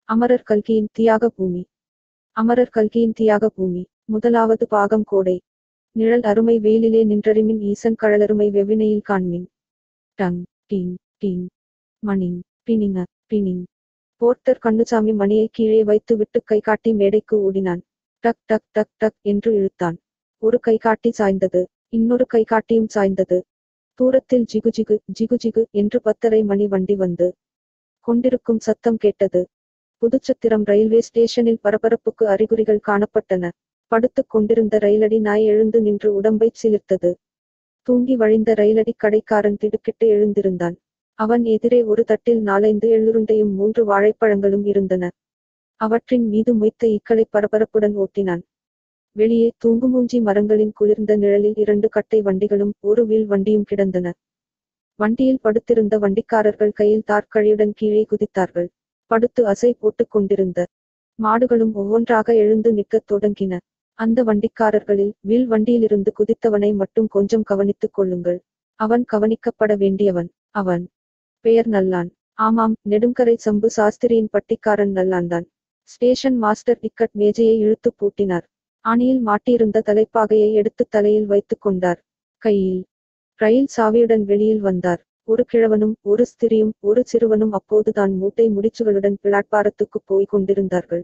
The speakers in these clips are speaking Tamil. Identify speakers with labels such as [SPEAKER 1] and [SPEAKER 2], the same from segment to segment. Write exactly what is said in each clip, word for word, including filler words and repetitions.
[SPEAKER 1] அமரர் கல்கியின் தியாக பூமி. அமரர் கல்கியின் தியாக பூமி. முதலாவது பாகம் கோடை. நிழல் அருமை வெயிலிலே நின்றறிமின் ஈசன் கழலருமை வெவ்வினையில் காண்மின். டங் டீங் டீங். மணிங் பினிங்க பினிங். போர்ட்டர் கண்ணுசாமி மணியை கீழே வைத்து விட்டு கைகாட்டி மேடைக்கு ஓடினான். டக் டக் டக் டக் என்று இழுத்தான். ஒரு கைகாட்டி சாய்ந்தது. இன்னொரு கைகாட்டியும் சாய்ந்தது. தூரத்தில் ஜிகு ஜிகு ஜிகு ஜிகு என்று பத்தரை மணி வண்டி வந்து கொண்டிருக்கும் சத்தம் கேட்டது. புதுச்சத்திரம் ரயில்வே ஸ்டேஷனில் பரபரப்புக்கு அறிகுறிகள் காணப்பட்டன. படுத்துக் கொண்டிருந்த ரயிலடி நாய் எழுந்து நின்று உடம்பைச் சிலிர்த்தது. தூங்கி வழிந்த ரயிலடி கடைக்காரன் திடுக்கிட்டு எழுந்திருந்தான். அவன் எதிரே ஒரு தட்டில் நாலைந்து எள்ளுருண்டையும் மூன்று வாழைப்பழங்களும் இருந்தன. அவற்றின் மீது மொய்த்த ஈக்களை பரபரப்புடன் ஓட்டினான். வெளியே தூங்குமூஞ்சி மரங்களின் குளிர்ந்த நிழலில் இரண்டு கட்டை வண்டிகளும் ஒரு வீல் வண்டியும் கிடந்தன. வண்டியில் படுத்திருந்த வண்டிக்காரர்கள் கையில் தார்க்கழியுடன் கீழே குதித்தார்கள். படுத்து அசை போட்டுக் கொண்டிருந்த மாடுகளும் ஒவ்வொன்றாக எழுந்து நிற்கத் தொடங்கின. அந்த வண்டிக்காரர்களில் வீல் வண்டியிலிருந்து குதித்தவனை மட்டும் கொஞ்சம் கவனித்துக் கொள்ளுங்கள். அவன் கவனிக்கப்பட வேண்டியவன். அவன் பெயர் நல்லான். ஆமாம், நெடுங்கரை சம்பு சாஸ்திரியின் பட்டிக்காரன் நல்லான்தான். ஸ்டேஷன் மாஸ்டர் டிக்கெட் மேஜையை இழுத்து பூட்டினார். ஆணியில் மாட்டியிருந்த தலைப்பாகையை எடுத்து தலையில் வைத்துக் கொண்டார். கையில் ரயில் சாவியுடன் வெளியில் வந்தார். ஒரு கிழவனும் ஒரு ஸ்திரியும் ஒரு சிறுவனும் அப்போதுதான் மூட்டை முடிச்சுகளுடன் பிளாட்பாரத்துக்கு போய் கொண்டிருந்தார்கள்.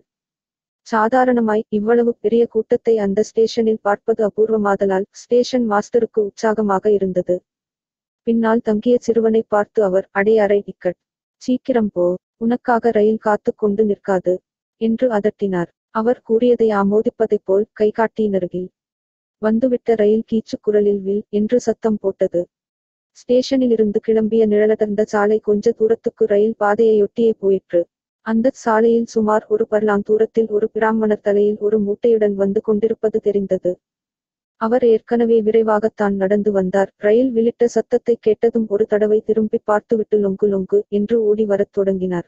[SPEAKER 1] சாதாரணமாய் இவ்வளவு பெரிய கூட்டத்தை அந்த ஸ்டேஷனில் பார்ப்பது அபூர்வமாதலால் ஸ்டேஷன் மாஸ்டருக்கு உற்சாகமாக இருந்தது. பின்னால் தங்கிய சிறுவனை பார்த்து அவர், அடே அரை டிக்கெட், சீக்கிரம் போ, உனக்காக ரயில் காத்துக் கொண்டு நிற்காது என்று அதட்டினார். அவர் கூறியதை ஆமோதிப்பதைப் போல் கைகாட்டியினருகில் வந்துவிட்ட ரயில் கீச்சு குரலில் வில் என்று சத்தம் போட்டது. ஸ்டேஷனிலிருந்து கிளம்பிய நிழலடர்ந்த சாலை கொஞ்ச தூரத்துக்கு ரயில் பாதையையொட்டியே போயிற்று. அந்தச் சாலையில் சுமார் ஒரு பர்லாங் தூரத்தில் ஒரு பிராமணர் தலையில் ஒரு மூட்டையுடன் வந்து கொண்டிருப்பது தெரிந்தது. அவர் ஏற்கனவே விரைவாகத்தான் நடந்து வந்தார். ரயில் விழிட்ட சத்தத்தை கேட்டதும் ஒரு தடவை திரும்பி பார்த்துவிட்டு லொங்கு லொங்கு என்று ஓடி வரத் தொடங்கினார்.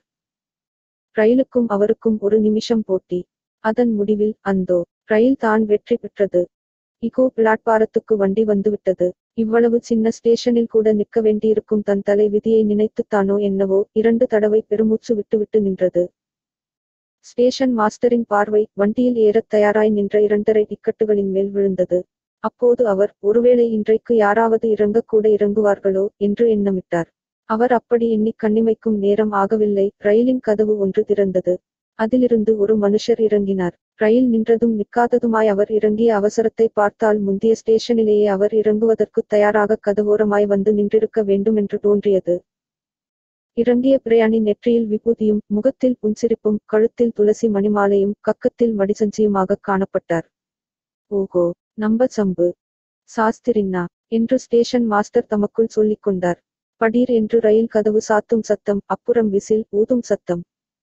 [SPEAKER 1] ரயிலுக்கும் அவருக்கும் ஒரு நிமிஷம் போட்டி. அதன் முடிவில் அந்தோ ரயில் தான் வெற்றி பெற்றது. இகோ, பிளாட்பாரத்துக்கு வண்டி வந்துவிட்டது. இவ்வளவு சின்ன ஸ்டேஷனில் கூட நிற்க வேண்டியிருக்கும் தன் தலை விதியை நினைத்துத்தானோ என்னவோ இரண்டு தடவை பெருமூச்சு விட்டுவிட்டு நின்றது. ஸ்டேஷன் மாஸ்டரின் பார்வை வண்டியில் ஏறத் தயாராய் நின்ற இரண்டரை டிக்கெட்டுகளின் மேல் விழுந்தது. அப்போது அவர், ஒருவேளை இன்றைக்கு யாராவது இறங்கக்கூட இறங்குவார்களோ என்று எண்ணமிட்டார். அவர் அப்படி எண்ணிக் கண்ணிமைக்கும் நேரம் ஆகவில்லை. ரயிலின் கதவு ஒன்று திறந்தது. அதிலிருந்து ஒரு மனுஷர் இறங்கினார். ரயில் நின்றதும் நிற்காததுமாய் அவர் இறங்கிய அவசரத்தை பார்த்தால் முந்திய ஸ்டேஷனிலேயே அவர் இறங்குவதற்குத் தயாராக கதவோரமாய் வந்து நின்றிருக்க வேண்டுமென்று தோன்றியது. இறங்கிய பிரயாணி நெற்றியில் விபூதியும் முகத்தில் புன்சிரிப்பும் கழுத்தில் துளசி மணிமாலையும் கக்கத்தில் மடிசஞ்சியுமாகக் காணப்பட்டார். ஓகோ, நம்ப சம்பு சாஸ்திரின்னா என்று ஸ்டேஷன் மாஸ்டர் தமக்குள் சொல்லிக் கொண்டார். படீர் என்று ரயில் கதவு சாத்தும் சத்தம், அப்புறம் விசில் ஊதும் சத்தம்.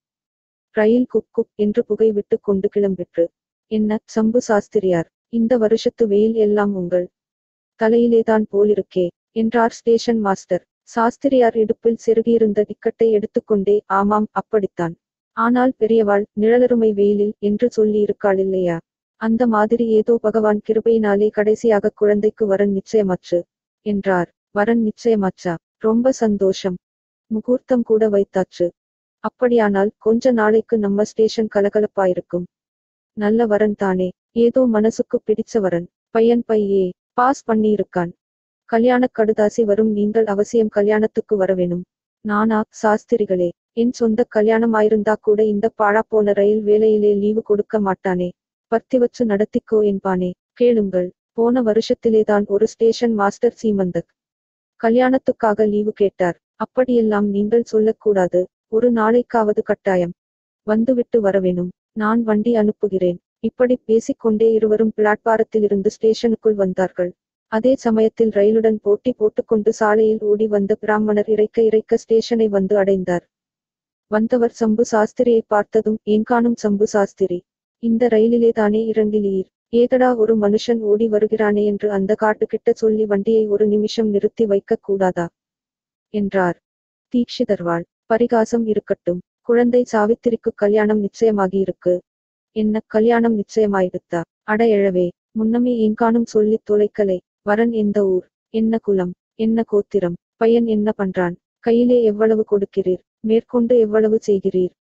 [SPEAKER 1] ரயில் குக் குக் என்று புகை விட்டு கொண்டு கிளம்பிற்று. என்ன சம்பு சாஸ்திரியார், இந்த வருஷத்து வெயில் எல்லாம் உங்கள் தலையிலேதான் போலிருக்கே என்றார் ஸ்டேஷன் மாஸ்டர். சாஸ்திரியார் இடுப்பில் செருகியிருந்த டிக்கெட்டை எடுத்துக்கொண்டே, ஆமாம், அப்படித்தான். ஆனால் பெரியவாள் நிழலருமை வெயிலில் என்று சொல்லியிருக்காள் இல்லையா, அந்த மாதிரி ஏதோ பகவான் கிருபையினாலே கடைசியாக குழந்தைக்கு வரன் நிச்சயமாச்சு என்றார். வரன் நிச்சயமாச்சா? ரொம்ப சந்தோஷம். முகூர்த்தம் கூட வைத்தாச்சு. அப்படியானால் கொஞ்ச நாளைக்கு நம்ம ஸ்டேஷன் கலகலப்பாயிருக்கும். நல்ல வரன் தானே, ஏதோ மனசுக்கு பிடிச்ச வரன். பையன் பையே பாஸ் பண்ணியிருக்கான். கல்யாணக் கடுதாசி வரும், நீங்கள் அவசியம் கல்யாணத்துக்கு வரவேணும். நானா சாஸ்திரிகளே, என் சொந்த கல்யாணமாயிருந்தா கூட இந்த பாழாப்போன ரயில் வேலையிலே லீவு கொடுக்க மாட்டானே, பர்த்தி வச்சு நடத்திக்கோ என்பானே. கேளுங்கள், போன வருஷத்திலேதான் ஒரு ஸ்டேஷன் மாஸ்டர் சீமந்தக் கல்யாணத்துக்காக லீவு கேட்டார். அப்படியெல்லாம் நீங்கள் சொல்லக்கூடாது. ஒரு நாளைக்காவது கட்டாயம் வந்துவிட்டு வரவேணும். நான் வண்டி அனுப்புகிறேன். இப்படி பேசிக்கொண்டே இருவரும் பிளாட்பாரத்திலிருந்து ஸ்டேஷனுக்குள் வந்தார்கள். அதே சமயத்தில் ரயிலுடன் போட்டி போட்டுக்கொண்டு சாலையில் ஓடி வந்த பிராமணர் இறைக்க இறைக்க ஸ்டேஷனை வந்து அடைந்தார். வந்தவர் சம்பு சாஸ்திரியை பார்த்ததும், ஏங்காணும் சம்பு சாஸ்திரி, இந்த ரயிலிலேதானே இறங்கிலீர்? ஏதடா ஒரு மனுஷன் ஓடி வருகிறானே என்று அந்த காட்டுக்கிட்ட சொல்லி வண்டியை ஒரு நிமிஷம் நிறுத்தி வைக்க கூடாதா என்றார். தீக்ஷிதர்வாள், பரிகாசம் இருக்கட்டும். குழந்தை சாவித்திரிக்கு கல்யாணம் நிச்சயமாகியிருக்கு. என்ன கல்யாணம் நிச்சயமாயிடுத்தா? அட எழவே, முன்னமே ஏங்கானும் சொல்லித் தொலைக்கலை. வரன் எந்த ஊர், என்ன குலம், என்ன கோத்திரம், பையன் என்ன பண்றான், கையிலே எவ்வளவு கொடுக்கிறீர், மேற்கொண்டு எவ்வளவு செய்கிறீர்,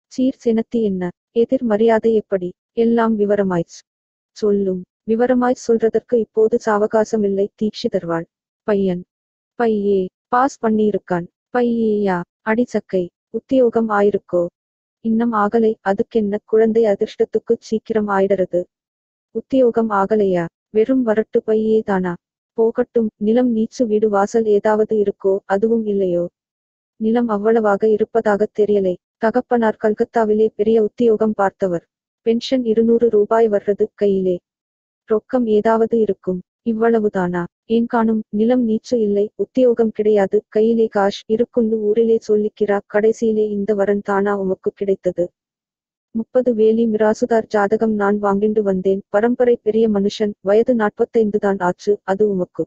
[SPEAKER 1] சீர் செனத்தி என்ன? எதிர் மரியாதை எப்படி? எல்லாம் விவரமாய்ச் சொல்லும். விவரமாய்ச் சொல்றதற்கு இப்போது சாவகாசமில்லை தீக்ஷிதர்வாள். பையன். பையே. பாஸ் பண்ணியிருக்கான். பையேயா? அடி சக்கை. உத்தியோகம் ஆயிருக்கோ? இன்னம் ஆகலை. அதுக்கென்ன குழந்தை அதிர்ஷ்டத்துக்குச் சீக்கிரம் ஆயிடறது. உத்தியோகம் ஆகலையா? வெறும் வரட்டு பையே தானா? போகட்டும். நிலம் நீச்சு வீடு வாசல் ஏதாவது இருக்கோ? அதுவும் இல்லையோ? நிலம் அவ்வளவாக இருப்பதாகத் தெரியலை. தகப்பனார் கல்கத்தாவிலே பெரிய உத்தியோகம் பார்த்தவர். பென்ஷன் இருநூறு ரூபாய் வர்றது கையிலே. ரொக்கம் ஏதாவது இருக்கும். இவ்வளவுதானா? ஏன் காணும்? நிலம் நீச்சு இல்லை, உத்தியோகம் கிடையாது, கையிலே காஷ் இருக்குன்னு ஊரிலே சொல்லிக்கிறா. கடைசியிலே இந்த வரன் தானா உமக்கு கிடைத்தது. முப்பது வேலி மிராசுதார் ஜாதகம் நான் வாங்கிண்டு வந்தேன். பரம்பரை பெரிய மனுஷன், வயது நாற்பத்தைந்து தான் ஆச்சு. அது உமக்கு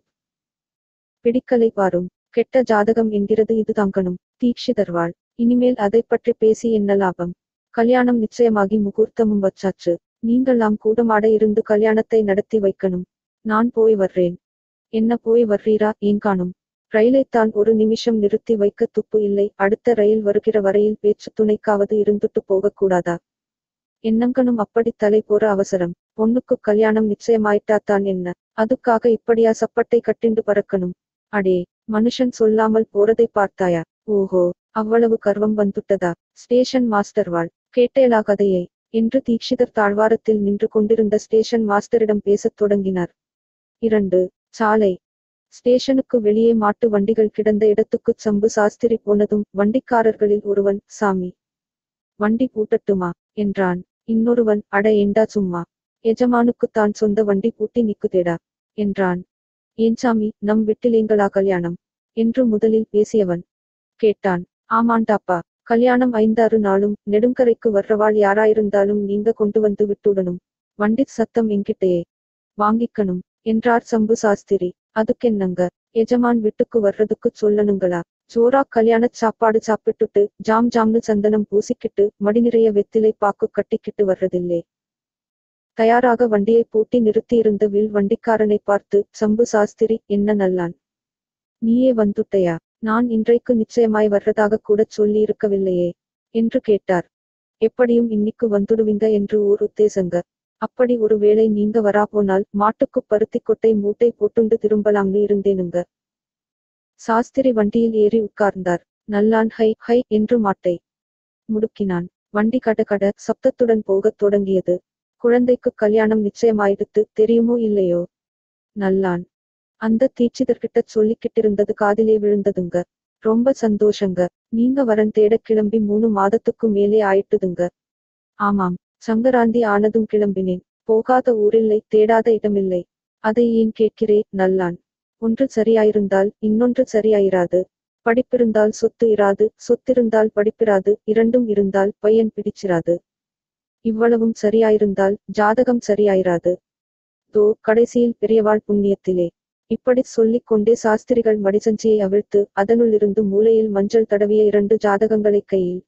[SPEAKER 1] பிடிக்கலை பாரும். கெட்ட ஜாதகம் என்கிறது இது தாங்கணும். தீக்ஷிதர்வாள். இனிமேல் அதைப் பற்றி பேசி என்ன லாபம்? கல்யாணம் நிச்சயமாகி முகூர்த்தமும் வச்சாச்சு. நீங்களாம் கூடமாட இருந்து கல்யாணத்தை நடத்தி வைக்கணும். நான் போய் வர்றேன். என்ன போய் வர்றீரா? ஏன் காணும்? ரயிலைத்தான் ஒரு நிமிஷம் நிறுத்தி வைக்க துப்பு இல்லை. அடுத்த ரயில் வருகிற வரையில் பேச்சு துணைக்காவது இருந்துட்டு போகக்கூடாதா? என்னங்கணும் அப்படி தலை போற அவசரம்? பொண்ணுக்கு கல்யாணம் நிச்சயமாயிட்டாத்தான் என்ன? அதுக்காக இப்படியா சப்பட்டை கட்டிண்டு பறக்கணும்? அடே, மனுஷன் சொல்லாமல் போறதை பார்த்தாயா? ஓஹோ, அவ்வளவு கர்வம் வந்துட்டதா? ஸ்டேஷன் மாஸ்டர்வாள். கேட்டேலா கதையை? என்று தீக்ஷிதர் தாழ்வாரத்தில் நின்று கொண்டிருந்த ஸ்டேஷன் மாஸ்டரிடம் பேசத் தொடங்கினார். இரண்டு. சாலை. ஸ்டேஷனுக்கு வெளியே மாட்டு வண்டிகள் கிடந்த இடத்துக்குச் சம்பு சாஸ்திரி போனதும் வண்டிக்காரர்களில் ஒருவன், சாமி, வண்டி பூட்டட்டுமா என்றான். இன்னொருவன், அட ஏண்டா சும்மா, எஜமானுக்குத்தான் சொந்த வண்டி பூட்டி நிக்குதேடா என்றான். ஏன்சாமி, நம் விட்டிலேங்களா கல்யாணம் என்று முதலில் பேசியவன் கேட்டான். ஆமாண்டாப்பா, கல்யாணம் ஐந்தாறு நாளும். நெடுங்கரைக்கு வர்றவாள் யாராயிருந்தாலும் நீங்க கொண்டு வந்து விட்டுடணும். வண்டிச் சத்தம் என்கிட்டயே வாங்கிக்கணும் என்றார் சம்பு சாஸ்திரி. அதுக்கென்னங்க, எஜமான் வீட்டுக்கு வர்றதுக்குச் சொல்லணுங்களா? ஜோரா கல்யாணச் சாப்பாடு சாப்பிட்டுட்டு ஜாம் ஜாம்னு சந்தனம் பூசிக்கிட்டு மடி நிறைய வெத்திலை பாக்கு கட்டிக்கிட்டு வர்றதில்லே. தயாராக வண்டியை பூட்டி நிறுத்தியிருந்த வில் வண்டிக்காரனை பார்த்து, சம்பு சாஸ்திரி, என்ன நல்லான், நீயே வந்துட்டயா? நான் இன்றைக்கு நிச்சயமாய் வர்றதாக கூடச் சொல்லியிருக்கவில்லையே என்று கேட்டார். எப்படியும் இன்னிக்கு வந்துடுவீங்க என்று ஊர் உத்தேசங்க. அப்படி ஒரு வேளை நீங்க வராப்போனால் மாட்டுக்குப் பருத்திக் கொட்டை மூட்டை போட்டுண்டு திரும்பலாம்னு இருந்தேனுங்க. சாஸ்திரி வண்டியில் ஏறி உட்கார்ந்தார். நல்லான் ஹை ஹை என்று மாட்டை முடுக்கினான். வண்டி கட கட சப்தத்துடன் போகத் தொடங்கியது. குழந்தைக்கு கல்யாணம் நிச்சயமாயிடுத்து, தெரியுமோ இல்லையோ? நல்லான் அந்த தீட்சிதர்கிட்டச் சொல்லிக்கிட்டிருந்தது காதிலே விழுந்ததுங்க. ரொம்ப சந்தோஷங்க. நீங்க வரன் தேடக் கிளம்பி மூணு மாதத்துக்கு மேலே ஆயிட்டுதுங்க. ஆமாம், சங்கராந்தி ஆனதும் கிளம்பினேன். போகாத ஊரில்லை, தேடாத இடமில்லை. அதை ஏன் கேட்கிறே? நல்லான், ஒன்று சரியாயிருந்தால் இன்னொன்று சரியாயிராது. படிப்பிருந்தால் சொத்து இராது, சொத்திருந்தால் படிப்பிராது, இரண்டும் இருந்தால் பையன் பிடிச்சிராது. இவ்வளவும் சரியாயிருந்தால் ஜாதகம் சரியாயிராது. தோ கடைசியில் பெரியவாள் புண்ணியத்திலே. இப்படிச் சொல்லிக் கொண்டே சாஸ்திரிகள் மடிசஞ்சியை அவிழ்த்து அதனுள்ளிருந்து மூலையில் மஞ்சள் தடவிய இரண்டு ஜாதகங்களைக் கையில்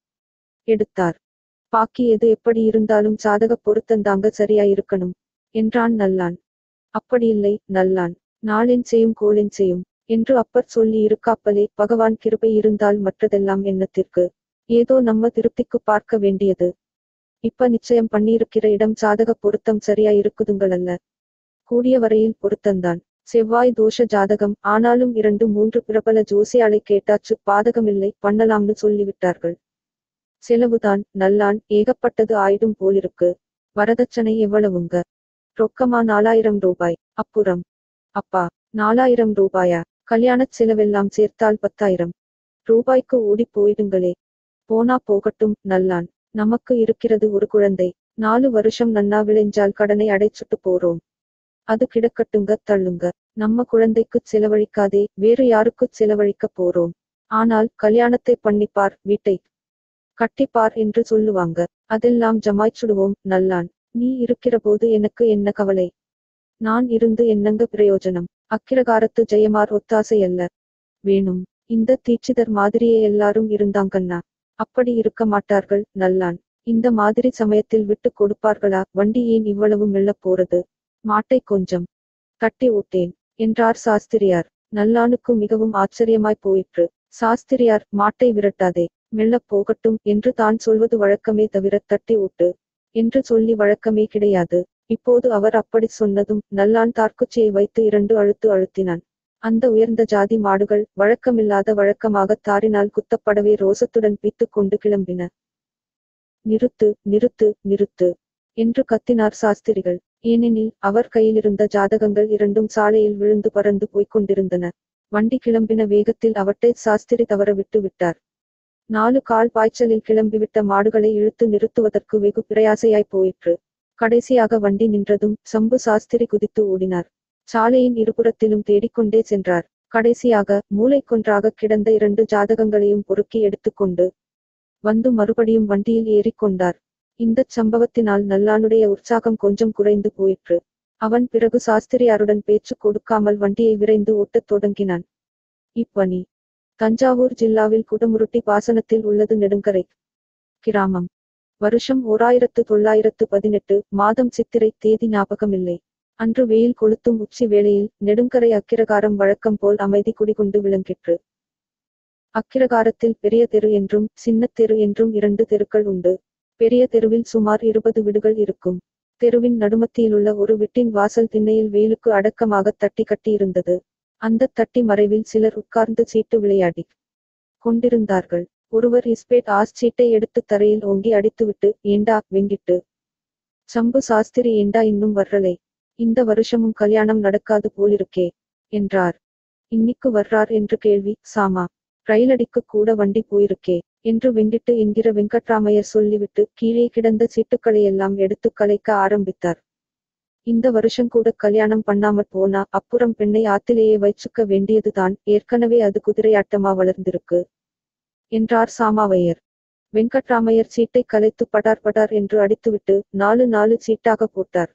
[SPEAKER 1] எடுத்தார். பாக்கி எது எப்படி இருந்தாலும் ஜாதகப் பொருத்தந்தாங்க சரியாயிருக்கணும் என்றான் நல்லான். அப்படியில்லை நல்லான், நாளென் செய்யும் கோளென் செய்யும் என்று அப்பர் சொல்லி இருக்காப்பலே. பகவான் கிருபை இருந்தால் மற்றதெல்லாம் எண்ணத்திற்கு. ஏதோ நம்ம திருப்திக்கு பார்க்க வேண்டியது. இப்ப நிச்சயம் பண்ணியிருக்கிற இடம் ஜாதக பொருத்தம் சரியா இருக்குதுங்களல்ல? கூடிய வரையில் பொருத்தந்தான். செவ்வாய் தோஷ ஜாதகம். ஆனாலும் இரண்டு மூன்று பிரபல ஜோசியாளை கேட்டாச்சு, பாதகமில்லை, பண்ணலாம்னு சொல்லிவிட்டார்கள். செலவுதான் நல்லான், ஏகப்பட்டது ஆயிடும் போலிருக்கு. வரதட்சணை எவ்வளவுங்க? ரொக்கமா? நாலாயிரம் ரூபாய். அப்புறம்? அப்பா, நாலாயிரம் ரூபாயா? கல்யாணச் செலவெல்லாம் சேர்த்தால் பத்தாயிரம் ரூபாய்க்கு ஓடிப் போயிடுங்களே. போனா போகட்டும் நல்லான், நமக்கு இருக்கிறது ஒரு குழந்தை. நாலு வருஷம் நன்னா விளைஞ்சால் கடனை அடைச்சுட்டு போறோம். அது கிடக்கட்டுங்க, தள்ளுங்க. நம்ம குழந்தைக்குச் செலவழிக்காதே, வேறு யாருக்குச் செலவழிக்கப் போறோம்? ஆனால் கல்யாணத்தை பண்ணிப்பார், வீட்டை கட்டிப்பார் என்று சொல்லுவாங்க. அதெல்லாம் ஜமாய்ச்சுடுவோம். நல்லான், நீ இருக்கிறபோது எனக்கு என்ன கவலை? நான் இருந்து என்னங்க பிரயோஜனம்? அக்கிரகாரத்து ஜெயமார் ஒத்தாசை அல்ல வேணும். இந்த தீட்சிதர் மாதிரியே எல்லாரும் இருந்தாங்கன்னா அப்படி இருக்க மாட்டார்கள். நல்லான், இந்த மாதிரி சமயத்தில் விட்டு கொடுப்பார்களா? வண்டி ஏன் இவ்வளவு மெல்லப் போறது? மாட்டை கொஞ்சம் தட்டி ஓட்டேன் என்றார் சாஸ்திரியார். நல்லானுக்கு மிகவும் ஆச்சரியமாய் போயிற்று. சாஸ்திரியார், மாட்டை விரட்டாதே, மெல்லப் போகட்டும் என்று தான் சொல்வது வழக்கமே தவிர தட்டி ஓட்டு என்று சொல்லி வழக்கமே கிடையாது. இப்போது அவர் அப்படிச் சொன்னதும் நல்லான் தார்க்குச்சியை வைத்து இரண்டு அழுத்து அழுத்தினான். அந்த உயர்ந்த ஜாதி மாடுகள் வழக்கமில்லாத வழக்கமாகத் தாரினால் குத்தப்படவே ரோசத்துடன் பீத்துக் கொண்டு கிளம்பின. நிறுத்து நிறுத்து நிறுத்து என்று கத்தினார் சாஸ்திரிகள். ஏனெனில் அவர் கையிலிருந்த ஜாதகங்கள் இரண்டும் சாலையில் விழுந்து பறந்து போய்க் கொண்டிருந்தன. வண்டி கிளம்பின வேகத்தில் அவற்றை சாஸ்திரி தவற விட்டு விட்டார். நாலு கால் பாய்ச்சலில் கிளம்பிவிட்ட மாடுகளை இழுத்து நிறுத்துவதற்கு வெகு பிரயாசையாய் போயிற்று. கடைசியாக வண்டி நின்றதும் சம்பு சாஸ்திரி குதித்து ஓடினார். சாலையின் இருபுறத்திலும் தேடிக்கொண்டே சென்றார். கடைசியாக மூலைக்கொன்றாக கிடந்த இரண்டு ஜாதகங்களையும் பொறுக்கி எடுத்துக்கொண்டு வந்து மறுபடியும் வண்டியில் ஏறிக்கொண்டார். இந்தச் சம்பவத்தினால் நல்லானுடைய உற்சாகம் கொஞ்சம் குறைந்து போயிற்று. அவன் பிறகு சாஸ்திரியாருடன் பேச்சு கொடுக்காமல் வண்டியை விரைந்து ஓட்டத் தொடங்கினான். இப்பணி தஞ்சாவூர் ஜில்லாவில் குடமுருட்டி பாசனத்தில் உள்ளது. நெடுங்கரை கிராமம். வருஷம் ஓராயிரத்து தொள்ளாயிரத்து பதினெட்டு. மாதம் சித்திரை. தேதி ஞாபகமில்லை. அன்று வெயில் கொளுத்தும் உச்சி வேளையில் நெடுங்கரை அக்கிரகாரம் வழக்கம் போல் அமைதி குடிகொண்டு விளங்கிற்று. அக்கிரகாரத்தில் பெரிய தெரு என்றும் சின்னத் தெரு என்றும் இரண்டு தெருக்கள் உண்டு. பெரிய தெருவில் சுமார் இருபது வீடுகள் இருக்கும். தெருவின் நடுமத்தியிலுள்ள ஒரு வீட்டின் வாசல் திண்ணையில் வெயிலுக்கு அடக்கமாகத் தட்டி கட்டியிருந்தது. அந்தத் தட்டி மறைவில் சிலர் உட்கார்ந்து சீட்டு விளையாடி கொண்டிருந்தார்கள். ஒருவர் இஸ்பேட் ஆஸ் சீட்டை எடுத்துத் தரையில் ஓங்கி அடித்துவிட்டு, ஏண்டா வெங்கிட்டு சம்பு சாஸ்திரி ஏண்டா இன்னும் வர்றலை? இந்த வருஷமும் கல்யாணம் நடக்காது போலிருக்கே என்றார். இன்னிக்கு வர்றார் என்று கேள்வி. சாமா, ரயிலடிக்கு கூட வண்டி போயிருக்கே என்று வெங்கிட்டு என்கிற வெங்கட்ராமையர் சொல்லிவிட்டு கீழே கிடந்த சீட்டுக்களையெல்லாம் எடுத்து கலைக்க ஆரம்பித்தார். இந்த வருஷங்கூட கல்யாணம் பண்ணாமற் போனா அப்புறம் பெண்ணை ஆத்திலேயே வைச்சுக்க வேண்டியதுதான். ஏற்கனவே அது குதிரையாட்டமா வளர்ந்திருக்கு என்றார் சாமாவையர். வெங்கட்ராமையர் சீட்டை கலைத்து படார் படார் என்று அடித்துவிட்டு நாலு நாலு சீட்டாக போட்டார்.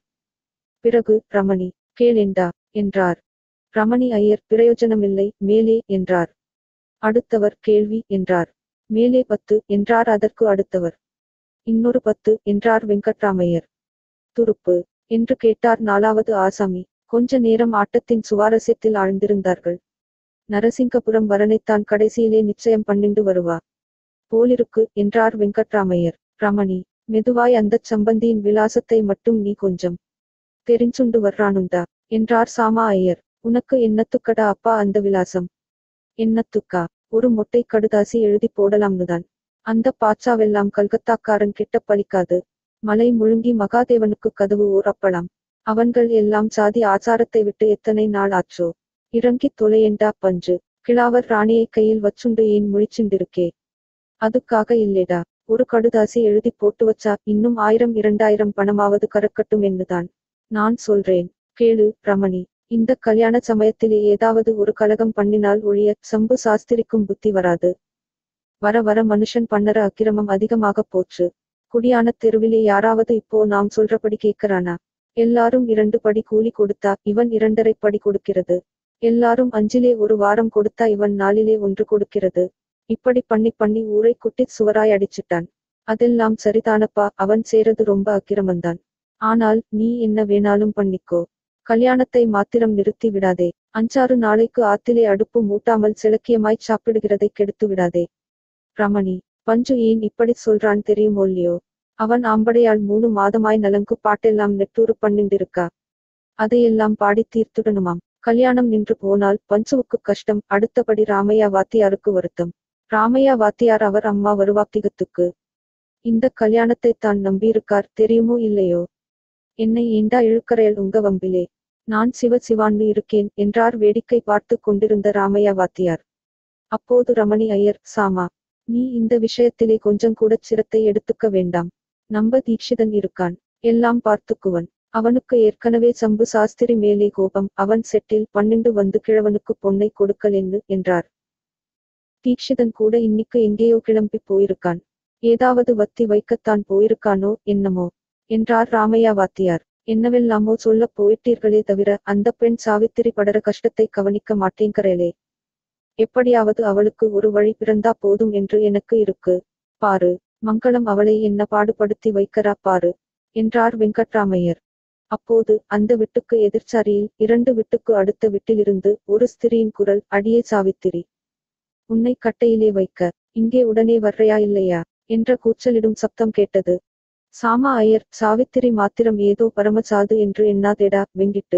[SPEAKER 1] பிறகு ரமணி, கேளேண்டா என்றார். ரமணி ஐயர், பிரயோஜனமில்லை, மேலே என்றார். அடுத்தவர் கேள்வி என்றார். மேலே பத்து என்றார். அதற்கு அடுத்தவர் இன்னொரு பத்து என்றார். வெங்கட்ராமையர் துருப்பு என்று கேட்டார் நாலாவது ஆசாமி. கொஞ்ச நேரம் ஆட்டத்தின் சுவாரஸ்யத்தில் ஆழ்ந்திருந்தார்கள். நரசிங்கபுரம் வரனைத்தான் கடைசியிலே நிச்சயம் பண்ணிண்டு வருவா போலிருக்கு என்றார் வெங்கட்ராமையர். ரமணி, மெதுவாய் அந்தச் சம்பந்தியின் விலாசத்தை மட்டும் நீ கொஞ்சம் தெரிஞ்சுண்டு வர்றானுண்டா என்றார் சாமா ஐயர். உனக்கு என்னத்துக்கடா அப்பா அந்த விலாசம்? என்னத்துக்கா? ஒரு மொட்டை கடுதாசி எழுதி போடலாம்னுதான். அந்த பாச்சாவெல்லாம் கல்கத்தாக்காரன் கிட்ட பலிக்காது. மலை முழுங்கி மகாதேவனுக்கு கதவு ஓர் அப்பலாம். அவன்கள் எல்லாம் சாதி ஆச்சாரத்தை விட்டு எத்தனை நாள் ஆச்சோ? இறங்கித் தொலையேண்டா பஞ்சு. கிழாவர் ராணியை கையில் வச்சுண்டு ஏன் முழிச்சுண்டிருக்கே? அதுக்காக இல்லேடா. ஒரு கடுதாசி எழுதி போட்டு வச்சா இன்னும் ஆயிரம் இரண்டாயிரம் பணமாவது கறக்கட்டும் என்னுதான் நான் சொல்றேன். கேளு ரமணி, இந்த கல்யாண சமயத்திலே ஏதாவது ஒரு கலகம் பண்ணினால் ஒழிய சம்பு சாஸ்திரிக்கும் புத்தி வராது. வர வர மனுஷன் பண்ணற அக்கிரமம் அதிகமாகப் போச்சு. குடியான தெருவிலே யாராவது இப்போ நாம் சொல்றபடி கேட்கறானா? எல்லாரும் இரண்டு படி கூலி கொடுத்தா இவன் இரண்டரை படி கொடுக்கிறது. எல்லாரும் அஞ்சிலே ஒரு வாரம் கொடுத்தா இவன் நாலிலே ஒன்று கொடுக்கிறது. இப்படி பண்ணி பண்ணி ஊரை குட்டிச் சுவராய் அடிச்சிட்டான். அதெல்லாம் சரிதானப்பா, அவன் சேரது ரொம்ப அக்கிரமந்தான். ஆனால் நீ என்ன வேணாலும் பண்ணிக்கோ, கல்யாணத்தை மாத்திரம் நிறுத்தி விடாதே. அஞ்சாறு நாளைக்கு ஆத்திலே அடுப்பு மூட்டாமல் சிலக்கியமாய்ச் சாப்பிடுகிறதை கெடுத்து விடாதே. ரமணி, பஞ்சு ஏன் இப்படிச் சொல்றான் தெரியுமோல்லியோ? அவன் ஆம்படையாள் மூணு மாதமாய் நலங்கு பாட்டெல்லாம் நெட்டூறு பண்ணிண்டிருக்கா. அதையெல்லாம் பாடி தீர்த்துடணுமாம். கல்யாணம் நின்று போனால் பஞ்சுவுக்கு கஷ்டம். அடுத்தபடி ராமையா வாத்தியாருக்கு வருத்தம். ராமையா வாத்தியார் அவர் அம்மா வருவாப்திகத்துக்கு இந்த கல்யாணத்தைத்தான் நம்பியிருக்கார். தெரியுமோ இல்லையோ? என்னை ஏண்டா இழுக்கறையல் உங்க வம்பிலே? நான் சிவ சிவான்னு இருக்கேன் என்றார் வேடிக்கை பார்த்து கொண்டிருந்த ராமையா வாத்தியார். அப்போது ரமணி ஐயர், சாமா, நீ இந்த விஷயத்திலே கொஞ்சம் கூடச் சிரத்தை எடுத்துக்க வேண்டாம். நம்ப தீக்ஷிதன் இருக்கான், எல்லாம் பார்த்துக்குவன். அவனுக்கு ஏற்கனவே சம்பு சாஸ்திரி மேலே கோபம். அவன் செட்டில் பன்னெண்டு வந்து கிழவனுக்கு பொன்னை கொடுக்கலென்னு என்றார். தீக்ஷிதன் கூட இன்னிக்கு எங்கேயோ கிளம்பி போயிருக்கான். ஏதாவது வத்தி வைக்கத்தான் போயிருக்கானோ என்னமோ என்றார் ராமையா வாத்தியார். என்னவெல்லாமோ சொல்லப் போயிட்டீர்களே தவிர அந்த பெண் சாவித்திரி படற கஷ்டத்தை கவனிக்க மாட்டேங்கறேலே. எப்படியாவது அவளுக்கு ஒரு வழி பிறந்தா போதும் என்று எனக்கு இருக்கு. பாரு, மங்களம் அவளை என்ன பாடுபடுத்தி வைக்கிறா பாரு என்றார் வெங்கட்ராமையர். அப்போது அந்த வீட்டுக்கு எதிர்ச்சாரியில் இரண்டு வீட்டுக்கு அடுத்த வீட்டிலிருந்து ஒரு ஸ்திரீயின் குரல், அடியே சாவித்திரி, உன்னை கட்டையிலே வைக்க இங்கே உடனே வர்றையா இல்லையா என்ற கூச்சலிடும் சப்தம் கேட்டது. சாமா ஐயர், சாவித்திரி மாத்திரம் ஏதோ பரமசாது என்று எண்ணாதேடா வெங்கிட்டு.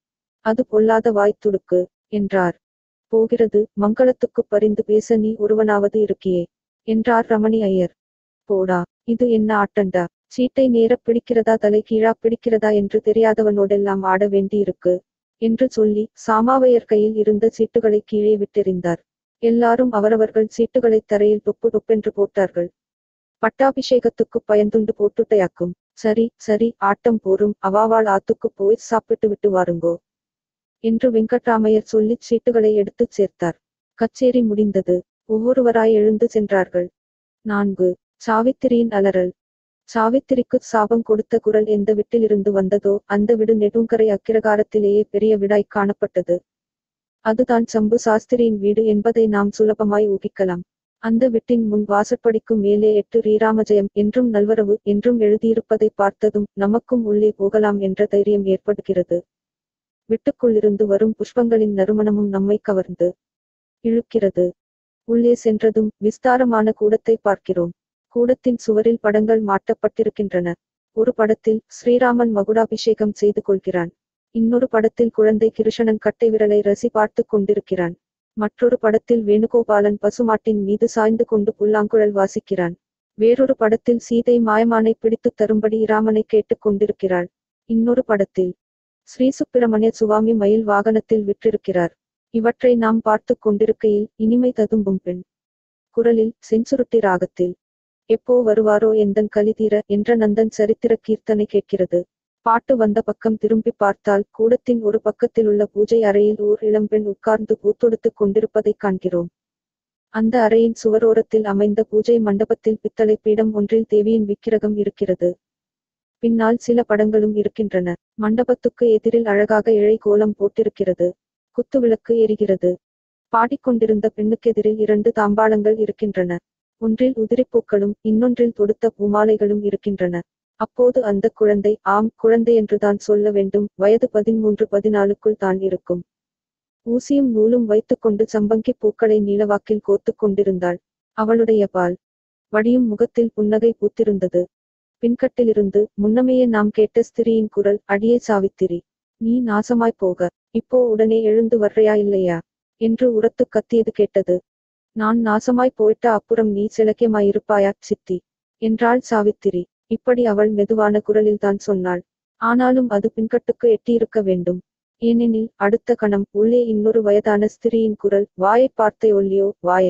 [SPEAKER 1] அது பொல்லாத வாய்த்துடுக்கு என்றார். போகிறது, மங்களத்துக்குப் பரிந்து பேச நீ ஒருவனாவது இருக்கியே என்றார் ரமணி ஐயர். போடா, இது என்ன ஆட்டண்டா, சீட்டை நேரப் பிடிக்கிறதா தலை கீழா பிடிக்கிறதா என்று தெரியாதவனோடெல்லாம் ஆட வேண்டியிருக்கு என்று சொல்லி சாமாவையர் கையில் இருந்த சீட்டுகளை கீழே விட்டெறிந்தார். எல்லாரும் அவரவர்கள் சீட்டுகளைத் தரையில் டொப்பு டொப்பென்று போட்டார்கள். பட்டாபிஷேகத்துக்குப் பயந்துண்டு போட்டுட்டையாக்கும். சரி சரி, ஆட்டம் போரும், அவாவாள் ஆத்துக்குப் போய் சாப்பிட்டு விட்டு வாருங்கோ என்று வெங்கட்ராமையர் சொல்லிச் சீட்டுகளை எடுத்துச் சேர்த்தார். கச்சேரி முடிந்தது. ஒவ்வொருவராய் எழுந்து சென்றார்கள். நான்கு. சாவித்திரியின் அலறல். சாவித்திரிக்குச் சாபம் கொடுத்த குரல் எந்த வீட்டிலிருந்து வந்ததோ அந்த வீடு நெடுங்கரை அக்கிரகாரத்திலேயே பெரிய வீடாய்க் காணப்பட்டது. அதுதான் சம்பு சாஸ்திரியின் வீடு என்பதை நாம் சுலபமாய் ஊகிக்கலாம். அந்த வீட்டின் முன் வாசற்படிக்கு மேலே எட்டு ரீராமஜெயம் என்றும் நல்வரவு என்றும் எழுதியிருப்பதைப் பார்த்ததும் நமக்கும் உள்ளே போகலாம் என்ற தைரியம் ஏற்படுகிறது. வீட்டுக்குள்ளிருந்து வரும் புஷ்பங்களின் நறுமணமும் நம்மை கவர்ந்து இழுக்கிறது. உள்ளே சென்றதும் விஸ்தாரமான கூடத்தை பார்க்கிறோம். கூடத்தின் சுவரில் படங்கள் மாட்டப்பட்டிருக்கின்றன. ஒரு படத்தில் ஸ்ரீராமன் மகுடாபிஷேகம் செய்து கொள்கிறான். இன்னொரு படத்தில் குழந்தை கிருஷ்ணன் கட்டை விரலை ரசி பார்த்து கொண்டிருக்கிறான். மற்றொரு படத்தில் வேணுகோபாலன் பசுமாட்டின் மீது சாய்ந்து கொண்டு புல்லாங்குழல் வாசிக்கிறான். வேறொரு படத்தில் சீதை மாயமானை பிடித்துத் தரும்படி இராமனை கேட்டுக் கொண்டிருக்கிறாள். இன்னொரு படத்தில் ஸ்ரீசுப்பிரமணிய சுவாமி மயில் வாகனத்தில் விற்றிருக்கிறார். இவற்றை நாம் பார்த்து கொண்டிருக்கையில் இனிமை ததும்பும் பெண் குரலில் செஞ்சுருட்டி ராகத்தில் எப்போ வருவாரோ எந்தன் கலிதீர என்ற நந்தன் சரித்திர கீர்த்தனை கேட்கிறது. பாட்டு வந்த பக்கம் திரும்பி பார்த்தால் கூடத்தின் ஒரு பக்கத்திலுள்ள பூஜை அறையில் ஓர் இளம்பெண் உட்கார்ந்து பூத்தொடுத்துக் கொண்டிருப்பதைக் காண்கிறோம். அந்த அறையின் சுவரோரத்தில் அமைந்த பூஜை மண்டபத்தில் பித்தளை பீடம் ஒன்றில் தேவியின் விக்கிரகம் இருக்கிறது. பின்னால் சில படங்களும் இருக்கின்றன. மண்டபத்துக்கு எதிரில் அழகாக இழை கோலம் போட்டிருக்கிறது. குத்துவிளக்கு எரிகிறது. பாடிக்கொண்டிருந்த பெண்ணுக்கெதிரில் இரண்டு தாம்பாளங்கள் இருக்கின்றன. ஒன்றில் உதிரிப்பூக்களும் இன்னொன்றில் தொடுத்த பூமாலைகளும் இருக்கின்றன. அப்போது அந்த குழந்தை, ஆம் குழந்தையென்றுதான் சொல்ல வேண்டும், வயது பதிமூன்று பதினாலுக்குள் தான் இருக்கும். ஊசியும் நூலும் வைத்துக்கொண்டு சம்பங்கி பூக்களை நீளவாக்கில் கோத்துக் கொண்டிருந்தாள். அவளுடைய பால் வடியும் முகத்தில் புன்னகை பூத்திருந்தது. பின்கட்டிலிருந்து முன்னமேயே நாம் கேட்ட ஸ்திரியின் குரல், அடியே சாவித்திரி, நீ நாசமாய் போக, இப்போ உடனே எழுந்து வர்றையா இல்லையா என்று உரத்துக் கத்தியது கேட்டது. நான் நாசமாய் போயிட்டா அப்புறம் நீ சிலக்கியமாயிருப்பாயா சித்தி என்றாள் சாவித்திரி. இப்படி அவள் மெதுவான குரலில்தான் சொன்னாள். ஆனாலும் அது பின்கட்டுக்கு எட்டியிருக்க வேண்டும். ஏனெனில் அடுத்த கணம் உள்ளே இன்னொரு வயதான ஸ்திரியின் குரல், வாயை பார்த்தை ஒல்லியோ வாயை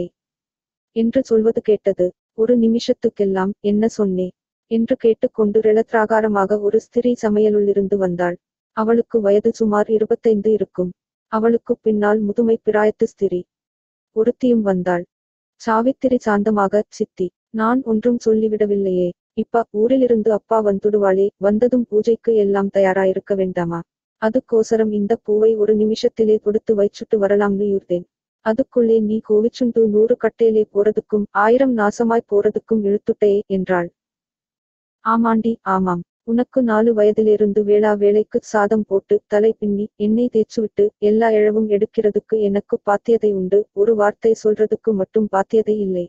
[SPEAKER 1] என்று சொல்வது கேட்டது. ஒரு நிமிஷத்துக்கெல்லாம் என்ன சொன்னே என்று கேட்டுக்கொண்டு ரெளத்ராகாரமாக ஒரு ஸ்திரீ சமையலுள்ளிருந்து வந்தாள். அவளுக்கு வயது சுமார் இருபத்தைந்து இருக்கும். அவளுக்குப் பின்னால் முதுமை பிராயத்து ஸ்திரீ ஒருத்தியும் வந்தாள். சாவித்திரி சாந்தமாக, சித்தி, நான் ஒன்றும் சொல்லிவிடவில்லையே. இப்ப ஊரிலிருந்து அப்பா வந்துடுவாளே, வந்ததும் பூஜைக்கு எல்லாம் தயாராயிருக்க வேண்டாமா? அதுக்கோசரம் இந்த பூவை ஒரு நிமிஷத்திலே கொடுத்து வைச்சுட்டு வரலாம்னு யூர்தேன். அதுக்குள்ளே நீ கோவிச்சுண்டு நூறு கட்டேலே போறதுக்கும் ஆயிரம் நாசமாய் போறதுக்கும் இழுத்துட்டையே என்றாள். ஆமாண்டி ஆமாம், உனக்கு நாலு வயதிலிருந்து வேளா வேளைக்குச் சாதம் போட்டு தலை பின்னி எண்ணெய் தேய்ச்சுவிட்டு எல்லா இழவும் எடுக்கிறதுக்கு எனக்கு பாத்தியதை உண்டு, ஒரு வார்த்தை சொல்றதுக்கு மட்டும் பாத்தியதை இல்லை.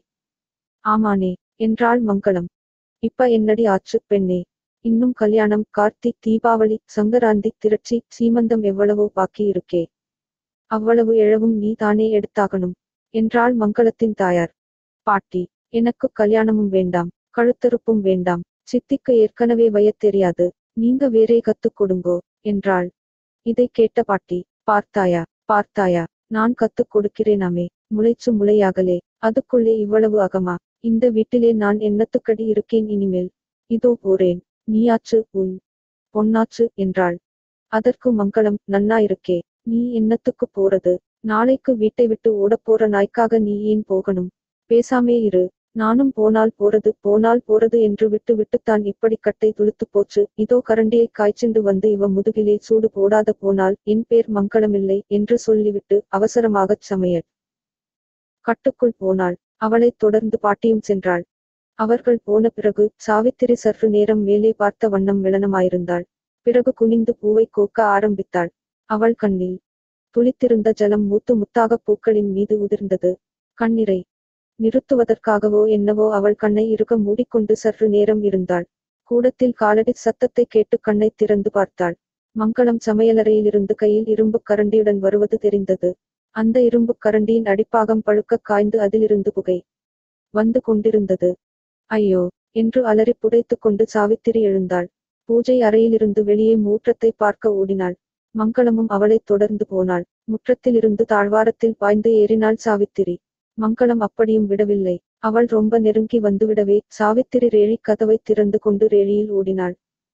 [SPEAKER 1] ஆமானே என்றாள் மங்களம். இப்ப என்னடி ஆச்சு பெண்ணே? இன்னும் கல்யாணம், கார்த்திக், தீபாவளி, சங்கராந்தி, திரட்சி, சீமந்தம் எவ்வளவோ பாக்கி இருக்கே. அவ்வளவு இழவும் நீ தானே எடுத்தாகணும் என்றாள் மங்களத்தின் தாயார். பாட்டி, எனக்கு கல்யாணமும் வேண்டாம், கழுத்தறுப்பும் வேண்டாம். சித்திக்கு ஏற்கனவே வயத் தெரியாது, நீங்க வேறே கத்துக் கொடுங்கோ என்றாள். இதை கேட்ட பாட்டி, பார்த்தாயா பார்த்தாயா, நான் கத்துக் கொடுக்கிறேனாமே, முளைச்சு முளையாகலே, அதுக்குள்ளே இவ்வளவு அகமா? இந்த வீட்டிலே நான் என்னத்துக்கடி இருக்கேன் இனிமேல்? இதோ போறேன், நீயாச்சு உன் பொன்னாச்சு என்றாள். அதற்கு மங்களம், நன்னா இருக்கே, நீ என்னத்துக்கு போறது? நாளைக்கு வீட்டை விட்டு ஓடப்போற நாய்க்காக நீ ஏன் போகணும்? பேசாமே இரு. நானும் போனால் போறது போனால் போறது என்று விட்டு விட்டுத்தான் இப்படி கட்டை துளுத்து போச்சு. இதோ கரண்டியை காய்ச்சிண்டு வந்து இவ முதுகிலே சூடு போடாத போனால் என் பேர் மங்களமில்லை என்று சொல்லிவிட்டு அவசரமாகச் சமையல் கட்டுக்குள் போனாள். அவளைத் தொடர்ந்து பாட்டியும் சென்றாள். அவர்கள் போன பிறகு சாவித்திரி சற்று நேரம் மேலே பார்த்த வண்ணம் மெளனமாயிருந்தாள். பிறகு குனிந்து பூவை கோக்க ஆரம்பித்தாள். அவள் கண்ணில் துளித்திருந்த ஜலம் மூத்து முத்தாக பூக்களின் மீது உதிர்ந்தது. கண்ணிரை நிறுத்துவதற்காகவோ என்னவோ அவள் கண்ணை இறுக மூடிக்கொண்டு சற்று நேரம் இருந்தாள். கூடத்தில் காலடி சத்தத்தை கேட்டு கண்ணை திறந்து பார்த்தாள். மங்களம் சமையலறையிலிருந்து கையில் இரும்புக் கரண்டியுடன் வருவது தெரிந்தது. அந்த இரும்புக் கரண்டியின் அடிப்பாகம் பழுக்கக் காய்ந்து அதிலிருந்து புகை வந்து கொண்டிருந்தது. ஐயோ என்று அலறி புடைத்துக் கொண்டு சாவித்திரி எழுந்தாள். பூஜை அறையிலிருந்து வெளியே மூற்றத்தை பார்க்க ஓடினாள். மங்களமும் அவளைத் தொடர்ந்து போனாள். முற்றத்திலிருந்து தாழ்வாரத்தில் பாய்ந்து ஏறினாள் சாவித்திரி. மங்களம் அப்படியும் விடவில்லை. அவள் ரொம்ப நெருங்கி வந்துவிடவே சாவித்திரி ரேழிக் கதவைத் திறந்து கொண்டு ரேழியில் ஓடினாள்.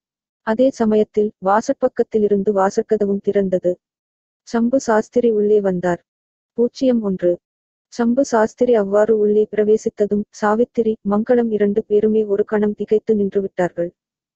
[SPEAKER 1] அதே சமயத்தில் வாசற்பக்கத்திலிருந்து வாசற்கதவும் திறந்தது. சம்பு சாஸ்திரி உள்ளே வந்தார். பூஜ்ஜியம் ஒன்று. சம்பு சாஸ்திரி அவ்வாறு உள்ளே பிரவேசித்ததும் சாவித்திரி மங்களம் இரண்டு பேருமே ஒரு கணம் திகைத்து நின்றுவிட்டார்கள்.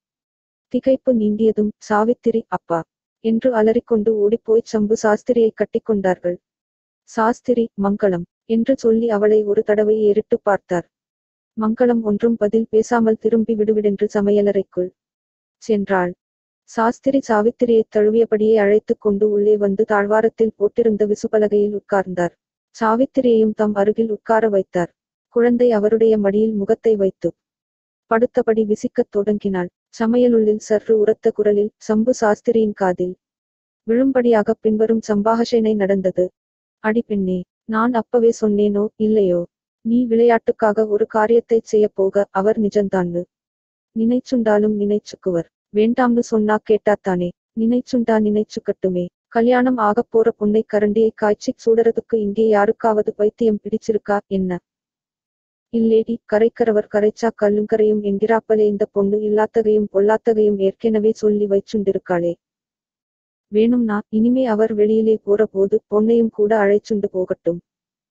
[SPEAKER 1] திகைப்பு நீங்கியதும் சாவித்திரி அப்பா என்று அலறிக்கொண்டு ஓடிப்போய்ச் சம்பு சாஸ்திரியை கட்டிக்கொண்டார்கள். சாஸ்திரி மங்களம் என்று சொல்லி அவளை ஒரு தடவை ஏறிட்டுப் பார்த்தார். மங்களம் ஒன்றும் பதில் பேசாமல் திரும்பி விடுவிடென்று சமையலறைக்குள் சென்றாள். சாஸ்திரி சாவித்திரியைத் தழுவியபடியே அழைத்துக் கொண்டு உள்ளே வந்து தாழ்வாரத்தில் போட்டிருந்த விசுபலகையில் உட்கார்ந்தார். சாவித்திரியையும் தம் அருகில் உட்கார வைத்தார். குழந்தை அவருடைய மடியில் முகத்தை வைத்து படுத்தபடி விசிக்கத் தொடங்கினாள். சமையலுள்ளில் சற்று உரத்த குரலில் சம்பு சாஸ்திரியின் காதில் விழும்படியாக பின்வரும் சம்பாஷணை நடந்தது. அடி பெண்ணே, நான் அப்பவே சொன்னேனோ இல்லையோ, நீ விளையாட்டுக்காக ஒரு காரியத்தைச் செய்யப்போக அவர் நிஜந்தான்னு நினைச்சுண்டாலும் நினைச்சுக்குவர். வேண்டாம்னு சொன்னா கேட்டாத்தானே. நினைச்சுண்டா நினைச்சுக்கட்டுமே. கல்யாணம் ஆகப்போற பொண்ணை கரண்டியை காய்ச்சிக் சூடறதுக்கு இங்கே யாருக்காவது பைத்தியம் பிடிச்சிருக்கா என்ன? இல்லேடி, கரைக்கரவர் கரைச்சா கல்லுங்கரையும் என்கிறாப்பலே இந்த பொண்ணு இல்லாத்தகையும் பொல்லாத்தகையும் ஏற்கெனவே சொல்லி வைச்சுண்டிருக்காளே. வேணும்னா இனிமே அவர் வெளியிலே போற போது பொண்ணையும் கூட அழைச்சுண்டு போகட்டும்.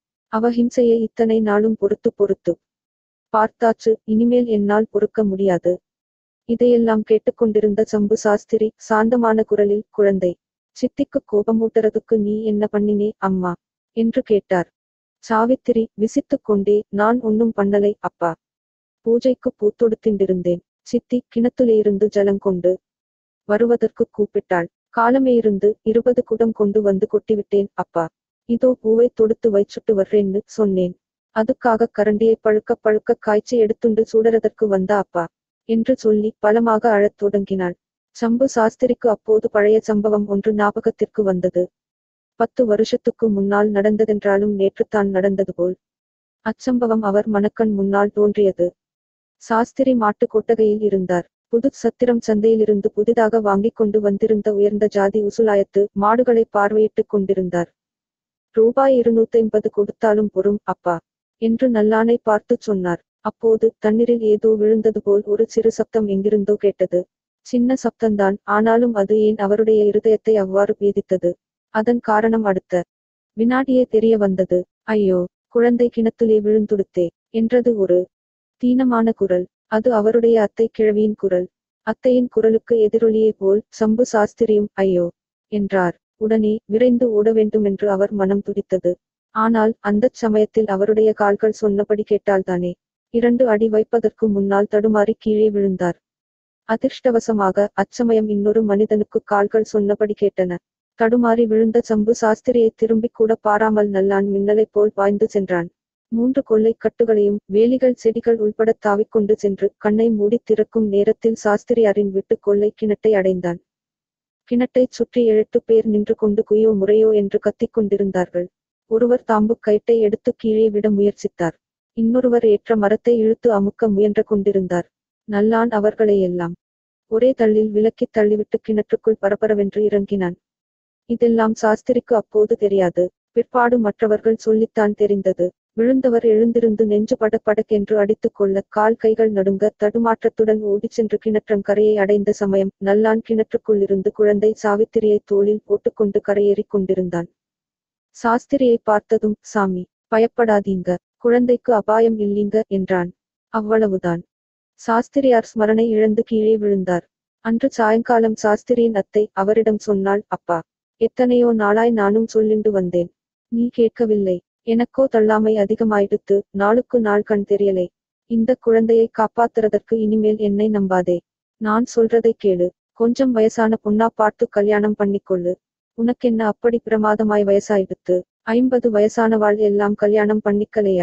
[SPEAKER 1] அவ ஹிம்சையை இத்தனை நாளும் பொறுத்து பொறுத்து பார்த்தாச்சு, இனிமேல் என்னால் பொறுக்க முடியாது. இதையெல்லாம் கேட்டுக்கொண்டிருந்த சம்பு சாஸ்திரி சாந்தமான குரலில், குழந்தை சித்திக்கு கோபமூட்டுறதுக்கு நீ என்ன பண்ணினே அம்மா என்று கேட்டார். சாவித்திரி விசித்துக் கொண்டே, நான் ஒன்னும் பண்ணலை அப்பா. பூஜைக்கு பூத்தொடுத்திண்டிருந்தேன். சித்தி கிணத்துலேயிருந்து ஜலங்கொண்டு வருவதற்கு கூப்பிட்டாள். காலமேயிருந்து இருபது குடம் கொண்டு வந்து கொட்டிவிட்டேன் அப்பா. இதோ பூவை தொடுத்து வைச்சுட்டு வர்றேன்னு சொன்னேன். அதுக்காக கரண்டியை பழுக்க பழுக்க காய்ச்சி எடுத்துண்டு சூடறதற்கு வந்த அப்பா என்று சொல்லி பலமாக அழத் தொடங்கினாள். சம்பு சாஸ்திரிக்கு அப்போது பழைய சம்பவம் ஒன்று ஞாபகத்திற்கு வந்தது. பத்து வருஷத்துக்கு முன்னால் நடந்ததென்றாலும் நேற்றுத்தான் நடந்தது போல் அச்சம்பவம் அவர் மனக்கண் முன்னால் தோன்றியது. சாஸ்திரி மாட்டு கொட்டகையில் இருந்தார். புது சத்திரம் சந்தையிலிருந்து புதிதாக வாங்கிக் கொண்டு வந்திருந்த உயர்ந்த ஜாதி உசுலாயத்து மாடுகளை பார்வையிட்டுக் கொண்டிருந்தார். ரூபாய் இருநூத்தைம்பது கொடுத்தாலும் பொறும் அப்பா என்று நல்லானை பார்த்துச் சொன்னார். அப்போது தண்ணீரில் ஏதோ விழுந்தது போல் ஒரு சிறு சப்தம் எங்கிருந்தோ கேட்டது. சின்ன சப்தந்தான், ஆனாலும் அது ஏன் அவருடைய இருதயத்தை அவ்வாறு பேதித்தது? அதன் காரணம் அடுத்த வினாடியே தெரிய வந்தது. ஐயோ, குழந்தை கிணத்துலே விழுந்துடுத்தே என்றது ஒரு தீனமான குரல். அது அவருடைய அத்தை கிழவியின் குரல். அத்தையின் குரலுக்கு எதிரொலியே போல் சம்பு சாஸ்திரியும் ஐயோ என்றார். உடனே விரைந்து ஓட வேண்டுமென்று அவர் மனம் துடித்தது. ஆனால் அந்தச் சமயத்தில் அவருடைய கால்கள் சொன்னபடி கேட்டால்தானே. இரண்டு அடி வைப்பதற்கு முன்னால் தடுமாறி கீழே விழுந்தார். அதிர்ஷ்டவசமாக அச்சமயம் இன்னொரு மனிதனுக்கு கால்கள் சொன்னபடி கேட்டன. தடுமாறி விழுந்த சம்பு சாஸ்திரியை திரும்பிக் கூட பாராமல் நல்லான் மின்னலைப் போல் பாய்ந்து சென்றான். மூன்று கொள்ளைக் கட்டுகளையும் வேலிகள் செடிகள் உள்படத் தாவிக்கொண்டு சென்று கண்ணை மூடித் திறக்கும் நேரத்தில் சாஸ்திரியாரின் விட்டு கொள்ளை கிணட்டை அடைந்தான். கிணட்டைச் சுற்றி எட்டு பேர் நின்று கொண்டு குய்யோ முறையோ என்று கத்திக் கொண்டிருந்தார்கள். ஒருவர் தாம்புக் கயிற்றை எடுத்து கீழே விட முயற்சித்தார். இன்னொருவர் ஏற்ற மரத்தை இழுத்து அமுக்க முயன்று கொண்டிருந்தார். நல்லான் அவர்களையெல்லாம் ஒரே தள்ளில் விலக்கித் தள்ளிவிட்டு கிணற்றுக்குள் பரபரவென்று இறங்கினான். இதெல்லாம் சாஸ்திரிக்கு அப்போது தெரியாது. பிற்பாடு மற்றவர்கள் சொல்லித்தான் தெரிந்தது. விழுந்தவர் எழுந்திருந்து நெஞ்சு படக் படக்கென்று அடித்துக் கொள்ள கால் கைகள் நடுங்க தடுமாற்றத்துடன் ஓடிச் சென்று கிணற்றங்கரையை அடைந்த சமயம் நல்லான் கிணற்றுக்குள்ளிருந்து குழந்தை சாவித்திரியை தோளில் போட்டுக்கொண்டு கரையேறிக் கொண்டிருந்தான். சாஸ்திரியை பார்த்ததும், சாமி பயப்படாதீங்க, குழந்தைக்கு அபாயம் இல்லீங்க என்றான். அவ்வளவுதான். சாஸ்திரியார் ஸ்மரணை இழந்து கீழே விழுந்தார். அன்று சாயங்காலம் சாஸ்திரியின் அத்தை அவரிடம் சொன்னாள், அப்பா, எத்தனையோ நாளாய் நானும் சொல்லிண்டு வந்தேன், நீ கேட்கவில்லை. எனக்கோ தள்ளாமை அதிகமாயிடுத்து, நாளுக்கு நாள் கண் தெரியலை. இந்த குழந்தையை காப்பாத்துறதற்கு இனிமேல் என்னை நம்பாதே. நான் சொல்றதை கேளு. கொஞ்சம் வயசான பொண்ணா பார்த்து கல்யாணம் பண்ணிக்கொள்ளு. உனக்கென்ன அப்படி பிரமாதமாய் வயசாயிடுத்து? ஐம்பது வயசானவாள் எல்லாம் கல்யாணம் பண்ணிக்கலையா?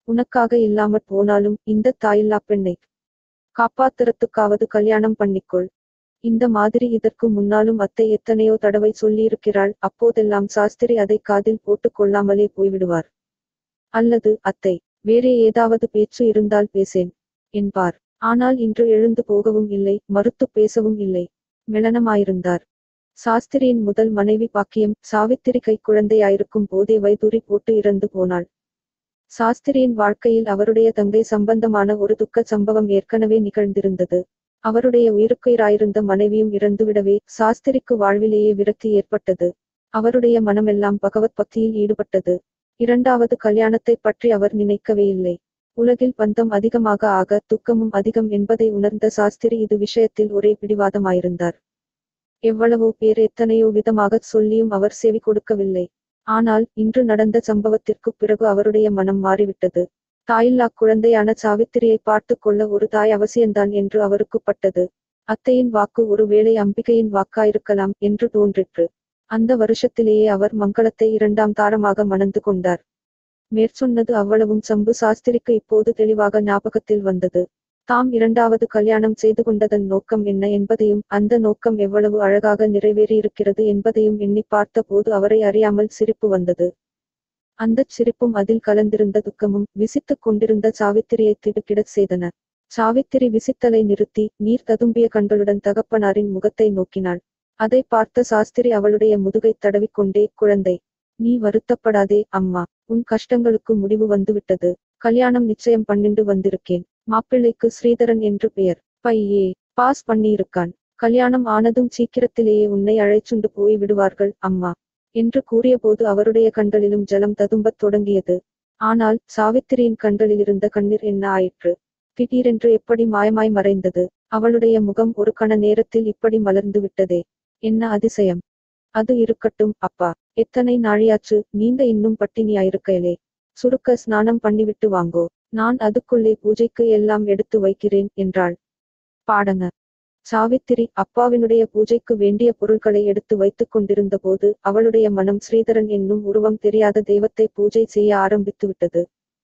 [SPEAKER 1] உனக்காக இல்லாமற் போனாலும் இந்த தாயில்லா பெண்ணை காப்பாத்துறதுக்காவது கல்யாணம் பண்ணிக்கொள். இந்த மாதிரி இதற்கு முன்னாலும் அத்தை எத்தனையோ தடவை சொல்லியிருக்கிறாள். அப்போதெல்லாம் சாஸ்திரி அதை காதில் போட்டுக் கொள்ளாமலே போய்விடுவார். அல்லது அத்தை வேறே ஏதாவது பேச்சு இருந்தால் பேசேன் என்பார். ஆனால் இன்று எழுந்து போகவும் இல்லை, மறுத்துப் பேசவும் இல்லை. மெளனமாயிருந்தார். சாஸ்திரியின் முதல் மனைவி பாக்கியம் சாவித்திரி கைக்குழந்தையாயிருக்கும் போதே வைதூரி போட்டு இறந்து போனாள். சாஸ்திரியின் வாழ்க்கையில் அவருடைய தங்கை சம்பந்தமான ஒரு துக்க சம்பவம் ஏற்கனவே நிகழ்ந்திருந்தது. அவருடைய உயிருக்குயிராயிருந்த மனைவியும் இறந்துவிடவே சாஸ்திரிக்கு வாழ்விலேயே விரக்தி ஏற்பட்டது. அவருடைய மனமெல்லாம் பகவத் பக்தியில் ஈடுபட்டது. இரண்டாவது கல்யாணத்தைப் பற்றி அவர் நினைக்கவே இல்லை. உலகில் பந்தம் அதிகமாக ஆக துக்கமும் அதிகம் என்பதை உணர்ந்த சாஸ்திரி இது விஷயத்தில் ஒரே பிடிவாதமாயிருந்தார். எவ்வளவோ பேர் எத்தனையோ விதமாகச் சொல்லியும் அவர் செவி கொடுக்கவில்லை. ஆனால் இன்று நடந்த சம்பவத்திற்குப் பிறகு அவருடைய மனம் மாறிவிட்டது. தாயில்லாக் குழந்தையான சாவித்திரியை பார்த்துக் கொள்ள ஒரு தாய் அவசியந்தான் என்று அவருக்குப் பட்டது. அத்தையின் வாக்கு ஒரு வேளை அம்பிகையின் வாக்காயிருக்கலாம் என்று தோன்றிற்று. அந்த வருஷத்திலேயே அவர் மங்களத்தை இரண்டாம் தாரமாக மணந்து கொண்டார். மேற்சொன்னது அவ்வளவும் சம்பு சாஸ்திரிக்கு இப்போது தெளிவாக ஞாபகத்தில் வந்தது. தாம் இரண்டாவது கல்யாணம் செய்து கொண்டதன் நோக்கம் என்ன என்பதையும் அந்த நோக்கம் எவ்வளவு அழகாக நிறைவேறியிருக்கிறது என்பதையும் எண்ணிப் பார்த்த போது அவரை அறியாமல் சிரிப்பு வந்தது. அந்தச் சிரிப்பும் அதில் கலந்திருந்த துக்கமும் விசித்துக் கொண்டிருந்த சாவித்திரியை திடுக்கிடச் செய்தன. சாவித்திரி விசித்தலை நிறுத்தி நீர் ததும்பிய கண்களுடன் தகப்பனாரின் முகத்தை நோக்கினாள். அதை பார்த்த சாஸ்திரி அவளுடைய முதுகைத் தடவிக்கொண்டே, குழந்தை, நீ வருத்தப்படாதே அம்மா. உன் கஷ்டங்களுக்கு முடிவு வந்துவிட்டது. கல்யாணம் நிச்சயம் பண்ணிண்டு வந்திருக்கேன். மாப்பிள்ளைக்கு ஸ்ரீதரன் என்று பெயர். பையே பாஸ் பண்ணியிருக்கான். கல்யாணம் ஆனதும் சீக்கிரத்திலேயே உன்னை அழைச்சுண்டு போய் விடுவார்கள் அம்மா என்று கூறியபோது அவருடைய கண்களிலும் ஜலம் ததும்பத் தொடங்கியது. ஆனால் சாவித்திரியின் கண்களிலிருந்த கண்ணீர் என்ன ஆயிற்று? திடீரென்று எப்படி மாயமாய் மறைந்தது? அவளுடைய முகம் ஒரு கண நேரத்தில் இப்படி மலர்ந்து விட்டதே, என்ன அதிசயம்! அது இருக்கட்டும் அப்பா, எத்தனை நாழியாச்சு நீங்க இன்னும் பட்டினியாயிருக்கையிலே. சுருக்க ஸ்நானம் பண்ணிவிட்டு வாங்கோ, நான் அதுக்குள்ளே பூஜைக்கு எல்லாம் எடுத்து வைக்கிறேன் என்றாள். பாடங்க. சாவித்திரி அப்பாவினுடைய பூஜைக்கு வேண்டிய பொருட்களை எடுத்து வைத்துக் கொண்டிருந்த போது அவளுடைய மனம் ஸ்ரீதரன் என்னும் உருவம் தெரியாத தெய்வத்தை பூஜை செய்ய ஆரம்பித்துவிட்டது.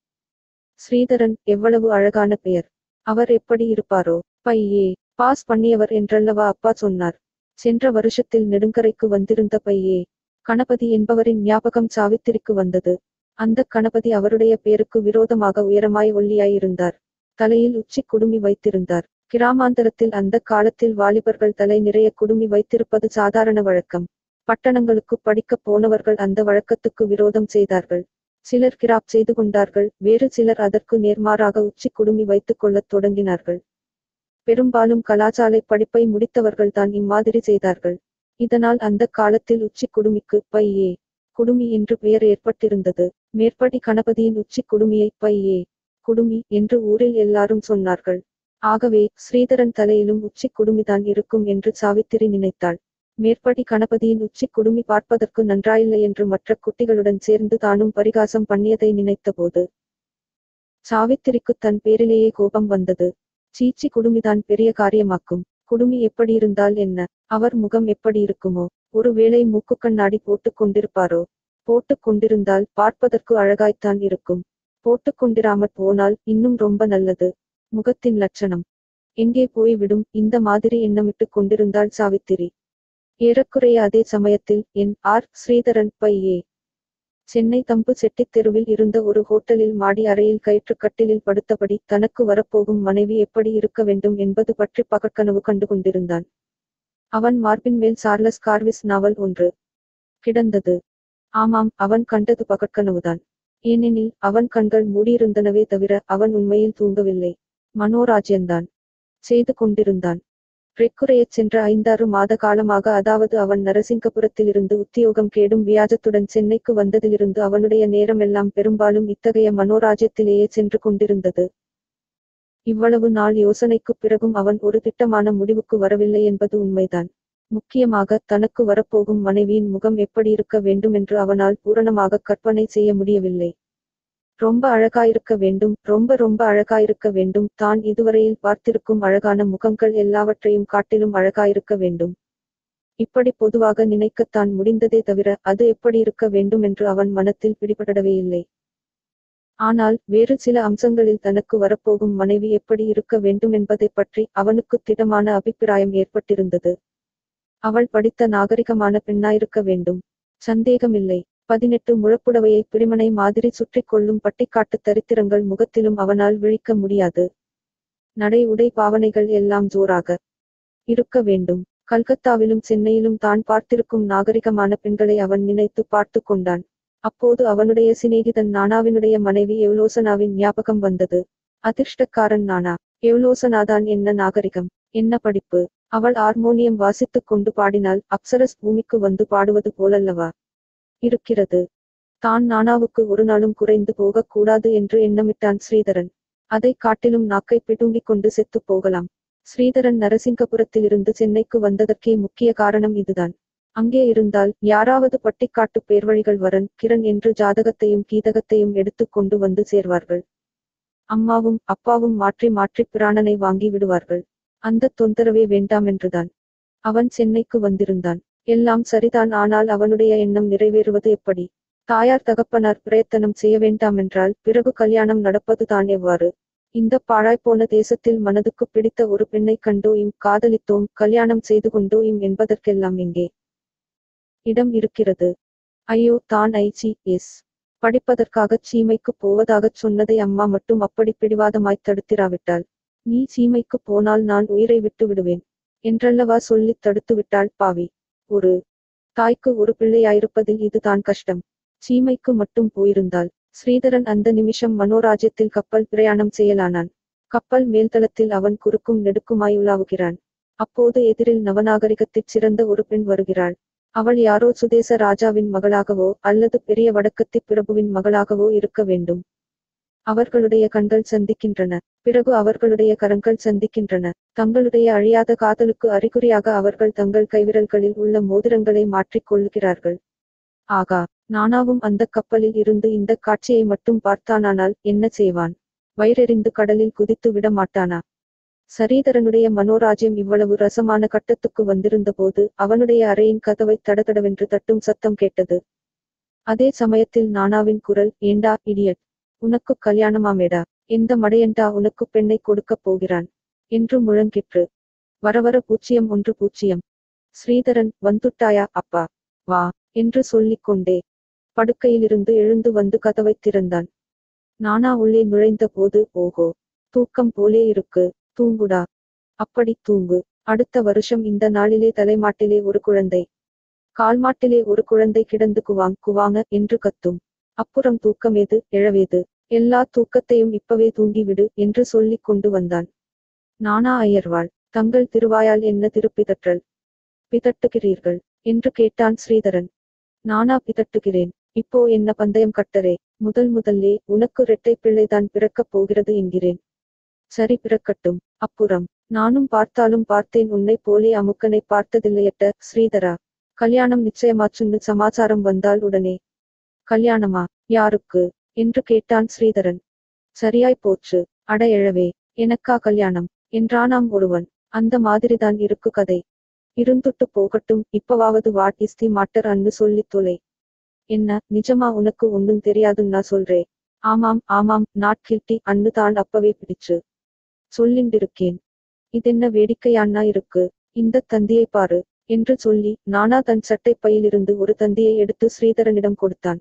[SPEAKER 1] ஸ்ரீதரன் எவ்வளவு அழகான பெயர்! அவர் எப்படி இருப்பாரோ? பையே பாஸ் பண்ணியவர் என்றல்லவா அப்பா சொன்னார். சென்ற வருஷத்தில் நெடுங்கரைக்கு வந்திருந்த பையே கணபதி என்பவரின் ஞாபகம் சாவித்திரிக்கு வந்தது. அந்த கணபதி அவருடைய பேருக்கு விரோதமாக உயரமாய் ஒல்லியாயிருந்தார். தலையில் உச்சி குடுமி வைத்திருந்தார். கிராமாந்தரத்தில் அந்த காலத்தில் வாலிபர்கள் தலை நிறைய குடுமி வைத்திருப்பது சாதாரண வழக்கம். பட்டணங்களுக்கு படிக்கப் போனவர்கள் அந்த வழக்கத்துக்கு விரோதம் செய்தார்கள். சிலர் கிராப் செய்து கொண்டார்கள், வேறு சிலர் அதற்கு நேர்மாறாக உச்சி குடுமி வைத்துக் கொள்ளத் தொடங்கினார்கள். பெரும்பாலும் கலாசாலை படிப்பை முடித்தவர்கள் தான் இம்மாதிரி செய்தார்கள். இதனால் அந்த காலத்தில் உச்சி குடுமிக்கு பையே குடுமி என்று பெயர் ஏற்பட்டிருந்தது. மேற்படி கணபதியின் உச்சி குடுமியை பையே குடுமி என்று ஊரில் எல்லாரும் சொன்னார்கள். ஆகவே ஸ்ரீதரன் தலையிலும் உச்சி குடுமிதான் இருக்கும் என்று சாவித்திரி நினைத்தாள். மேற்படி கணபதியின் உச்சி குடுமி பார்ப்பதற்கு நன்றாயில்லை என்று மற்ற குட்டிகளுடன் சேர்ந்து தானும் பரிகாசம் பண்ணியதை நினைத்தபோது சாவித்திரிக்கு தன் பேரிலேயே கோபம் வந்தது. சீச்சி குடுமிதான் பெரிய காரியமாக்கும். குடுமி எப்படியிருந்தால் என்ன? அவர் முகம் எப்படியிருக்குமோ? ஒருவேளை மூக்குக்கண்ணாடி போட்டுக் கொண்டிருப்பாரோ? போட்டுக் கொண்டிருந்தால் பார்ப்பதற்கு அழகாய்த்தான் இருக்கும். போட்டுக் கொண்டிராமற் போனால் இன்னும் ரொம்ப நல்லது. முகத்தின் லட்சணம் எங்கே போய் விடும்? இந்த மாதிரி எண்ணமிட்டுக் கொண்டிருந்தாள் சாவித்திரி. ஏறக்குறைய அதே சமயத்தில் என் ஆர் ஸ்ரீதரன் பையே சென்னை தம்பு செட்டித் தெருவில் இருந்த ஒரு ஹோட்டலில் மாடி அறையில் கயிற்றுக் கட்டிலில் படுத்தபடி தனக்கு வரப்போகும் மனைவி எப்படி இருக்க வேண்டும் என்பது பற்றி பகற்கனவு கண்டு கொண்டிருந்தான். அவன் மார்பின் மேல் சார்லஸ் கார்விஸ் நாவல் ஒன்று கிடந்தது. ஆமாம், அவன் கண்டது பகற்கனவுதான். ஏனெனில் அவன் கண்கள் மூடியிருந்தனவே தவிர அவன் உண்மையில் தூங்கவில்லை. மனோராஜ்யந்தான் செய்து கொண்டிருந்தான். ரெக்குறையச் சென்ற ஐந்தாறு மாத காலமாக, அதாவது அவன் நரசிங்கபுரத்திலிருந்து உத்தியோகம் கேடும் வியாஜத்துடன் சென்னைக்கு வந்ததிலிருந்து அவனுடைய நேரமெல்லாம் பெரும்பாலும் இத்தகைய மனோராஜ்யத்திலேயே சென்று கொண்டிருந்தது. இவ்வளவு நாள் யோசனைக்குப் பிறகும் அவன் ஒரு திட்டமான முடிவுக்கு வரவில்லை என்பது உண்மைதான். முக்கியமாக தனக்கு வரப்போகும் மனைவியின் முகம் எப்படியிருக்க வேண்டுமென்று அவனால் பூரணமாக கற்பனை செய்ய முடியவில்லை. ரொம்ப அழகாயிருக்க வேண்டும், ரொம்ப ரொம்ப அழகாயிருக்க வேண்டும். தான் இதுவரையில் பார்த்திருக்கும் அழகான முகங்கள் எல்லாவற்றையும் காட்டிலும் அழகாயிருக்க வேண்டும். இப்படி பொதுவாக நினைக்கத்தான் முடிந்ததே தவிர அது எப்படியிருக்க வேண்டுமென்று அவன் மனத்தில் பிடிபடவே இல்லை. ஆனால் வேறு சில அம்சங்களில் தனக்கு வரப்போகும் மனைவி எப்படி இருக்க வேண்டுமென்பதைப் பற்றி அவனுக்கு திடமான அபிப்பிராயம் ஏற்பட்டிருந்தது. அவள் படித்த நாகரிகமான பெண்ணாயிருக்க வேண்டும். சந்தேகமில்லை. பதினெட்டு முழப்புடவையை பிரிமனை மாதிரி சுற்றிக் கொள்ளும் பட்டிக்காட்டு தரித்திரங்கள் முகத்திலும் அவனால் விழிக்க முடியாது. நடை உடை பாவனைகள் எல்லாம் ஜோராக இருக்க வேண்டும். கல்கத்தாவிலும் சென்னையிலும் தான் பார்த்திருக்கும் நாகரிகமான பெண்களை அவன் நினைத்து பார்த்து கொண்டான். அப்போது அவனுடைய சிநேகிதன் நானாவினுடைய மனைவி எவ்லோசனாவின் ஞாபகம் வந்தது. அதிர்ஷ்டக்காரன் நானா. எவ்லோசனாதான் என்ன நாகரிகம், என்ன படிப்பு. அவள் ஹார்மோனியம் வாசித்துக் கொண்டு பாடினால் அப்சரஸ் பூமிக்கு வந்து பாடுவது போலல்லவா இருக்கிறது. தான் நானாவுக்கு ஒரு நாளும் குறைந்து போகக் கூடாது என்று எண்ணமிட்டான் ஸ்ரீதரன். அதைக் காட்டிலும் நாக்கை பிடுங்கிக் கொண்டு செத்துப் போகலாம். ஸ்ரீதரன் நரசிங்கபுரத்திலிருந்து சென்னைக்கு வந்ததற்கே முக்கிய காரணம் இதுதான். அங்கே இருந்தால் யாராவது பட்டிக்காட்டு பேர்வழிகள் வரன் கிரண் என்று ஜாதகத்தையும் கீதகத்தையும் எடுத்துக் கொண்டு வந்து சேர்வார்கள். அம்மாவும் அப்பாவும் மாற்றி மாற்றி பிராணனை வாங்கி விடுவார்கள். அந்த தொந்தரவே வேண்டாமென்றுதான் அவன் சென்னைக்கு வந்திருந்தான். எல்லாம் சரிதான். ஆனால் அவனுடைய எண்ணம் நிறைவேறுவது எப்படி? தாயார் தகப்பனார் பிரயத்தனம் செய்ய வேண்டாமென்றால் பிறகு கல்யாணம் நடப்பது தான் எவ்வாறு? இந்த பாழாய்ப்போன தேசத்தில் மனதுக்கு பிடித்த ஒரு பெண்ணை கண்டோயும் காதலித்தோம் கல்யாணம் செய்து கொண்டோயும் என்பதற்கெல்லாம் எங்கே இடம் இருக்கிறது? ஐயோ, தான் ஐ சி எஸ் படிப்பதற்காகச் சீமைக்குப் போவதாகச் சொன்னதை அம்மா மட்டும் அப்படி பிடிவாதமாய்த் தடுத்திராவிட்டாள். நீ சீமைக்குப் போனால் நான் உயிரை விட்டு விடுவேன் என்றல்லவா சொல்லித் தடுத்து விட்டாள் பாவி. ஒரு தாய்க்கு ஒரு பிள்ளையாயிருப்பதில் இது தான் கஷ்டம். சீமைக்கு மட்டும் போயிருந்தாள். ஸ்ரீதரன் அந்த நிமிஷம் மனோராஜ்யத்தில் கப்பல் பிரயாணம் செய்யலானான். கப்பல் மேல்தளத்தில் அவன் குறுக்கும் நெடுக்குமாய் உலாவுகிறான். அப்போது எதிரில் நவநாகரிகத்திற் சிறந்த ஒரு பெண் வருகிறாள். அவள் யாரோ சுதேச ராஜாவின் மகளாகவோ அல்லது பெரிய வடக்கத்திப் பிரபுவின் மகளாகவோ இருக்க வேண்டும். அவர்களுடைய கண்கள் சந்திக்கின்றன. பிறகு அவர்களுடைய கரங்கள் சந்திக்கின்றன. தங்களுடைய அழியாத காதலுக்கு அறிகுறியாக அவர்கள் தங்கள் கைவிரல்களில் உள்ள மோதிரங்களை மாற்றிக் கொள்ளுகிறார்கள். ஆகா, நானாவும் அந்தக் கப்பலில் இருந்து இந்தக் காட்சியை மட்டும் பார்த்தானானால் என்ன செய்வான்? வயிறெறிந்து கடலில் குதித்து விட மாட்டானா? சரீதரனுடைய மனோராஜ்யம் இவ்வளவு ரசமான கட்டத்துக்கு வந்திருந்தபோது அவனுடைய அறையின் கதவை தடதடவென்று தட்டும் சத்தம் கேட்டது. அதே சமயத்தில் நானாவின் குரல், ஏண்டா இடியட், உனக்கு கல்யாணமாமேடா, எந்த மடையன்டா உனக்கு பெண்ணை கொடுக்கப் போகிறான் என்று முழங்கிற்று. வரவர பூஜ்ஜியம் ஒன்று பூஜ்ஜியம். ஸ்ரீதரன், வந்துட்டாயா அப்பா, வா என்று சொல்லிக் கொண்டே படுக்கையிலிருந்து எழுந்து வந்து கதவைத் திறந்தான். நானா உள்ளே நுழைந்த போது, ஓகோ, தூக்கம் போலே இருக்கு, தூங்குடா. அப்படி தூங்கு. அடுத்த வருஷம் இந்த நாளிலே தலைமாட்டிலே ஒரு குழந்தை, கால்மாட்டிலே ஒரு குழந்தை கிடந்து குவாங் குவாங்க என்று கத்தும். அப்புறம் தூக்கமேது, எழவேது, எல்லா தூக்கத்தையும் இப்பவே தூங்கிவிடு என்று சொல்லிக் கொண்டு வந்தான். நானா அய்யர்வாள், தங்கள் திருவாயால் என்ன திருப்பிதற்றல் பிதட்டுகிறீர்கள் என்று கேட்டான் ஸ்ரீதரன். நானா பிதட்டுகிறேன்? இப்போ என்ன பந்தயம் கட்டரே? முதல் முதல்லே உனக்கு இரட்டை பிள்ளைதான் பிறக்கப் போகிறது என்கிறேன். சரி, பிறக்கட்டும். அப்புறம் நானும் பார்த்தாலும் பார்த்தேன், உன்னை போலே அமுக்கனை பார்த்ததில்லையட்ட ஸ்ரீதரா. கல்யாணம் நிச்சயமாச்சுன்னு சமாச்சாரம் வந்தால் உடனே கல்யாணமா? யாருக்கு என்று கேட்டான் ஸ்ரீதரன். சரியாய் போச்சு. அட எழவே, எனக்கா கல்யாணம் என்றானாம் ஒருவன். அந்த மாதிரிதான் இருக்கு கதை. இருந்துட்டு போகட்டும், இப்பவாவது வாட் இஸ் தி மாட்டர் அன்னு சொல்லித் தொலை. என்ன, நிஜமா உனக்கு ஒன்னும் தெரியாதுன்னா சொல்றே? ஆமாம் ஆமாம், நாட் கில்ட்டி அன்னு தான் அப்பவே பிடிச்சு சொல்லிண்டிருக்கேன். இதென்ன வேடிக்கையான்னா இருக்கு, இந்தத் தந்தியை பாரு என்று சொல்லி நானா தன் சட்டைப் பையிலிருந்து ஒரு தந்தியை எடுத்து ஸ்ரீதரனிடம் கொடுத்தான்.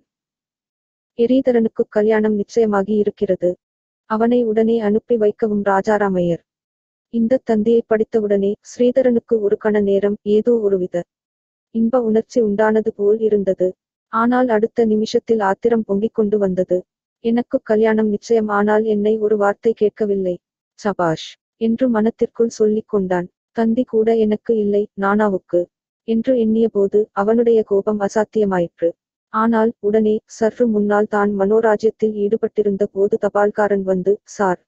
[SPEAKER 1] எரீதரனுக்குக் கல்யாணம் நிச்சயமாகி இருக்கிறது. அவனை உடனே அனுப்பி வைக்கவும் ராஜாராமையர். இந்தத் தந்தியை படித்தவுடனே ஸ்ரீதரனுக்கு ஒரு கண நேரம் ஏதோ ஒருவித இன்ப உணர்ச்சி உண்டானது போல் இருந்தது. ஆனால் அடுத்த நிமிஷத்தில் ஆத்திரம் பொங்கிக் கொண்டு வந்தது. எனக்கு கல்யாணம் நிச்சயம், ஆனால் என்னை ஒரு வார்த்தை கேட்கவில்லை. சபாஷ் என்று மனத்திற்குள் சொல்லிக் கொண்டான். தந்தி கூட எனக்கு இல்லை, நானாவுக்கு என்று எண்ணியபோது அவனுடைய கோபம் அசாத்தியமாயிற்று. ஆனால் உடனே சற்று முன்னால் தான் மனோராஜ்யத்தில் ஈடுபட்டிருந்த போது தபால்காரன் வந்து, சார்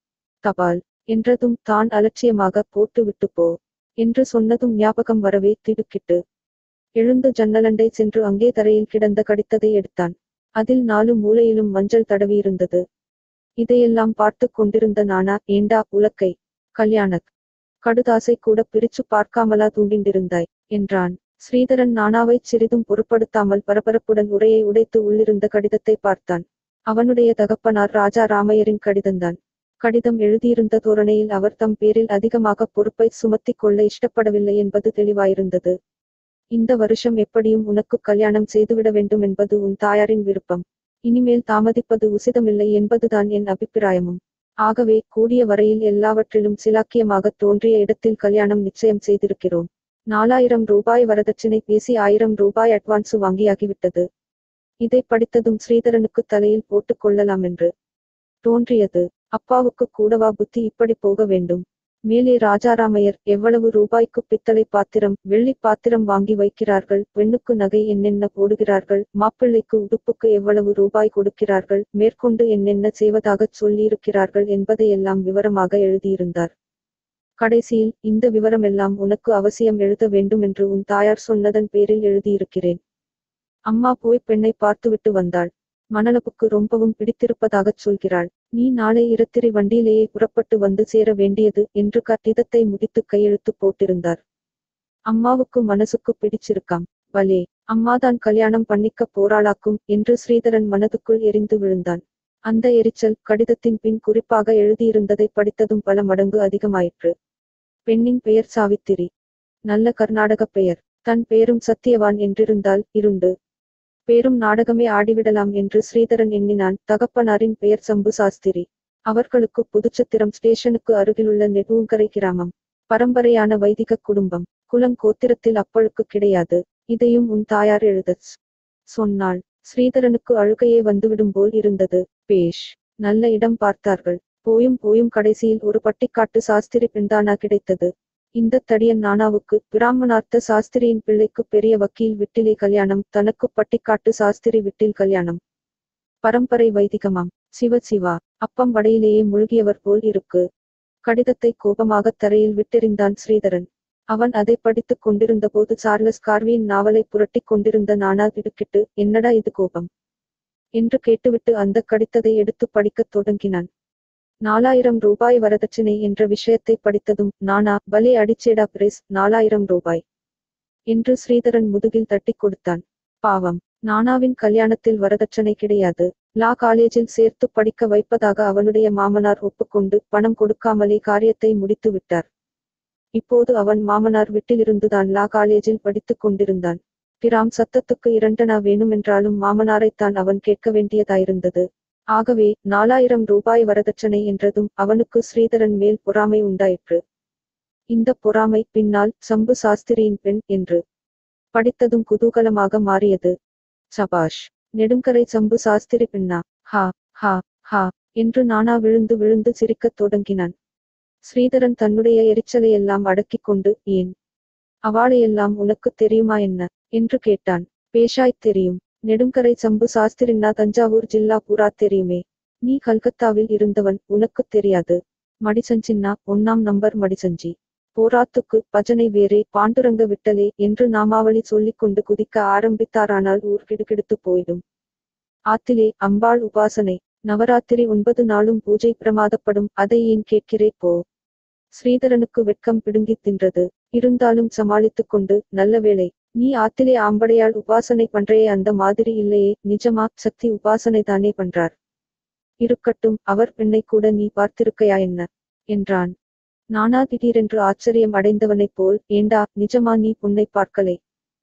[SPEAKER 1] தபால் என்றதும் தான் அலட்சியமாக, போட்டு விட்டு போ என்று சொன்னதும் ஞாபகம் வரவே திடுக்கிட்டு எழுந்து ஜன்னலண்டை சென்று அங்கே தரையில் கிடந்த கடித்ததை எடுத்தான். அதில் நாலு மூலையிலும் மஞ்சள் தடவியிருந்தது. இதையெல்லாம் பார்த்து கொண்டிருந்த நானா, ஏண்டா உலக்கை, கல்யாணக் கடுதாசை கூட பிரிச்சு பார்க்காமலா தூண்டிண்டிருந்தாய் என்றான். ஸ்ரீதரன் நானாவைச் சிறிதும் பொருட்படுத்தாமல் பரபரப்புடன் உரையை உடைத்து உள்ளிருந்த கடிதத்தை பார்த்தான். அவனுடைய தகப்பனார் ராஜா ராமையரின் கடிதம்தான். கடிதம் எழுதியிருந்த தோரணையில் அவர் தம் பேரில் அதிகமாக பொறுப்பை சுமத்திக் கொள்ள இஷ்டப்படவில்லை என்பது தெளிவாயிருந்தது. இந்த வருஷம் எப்படியும் உனக்கு கல்யாணம் செய்துவிட வேண்டும் என்பது உன் தாயாரின் விருப்பம். இனிமேல் தாமதிப்பது உசிதமில்லை என்பதுதான் என் அபிப்பிராயமும். ஆகவே கூடிய வரையில் எல்லாவற்றிலும் சிலாக்கியமாக தோன்றிய இடத்தில் கல்யாணம் நிச்சயம் செய்திருக்கிறோம். நாலாயிரம் ரூபாய் வரதட்சணை பேசி ஆயிரம் ரூபாய் அட்வான்சு வாங்கியாகிவிட்டது. இதை படித்ததும் ஸ்ரீதரனுக்கு தலையில் போட்டுக் கொள்ளலாம் என்று தோன்றியது. அப்பாவுக்கு கூடவா புத்தி இப்படி போக வேண்டும்? மேலே ராஜாராமையர் எவ்வளவு ரூபாய்க்கு பித்தளை பாத்திரம் வெள்ளி பாத்திரம் வாங்கி வைக்கிறார்கள், பெண்ணுக்கு நகை என்னென்ன போடுகிறார்கள், மாப்பிள்ளைக்கு உடுப்புக்கு எவ்வளவு ரூபாய் கொடுக்கிறார்கள், மேற்கொண்டு என்னென்ன செய்வதாகச் சொல்லியிருக்கிறார்கள் என்பதையெல்லாம் விவரமாக எழுதியிருந்தார். கடைசியில் இந்த விவரமெல்லாம் உனக்கு அவசியம் எழுத வேண்டுமென்று உன் தாயார் சொன்னதன் பேரில் எழுதியிருக்கிறேன். அம்மா போய் பெண்ணை பார்த்துவிட்டு வந்தாள். மணலப்புக்கு ரொம்பவும் பிடித்திருப்பதாகச் சொல்கிறாள். நீ நாளை இரத்திரி வண்டியிலேயே புறப்பட்டு வந்து சேர வேண்டியது என்று கடிதத்தை முடித்து கையெழுத்து போட்டிருந்தார். அம்மாவுக்கு மனசுக்கு பிடிச்சிருக்காம். பலே, அம்மாதான் கல்யாணம் பண்ணிக்க போராளாக்கும் என்று ஸ்ரீதரன் மனதுக்குள் எரிந்து விழுந்தான். அந்த எரிச்சல் கடிதத்தின் பின் குறிப்பாக எழுதியிருந்ததை படித்ததும் பல மடங்கு அதிகமாயிற்று. பெண்ணின் பெயர் சாவித்திரி. நல்ல கர்நாடக பெயர். தன் பெயரும் சத்தியவான் என்றிருந்தால் இருண்டு பேரும் நாடகமே ஆடிவிடலாம் என்று ஸ்ரீதரன் எண்ணினான். தகப்பனாரின் பெயர் சம்பு சாஸ்திரி. அவர்களுக்கு புதுச்சத்திரம் ஸ்டேஷனுக்கு அருகிலுள்ள நெடுங்கரை கிராமம். பரம்பரையான வைதிக குடும்பம். குலம் கோத்திரத்தில் அப்பழுக்கு கிடையாது. இதையும் உன் தாயார் எழுதச் சொன்னாள். ஸ்ரீதரனுக்கு அழுகையே வந்துவிடும் போல் இருந்தது. பேஷ், நல்ல இடம் பார்த்தார்கள். போயும் போயும் கடைசியில் ஒரு பட்டிக்காட்டு சாஸ்திரி பெண்தானா கிடைத்தது. இந்த தடியன் நானாவுக்கு பிராமணார்த்த சாஸ்திரியின் பிள்ளைக்கு பெரிய வக்கீல் விட்டிலே கல்யாணம், தனக்கு பட்டிக்காட்டு சாஸ்திரி விட்டில் கல்யாணம். பரம்பரை வைதிகமாம். சிவ சிவா, அப்பம் வடையிலேயே முழுகியவர் போல் இருக்கு. கடிதத்தை கோபமாக தரையில் விட்டெறிந்தான் ஸ்ரீதரன். அவன் அதை படித்துக் கொண்டிருந்தபோது சார்லஸ் கார்வியின் நாவலை புரட்டிக் கொண்டிருந்த நானா திடுக்கிட்டு, என்னடா இது கோபம் என்று கேட்டுவிட்டு அந்த கடிதத்தை எடுத்து படிக்கத் தொடங்கினான். நாலாயிரம் ரூபாய் வரதட்சணை என்ற விஷயத்தை படித்ததும், நானா, பலே அடிச்சேடா பிரேஸ், நாலாயிரம் ரூபாய் என்று ஸ்ரீதரன் முதுகில் தட்டிக் கொடுத்தான். பாவம், நானாவின் கல்யாணத்தில் வரதட்சணை கிடையாது. லா காலேஜில் சேர்த்து படிக்க வைப்பதாக அவனுடைய மாமனார் ஒப்புக்கொண்டு பணம் கொடுக்காமலே காரியத்தை முடித்து விட்டார். இப்போது அவன் மாமனார் வீட்டிலிருந்துதான் லா காலேஜில் படித்துக் கொண்டிருந்தான். கிராம் சத்தத்துக்கு இரண்டனா வேணுமென்றாலும் மாமனாரைத்தான் அவன் கேட்க வேண்டியதாயிருந்தது. ஆகவே நாலாயிரம் ரூபாய் வரதட்சணை என்றதும் அவனுக்கு ஸ்ரீதரன் மேல் பொறாமை உண்டாயிற்று. இந்த பொறாமை பின்னால் சம்பு சாஸ்திரியின் பெண் என்று படித்ததும் குதூகலமாக மாறியது. சபாஷ், நெடுங்கரை சம்பு சாஸ்திரி பெண்ணா? ஹா ஹா ஹா என்று நானா விழுந்து விழுந்து சிரிக்கத் தொடங்கினான். ஸ்ரீதரன் தன்னுடைய எரிச்சலையெல்லாம் அடக்கிக் கொண்டு, ஏன், அவளையெல்லாம் உனக்குத் தெரியுமா என்ன என்று கேட்டான். பேஷாய்த் தெரியும். நெடுங்கரை சம்பு சாஸ்திரின்னா தஞ்சாவூர் ஜில்லா பூரா தெரியுமே. நீ கல்கத்தாவில் இருந்தவன், உனக்குத் தெரியாது. மடிசஞ்சின்னா ஒன்னாம் நம்பர் மடிசஞ்சி. போராத்துக்கு பஜனை வேறே, பாண்டுரங்க விட்டலே என்று நாமாவளி சொல்லிக் கொண்டு குதிக்க ஆரம்பித்தாரானால் ஊர் கிடுகிடுத்து போயிடும். ஆத்திலே அம்பாள் உபாசனை. நவராத்திரி ஒன்பது நாளும் பூஜை பிரமாதப்படும். அதை ஏன் கேட்கிறே போ. ஸ்ரீதரனுக்கு வெட்கம் பிடுங்கித் தின்றது. இருந்தாலும் சமாளித்துக் கொண்டு, நல்ல வேளை நீ ஆத்திலே ஆம்படையாள் உபாசனை பண்றையே, அந்த மாதிரி இல்லையே. நிஜமா, சக்தி உபாசனை தானே பண்றார். இருக்கட்டும், அவர் பெண்ணை கூட நீ பார்த்திருக்கையா என்ன என்றான். நானா திடீரென்று ஆச்சரியம் அடைந்தவனைப் போல், ஏண்டா, நிஜமா நீ பொண்ணை பார்க்கலை?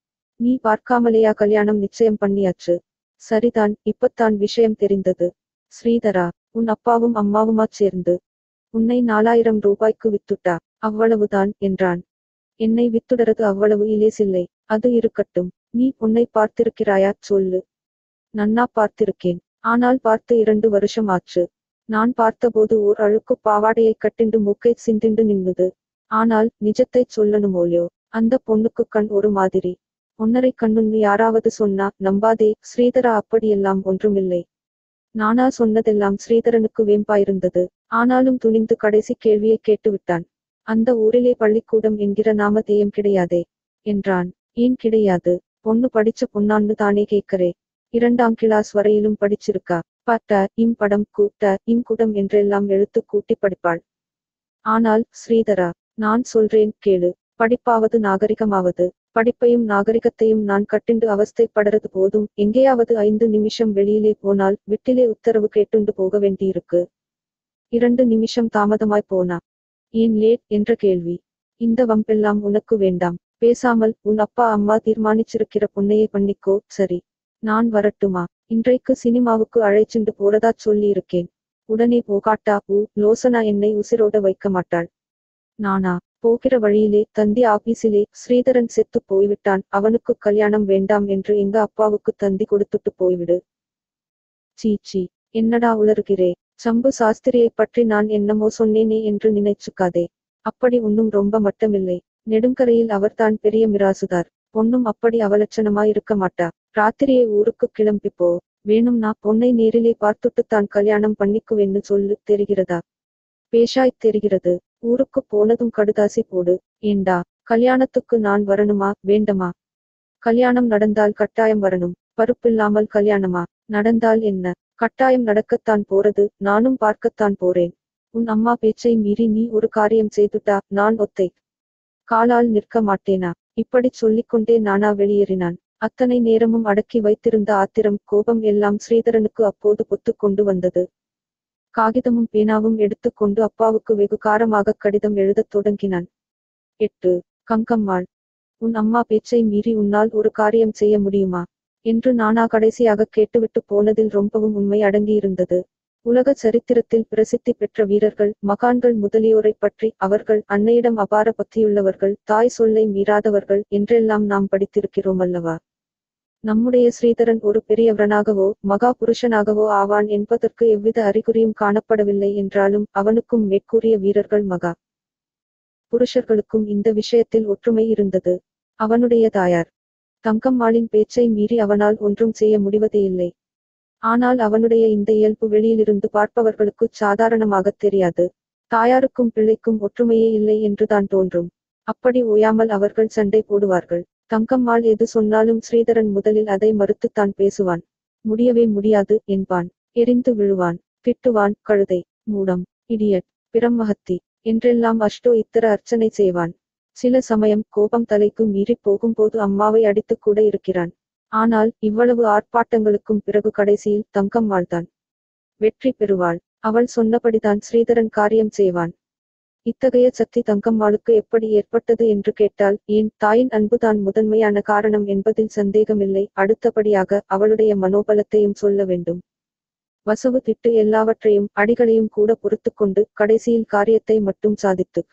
[SPEAKER 1] நீ பார்க்காமலேயா கல்யாணம் நிச்சயம் பண்ணியாச்சு? சரிதான், இப்பத்தான் விஷயம் தெரிந்தது. ஸ்ரீதரா, உன் அப்பாவும் அம்மாவுமாச் சேர்ந்து உன்னை நாலாயிரம் ரூபாய்க்கு வித்துட்டா? அவ்வளவுதான் என்றான். என்னை வித்துடறது அவ்வளவு இலேசில்லை. அது இருக்கட்டும். நீ பொண்ணை பார்த்திருக்கிறாயா சொல்லு. நன்னா பார்த்திருக்கேன். ஆனால் பார்த்து இரண்டு வருஷம் ஆச்சு. நான் பார்த்தபோது ஓர் அழுக்கு பாவாடையை கட்டிண்டு மூக்கை சிந்திண்டு நின்னுது. ஆனால் நிஜத்தைச் சொல்லணுமோல்யோ, அந்த பொண்ணுக்கு கண் ஒரு மாதிரி. ஒன்னரை கண்ணுன்னு யாராவது சொன்னா நம்பாதே. ஸ்ரீதரா, அப்படியெல்லாம் ஒன்றுமில்லை. நானா சொன்னதெல்லாம் ஸ்ரீதரனுக்கு வேம்பாயிருந்தது. ஆனாலும் துணிந்து கடைசி கேள்வியை கேட்டுவிட்டான். அந்த ஊரிலே பள்ளிக்கூடம் என்கிற நாமதேயம் கிடையாதே என்றான். ஏன் கிடையாது? பொண்ணு படிச்ச பொண்ணான்னு தானே கேட்கறே. இரண்டாம் கிளாஸ் வரையிலும் படிச்சிருக்கா. பட்ட இம் படம் கூட்ட இம் குடம் என்றெல்லாம் எழுத்து கூட்டி படிப்பாள். ஆனால் ஸ்ரீதரா, நான் சொல்றேன் கேளு. படிப்பாவது நாகரிகமாவது படிப்பையும் நாகரிகத்தையும் நான் கட்டிண்டு அவஸ்தைப்படறது போதும் எங்கேயாவது ஐந்து நிமிஷம் வெளியிலே போனால் விட்டிலே உத்தரவு கேட்டுண்டு போக வேண்டியிருக்கு. இரண்டு நிமிஷம் தாமதமாய் போனா ஏன் லேட் என்ற கேள்வி. இந்த வம்பெல்லாம் உனக்கு வேண்டாம். பேசாமல் உன் அப்பா அம்மா தீர்மானிச்சிருக்கிற பொண்ணையே பண்ணிக்கோ. சரி, நான் வரட்டுமா? இன்றைக்கு சினிமாவுக்கு அழைச்சிண்டு போறதாச் சொல்லி இருக்கேன். உடனே போகாட்டா ஊ லோசனா என்னை உசிரோட வைக்க மாட்டாள். நானா? போகிற வழியிலே தந்தி ஆபீஸிலே ஸ்ரீதரன் செத்து போய்விட்டான், அவனுக்கு கல்யாணம் வேண்டாம் என்று எங்க அப்பாவுக்கு தந்தி கொடுத்துட்டு போய்விடு. சீச்சி, என்னடா உளறுகிறே? சம்பு சாஸ்திரியைப் பற்றி நான் என்னமோ சொன்னேனே என்று நினைச்சுக்காதே. அப்படி ஒன்னும் ரொம்ப மட்டமில்லை. நெடுங்கரையில் அவர்தான் பெரிய மிராசுதார். பொண்ணும் அப்படி அவலட்சணமாய் இருக்க மாட்டா. ராத்திரியே ஊருக்கு கிளம்பி போ. வேணும்னா பொண்ணை நேரிலே பார்த்துட்டுத்தான் கல்யாணம் பண்ணிக்குவேன்னு சொல்லு. தெரிகிறதா? பேஷாய்த் தெரிகிறது. ஊருக்கு போனதும் கடுதாசி போடு. ஏண்டா, கல்யாணத்துக்கு நான் வரணுமா வேண்டமா? கல்யாணம் நடந்தால் கட்டாயம் வரணும். பருப்பில்லாமல் கல்யாணமா? நடந்தால் என்ன, கட்டாயம் நடக்கத்தான் போறது. நானும் பார்க்கத்தான் போறேன். உன் அம்மா பேச்சை மீறி நீ ஒரு காரியம் செய்துட்டா நான் ஒத்தை காலால் நிற்க மாட்டேனா? இப்படிச் சொல்லிக்கொண்டே நானா வெளியேறினான். அத்தனை நேரமும் அடக்கி வைத்திருந்த ஆத்திரம் கோபம் எல்லாம் ஸ்ரீதரனுக்கு அப்போது பொத்துக் கொண்டு வந்தது. காகிதமும் பேனாவும் எடுத்துக்கொண்டு அப்பாவுக்கு வெகு காரமாக கடிதம் எழுதத் தொடங்கினான். எட்டு. கங்கம்மாள், உன் அம்மா பேச்சை மீறி உன்னால் ஒரு காரியம் செய்ய முடியுமா என்று நானா கடைசியாக கேட்டுவிட்டு போனதில் ரொம்பவும் உண்மை அடங்கியிருந்தது. உலக சரித்திரத்தில் பிரசித்தி பெற்ற வீரர்கள் மகான்கள் முதலியோரைப் பற்றி அவர்கள் அன்னையிடம் அபார பக்தியுள்ளவர்கள், தாய் சொல்லை மீறாதவர்கள் என்றெல்லாம் நாம் படித்திருக்கிறோமல்லவா? நம்முடைய ஸ்ரீதரன் ஒரு பெரியவனாகவோ மகா புருஷனாகவோ ஆவான் என்பதற்கு எவ்வித அறிகுறியும் காணப்படவில்லை என்றாலும் அவனுக்கும் மேற்கூறிய வீரர்கள் மகா புருஷர்களுக்கும் இந்த விஷயத்தில் ஒற்றுமை இருந்தது. அவனுடைய தாயார் தங்கம்மாளின் பேச்சை மீறி அவனால் ஒன்றும் செய்ய முடிவதேயில்லை. ஆனால் அவனுடைய இந்த இயல்பு வெளியிலிருந்து பார்ப்பவர்களுக்குச் சாதாரணமாகத் தெரியாது. தாயாருக்கும் பிள்ளைக்கும் ஒற்றுமையே இல்லை என்றுதான் தோன்றும். அப்படி ஓயாமல் அவர்கள் சண்டை போடுவார்கள். தங்கம்மாள் எது சொன்னாலும் ஸ்ரீதரன் முதலில் அதை மறுத்துத்தான் பேசுவான். முடியவே முடியாது என்பான். எரிந்து விழுவான். திட்டுவான். கழுதை, மூடம், இடியட், பிரம்மஹத்தி என்றெல்லாம் அஷ்டோ இத்தர அர்ச்சனை செய்வான். சில சமயம் கோபம் தலைக்கு மீறிப் போகும்போது அம்மாவை அடித்துக் கூட இருக்கிறான். ஆனால் இவ்வளவு ஆர்ப்பாட்டங்களுக்கும் பிறகு கடைசியில் தங்கம்மாள்தான் வெற்றி பெறுவாள். அவள் சொன்னபடிதான் ஸ்ரீதரன் காரியம் செய்வான். இத்தகைய சக்தி தங்கம்மாளுக்கு எப்படி ஏற்பட்டது என்று கேட்டால், ஏன் தாயின் அன்புதான் முதன்மையான காரணம் என்பதில் சந்தேகமில்லை. அடுத்தபடியாக அவளுடைய மனோபலத்தையும் சொல்ல வேண்டும். வசவு திட்டு எல்லாவற்றையும் அடிகளையும் கூட பொறுத்துக்கொண்டு கடைசியில் காரியத்தை மட்டும் சாதித்துக்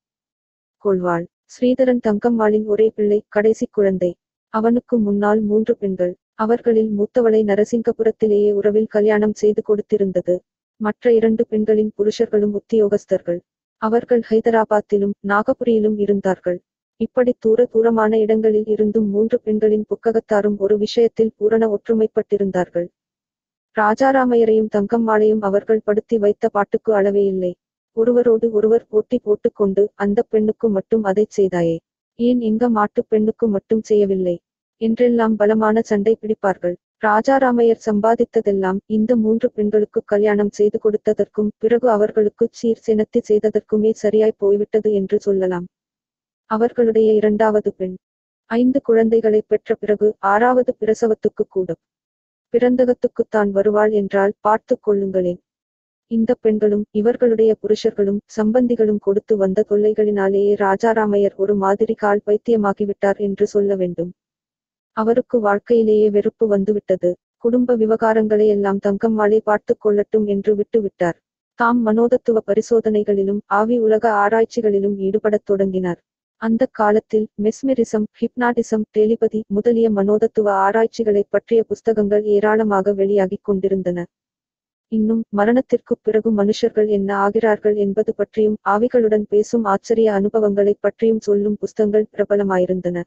[SPEAKER 1] கொள்வாள். ஸ்ரீதரன் தங்கம்மாளின் ஒரே பிள்ளை, கடைசி குழந்தை. அவனுக்கு முன்னால் மூன்று பெண்கள். அவர்களில் மூத்தவளை நரசிங்கபுரத்திலேயே உறவில் கல்யாணம் செய்து கொடுத்திருந்தது. மற்ற இரண்டு பெண்களின் புருஷர்களும் உத்தியோகஸ்தர்கள். அவர்கள் ஹைதராபாத்திலும் நாகபுரியிலும் இருந்தார்கள். இப்படி தூர தூரமான இடங்களில் இருந்தும் மூன்று பெண்களின் புக்ககத்தாரும் ஒரு விஷயத்தில் பூரண ஒற்றுமைப்பட்டிருந்தார்கள். ராஜாராமையரையும் தங்கம்மாளையும் அவர்கள் படுத்தி வைத்த பாட்டுக்கு அளவே இல்லை. ஒருவரோடு ஒருவர் போட்டி போட்டுக்கொண்டு அந்தப் பெண்ணுக்கு மட்டும் அதைச் செய்தாயே, ஏன் எங்க மாட்டுப் பெண்ணுக்கு மட்டும் செய்யவில்லை என்றெல்லாம் பலமான சண்டை பிடிப்பார்கள். ராஜாராமையர் சம்பாதித்ததெல்லாம் இந்த மூன்று பெண்களுக்கு கல்யாணம் செய்து கொடுத்ததற்கும் பிறகு அவர்களுக்குச் சீர் செனத்தி செய்ததற்குமே சரியாய் போய்விட்டது என்று சொல்லலாம். அவர்களுடைய இரண்டாவது பெண் ஐந்து குழந்தைகளை பெற்ற பிறகு ஆறாவது பிரசவத்துக்கு கூட பிறந்தகத்துக்குத்தான் வருவாள் என்றால் பார்த்துக் கொள்ளுங்களேன். இந்த பெண்களும் இவர்களுடைய புருஷர்களும் சம்பந்திகளும் கொடுத்து வந்த தொல்லைகளினாலேயே ராஜாராமையர் ஒரு மாதிரி கால் பைத்தியமாகிவிட்டார் என்று சொல்ல வேண்டும். அவருக்கு வாழ்க்கையிலேயே வெறுப்பு வந்துவிட்டது. குடும்ப விவகாரங்களை எல்லாம் தங்கம்மாளே பார்த்துக் கொள்ளட்டும் என்று விட்டு விட்டார். தாம் மனோதத்துவ பரிசோதனைகளிலும் ஆவி உலக ஆராய்ச்சிகளிலும் ஈடுபடத் தொடங்கினார். அந்தக் காலத்தில் மெஸ்மெரிசம், ஹிப்னாட்டிசம், டெலிபதி முதலிய மனோதத்துவ ஆராய்ச்சிகளைப் பற்றிய புஸ்தகங்கள் ஏராளமாக வெளியாகிக் கொண்டிருந்தன. இன்னும் மரணத்திற்குப் பிறகு மனுஷர்கள் என்ன ஆகிறார்கள் என்பது பற்றியும் ஆவிகளுடன் பேசும் ஆச்சரிய அனுபவங்களைப் பற்றியும் சொல்லும் புஸ்தங்கள் பிரபலமாயிருந்தன.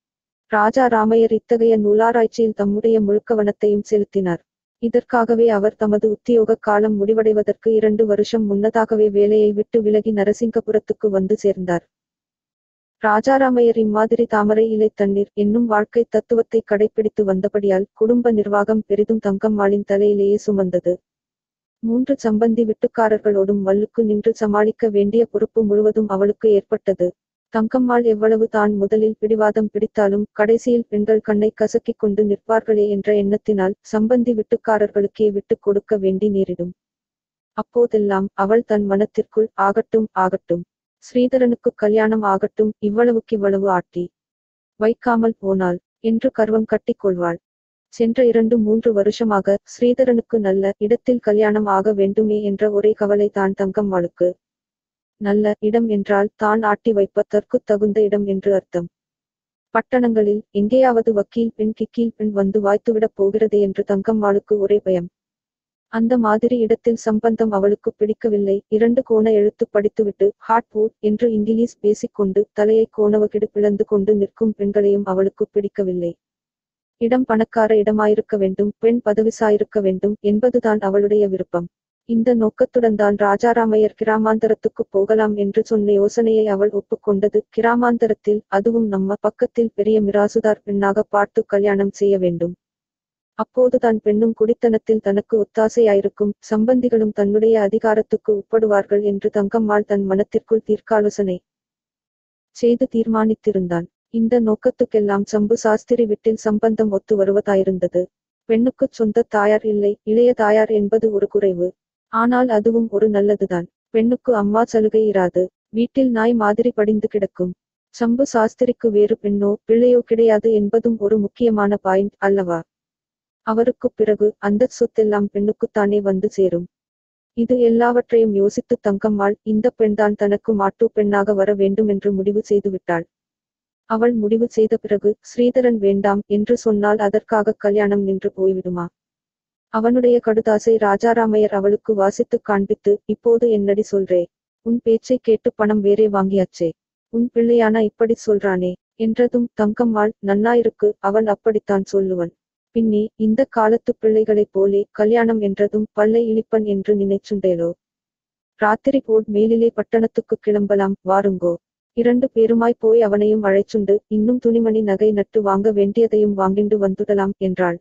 [SPEAKER 1] ராஜா ராமையர் இத்தகைய நூலாராய்ச்சியில் தம்முடைய முழுக்கவனத்தையும் செலுத்தினார். இதற்காகவே அவர் தமது உத்தியோக காலம் முடிவடைவதற்கு இரண்டு வருஷம் முன்னதாகவே வேலையை விட்டு விலகி நரசிங்கபுரத்துக்கு வந்து சேர்ந்தார். ராஜாராமையர் இம்மாதிரி தாமரை இலை தண்ணீர் என்னும் வாழ்க்கை தத்துவத்தை கடைப்பிடித்து வந்தபடியால் குடும்ப நிர்வாகம் பெரிதும் தங்கம்மாளின் தலையிலேயே சுமந்தது. மூன்று சம்பந்தி விட்டுக்காரர்களோடும் மல்லுக்கு நின்று சமாளிக்க வேண்டிய பொறுப்பு முழுவதும் அவளுக்கு ஏற்பட்டது. தங்கம்மாள் எவ்வளவு தான் முதலில் பிடிவாதம் பிடித்தாலும் கடைசியில் பெண்கள் கண்ணை கசக்கிக் கொண்டு நிற்பார்களே என்ற எண்ணத்தினால் சம்பந்தி வீட்டுக்காரர்களுக்கே விட்டுக் கொடுக்க வேண்டி நேரிடும். அப்போதெல்லாம் அவள் தன் மனத்திற்குள் ஆகட்டும் ஆகட்டும், ஸ்ரீதரனுக்கு கல்யாணம் ஆகட்டும், இவ்வளவுக்கிவ்வளவு ஆட்டி வைக்காமல் போனாள் என்று கர்வம் கட்டிக் கொள்வாள். சென்ற இரண்டு மூன்று வருஷமாக ஸ்ரீதரனுக்கு நல்ல இடத்தில் கல்யாணம் ஆக வேண்டுமே என்ற ஒரே கவலை தான் தங்கம்மாளுக்கு. நல்ல இடம் என்றால் தான் ஆட்டி வைப்பதற்குத் தகுந்த இடம் என்று அர்த்தம். பட்டணங்களில் எங்கேயாவது வக்கீல் பெண் கிக்கீல் பெண் வந்து வாய்த்துவிடப் போகிறதே என்று தங்கம்மாளுக்கு ஒரே பயம். அந்த மாதிரி இடத்தில் சம்பந்தம் அவளுக்கு பிடிக்கவில்லை. இரண்டு கோண எழுத்து படித்துவிட்டு ஹார்ட்வுட் என்று இங்கிலீஷ் பேசிக்கொண்டு தலையை கோணவகிடு பிளந்து கொண்டு நிற்கும் பெண்களையும் அவளுக்கு பிடிக்கவில்லை. இடம் பணக்கார இடமாயிருக்க வேண்டும், பெண் பதவிசாயிருக்க வேண்டும் என்பதுதான் அவளுடைய விருப்பம். இந்த நோக்கத்துடன் தான் ராஜாராமையர் கிராமாந்தரத்துக்கு போகலாம் என்று சொன்ன யோசனையை அவள் ஒப்புக்கொண்டது. கிராமாந்தரத்தில், அதுவும் நம்ம பக்கத்தில் பெரிய மிராசுதார் பெண்ணாக பார்த்து கல்யாணம் செய்ய வேண்டும். அப்போதுதான் பெண்ணும் குடித்தனத்தில் தனக்கு ஒத்தாசையாயிருக்கும், சம்பந்திகளும் தன்னுடைய அதிகாரத்துக்கு உட்படுவார்கள் என்று தங்கம்மாள் தன் மனத்திற்குள் தீர்க்காலோசனை செய்து தீர்மானித்திருந்தான். இந்த நோக்கத்துக்கெல்லாம் சம்பு சாஸ்திரி வீட்டில் சம்பந்தம் ஒத்து வருவதாயிருந்தது. பெண்ணுக்குச் சொந்த தாயார் இல்லை, இளைய தாயார் என்பது ஒரு குறைவு. ஆனால் அதுவும் ஒரு நல்லதுதான். பெண்ணுக்கு அம்மா சலுகை இராது. வீட்டில் நாய் மாதிரி படிந்து கிடக்கும். சம்பு சாஸ்திரிக்கு வேறு பெண்ணோ பிள்ளையோ கிடையாது என்பதும் ஒரு முக்கியமான பாயிண்ட் அல்லவா? அவருக்குப் பிறகு அந்தச் சொத்தெல்லாம் பெண்ணுக்குத்தானே வந்து சேரும். இது எல்லாவற்றையும் யோசித்து தங்கம்மாள் இந்த பெண்தான் தனக்கு மாட்டு பெண்ணாக வர வேண்டுமென்று முடிவு செய்துவிட்டாள். அவள் முடிவு செய்த பிறகு ஸ்ரீதரன் வேண்டாம் என்று சொன்னால் அதற்காக கல்யாணம் நின்று போய்விடுமா? அவனுடைய கடுதாசை ராஜாராமையர் அவளுக்கு வாசித்துக் காண்பித்து, இப்போது என்னடி சொல்றே? உன் பேச்சை கேட்டு பணம் வேறே வாங்கியாச்சே. உன் பிள்ளையானா இப்படி சொல்றானே என்றதும் தங்கம்மாள், நன்னாயிருக்கு, அவன் அப்படித்தான் சொல்லுவன். பின்னே இந்த காலத்து பிள்ளைகளைப் போலே கல்யாணம் என்றதும் பல்லை இழிப்பன் என்று நினைச்சுண்டேலோ? ராத்திரி போட் மேலிலே பட்டணத்துக்கு கிளம்பலாம், வாருங்கோ. இரண்டு பேருமாய் போய் அவனையும் அழைச்சுண்டு இன்னும் துணிமணி நகை நட்டு வாங்க வேண்டியதையும் வாங்கிண்டு வந்துடலாம் என்றாள்.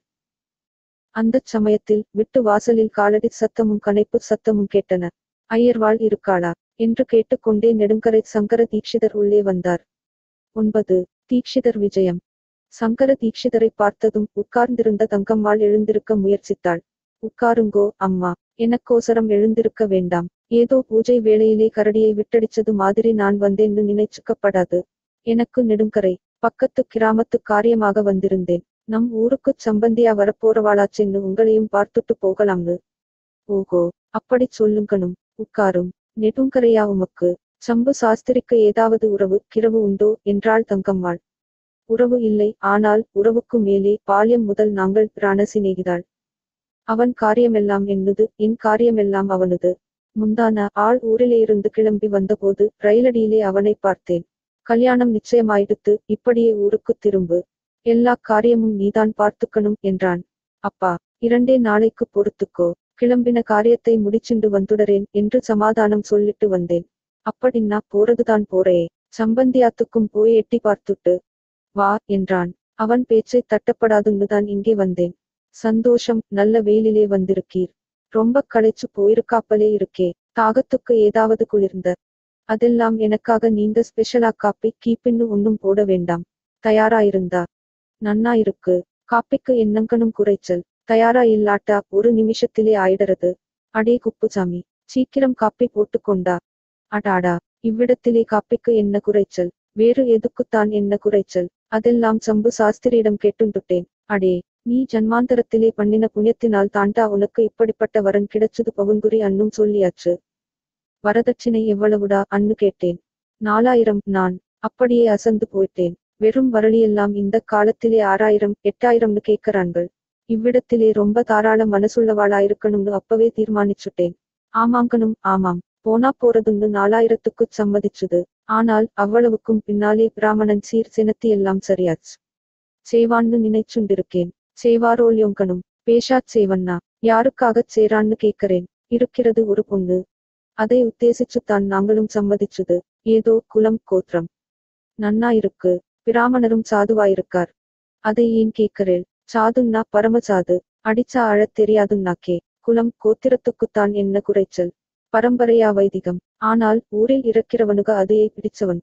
[SPEAKER 1] அந்தச் சமயத்தில் விட்டு வாசலில் காலடி சத்தமும் கனைப்பு சத்தமும் கேட்டன. ஐயர்வாள் இருக்காளா என்று கேட்டுக்கொண்டே நெடுங்கரை சங்கர தீக்ஷிதர் உள்ளே வந்தார். ஒன்பது. தீக்ஷிதர் விஜயம். சங்கர தீக்ஷிதரை பார்த்ததும் உட்கார்ந்திருந்த தங்கம்மாள் எழுந்திருக்க முயற்சித்தாள். உட்காருங்கோ அம்மா, எனக்கோசரம் எழுந்திருக்க வேண்டாம். ஏதோ பூஜை வேளையிலே கரடியை விட்டடிச்சது மாதிரி நான் வந்தேன்னு நினைச்சுக்கப்படாது. எனக்கு நெடுங்கரை பக்கத்து கிராமத்து காரியமாக வந்திருந்தேன். நம் ஊருக்குச் சம்பந்தியா வரப்போறவாளாச்சென்னு உங்களையும் பார்த்துட்டு போகலாம்னு. ஓகோ, அப்படிச் சொல்லுங்கணும். உட்காரும். நெடுங்கரையா உமக்கு? சம்பு சாஸ்திரிக்கு ஏதாவது உறவு கிரவு உண்டோ என்றாள் தங்கம்மாள். உறவு இல்லை, ஆனால் உறவுக்கு மேலே பால்யம் முதல் நாங்கள் பிராண சிநேகிதாள். அவன் காரியமெல்லாம் என்னுது, என் காரியமெல்லாம் அவனுது. முந்தான ஆள் ஊரிலேயிருந்து கிளம்பி வந்தபோது ரயிலடியிலே அவனை பார்த்தேன். கல்யாணம் நிச்சயமாயிடுத்து, இப்படியே ஊருக்குத் திரும்பு. எல்லா காரியமும் நீதான் பார்த்துக்கணும் என்றான். அப்பா, இரண்டே நாளைக்கு பொறுத்துக்கோ, கிளம்பின காரியத்தை முடிச்சுண்டு வந்துடறேன் என்று சமாதானம் சொல்லிட்டு வந்தேன். அப்படின்னா போறதுதான் போறே, சம்பந்தியாத்துக்கும் போய் எட்டி பார்த்துட்டு வா என்றான். அவன் பேச்சை தட்டப்படாதுன்னுதான் இங்கே வந்தேன். சந்தோஷம், நல்ல வெயிலிலே வந்திருக்கீர். ரொம்ப களைச்சு போயிருக்காப்பலே இருக்கே. தாகத்துக்கு ஏதாவது குளிர்ந்த? அதெல்லாம் எனக்காக நீங்க ஸ்பெஷலா காப்பி கீப்பின்னு ஒன்னும் போட வேண்டாம். தயாராயிருந்தா நன்னா இருக்கு. காப்பிக்கு என்னங்கனும் குறைச்சல். தயாரா இல்லாட்டா ஒரு நிமிஷத்திலே ஆயிடறது. அடே குப்புசாமி, சீக்கிரம் காப்பி போட்டுக்கொண்டா. அடாடா, இவ்விடத்திலே காப்பிக்கு என்ன குறைச்சல்? வேறு எதுக்குத்தான் என்ன குறைச்சல்? அதெல்லாம் சம்பு சாஸ்திரியிடம் கேட்டுண்டுட்டேன். அடே, நீ ஜன்மாந்தரத்திலே பண்ணின புண்ணியத்தினால் தாண்டா உனக்கு இப்படிப்பட்ட வரன் கிடைச்சது பவுன்குரி அன்னும் சொல்லியாச்சு. வரதட்சிணை எவ்வளவுடா அன்னு கேட்டேன். நாலாயிரம். நான் அப்படியே அசந்து போயிட்டேன். வெறும் வரளியெல்லாம் இந்த காலத்திலே ஆறாயிரம் எட்டாயிரம்னு கேட்கறான்கள். இவ்விடத்திலே ரொம்ப தாராள மனசுள்ளவாளாயிருக்கணும்னு அப்பவே தீர்மானிச்சுட்டேன். ஆமாங்கனும் ஆமாம், போனா போறதுன்னு நாலாயிரத்துக்குச் சம்மதிச்சுது. ஆனால் அவ்வளவுக்கும் பின்னாலே பிராமணன் சீர் செனத்தி எல்லாம் சரியாச்சு. சேவான்னு நினைச்சுண்டிருக்கேன். சேவாரோல்யோங்கனும் பேஷாச் சேவன்னா யாருக்காகச் சேரான்னு கேட்கறேன். இருக்கிறது ஒரு பொண்ணு. அதை உத்தேசிச்சுத்தான் நாங்களும் சம்மதிச்சுது. ஏதோ குலம் கோத்திரம் நன்னா இருக்கு. பிராமணரும் சாதுவாயிருக்கார். அதை ஏன் கேட்கறேள்? சாதுன்னா பரமசாது. அடிச்சா அழத் தெரியாதுன்னாக்கே. குலம் கோத்திரத்துக்குத்தான் என்ன குறைச்சல்? பரம்பரையா வைதிகம். ஆனால் ஊரில் இறக்கிறவனுக அதையை பிடிச்சவன்க.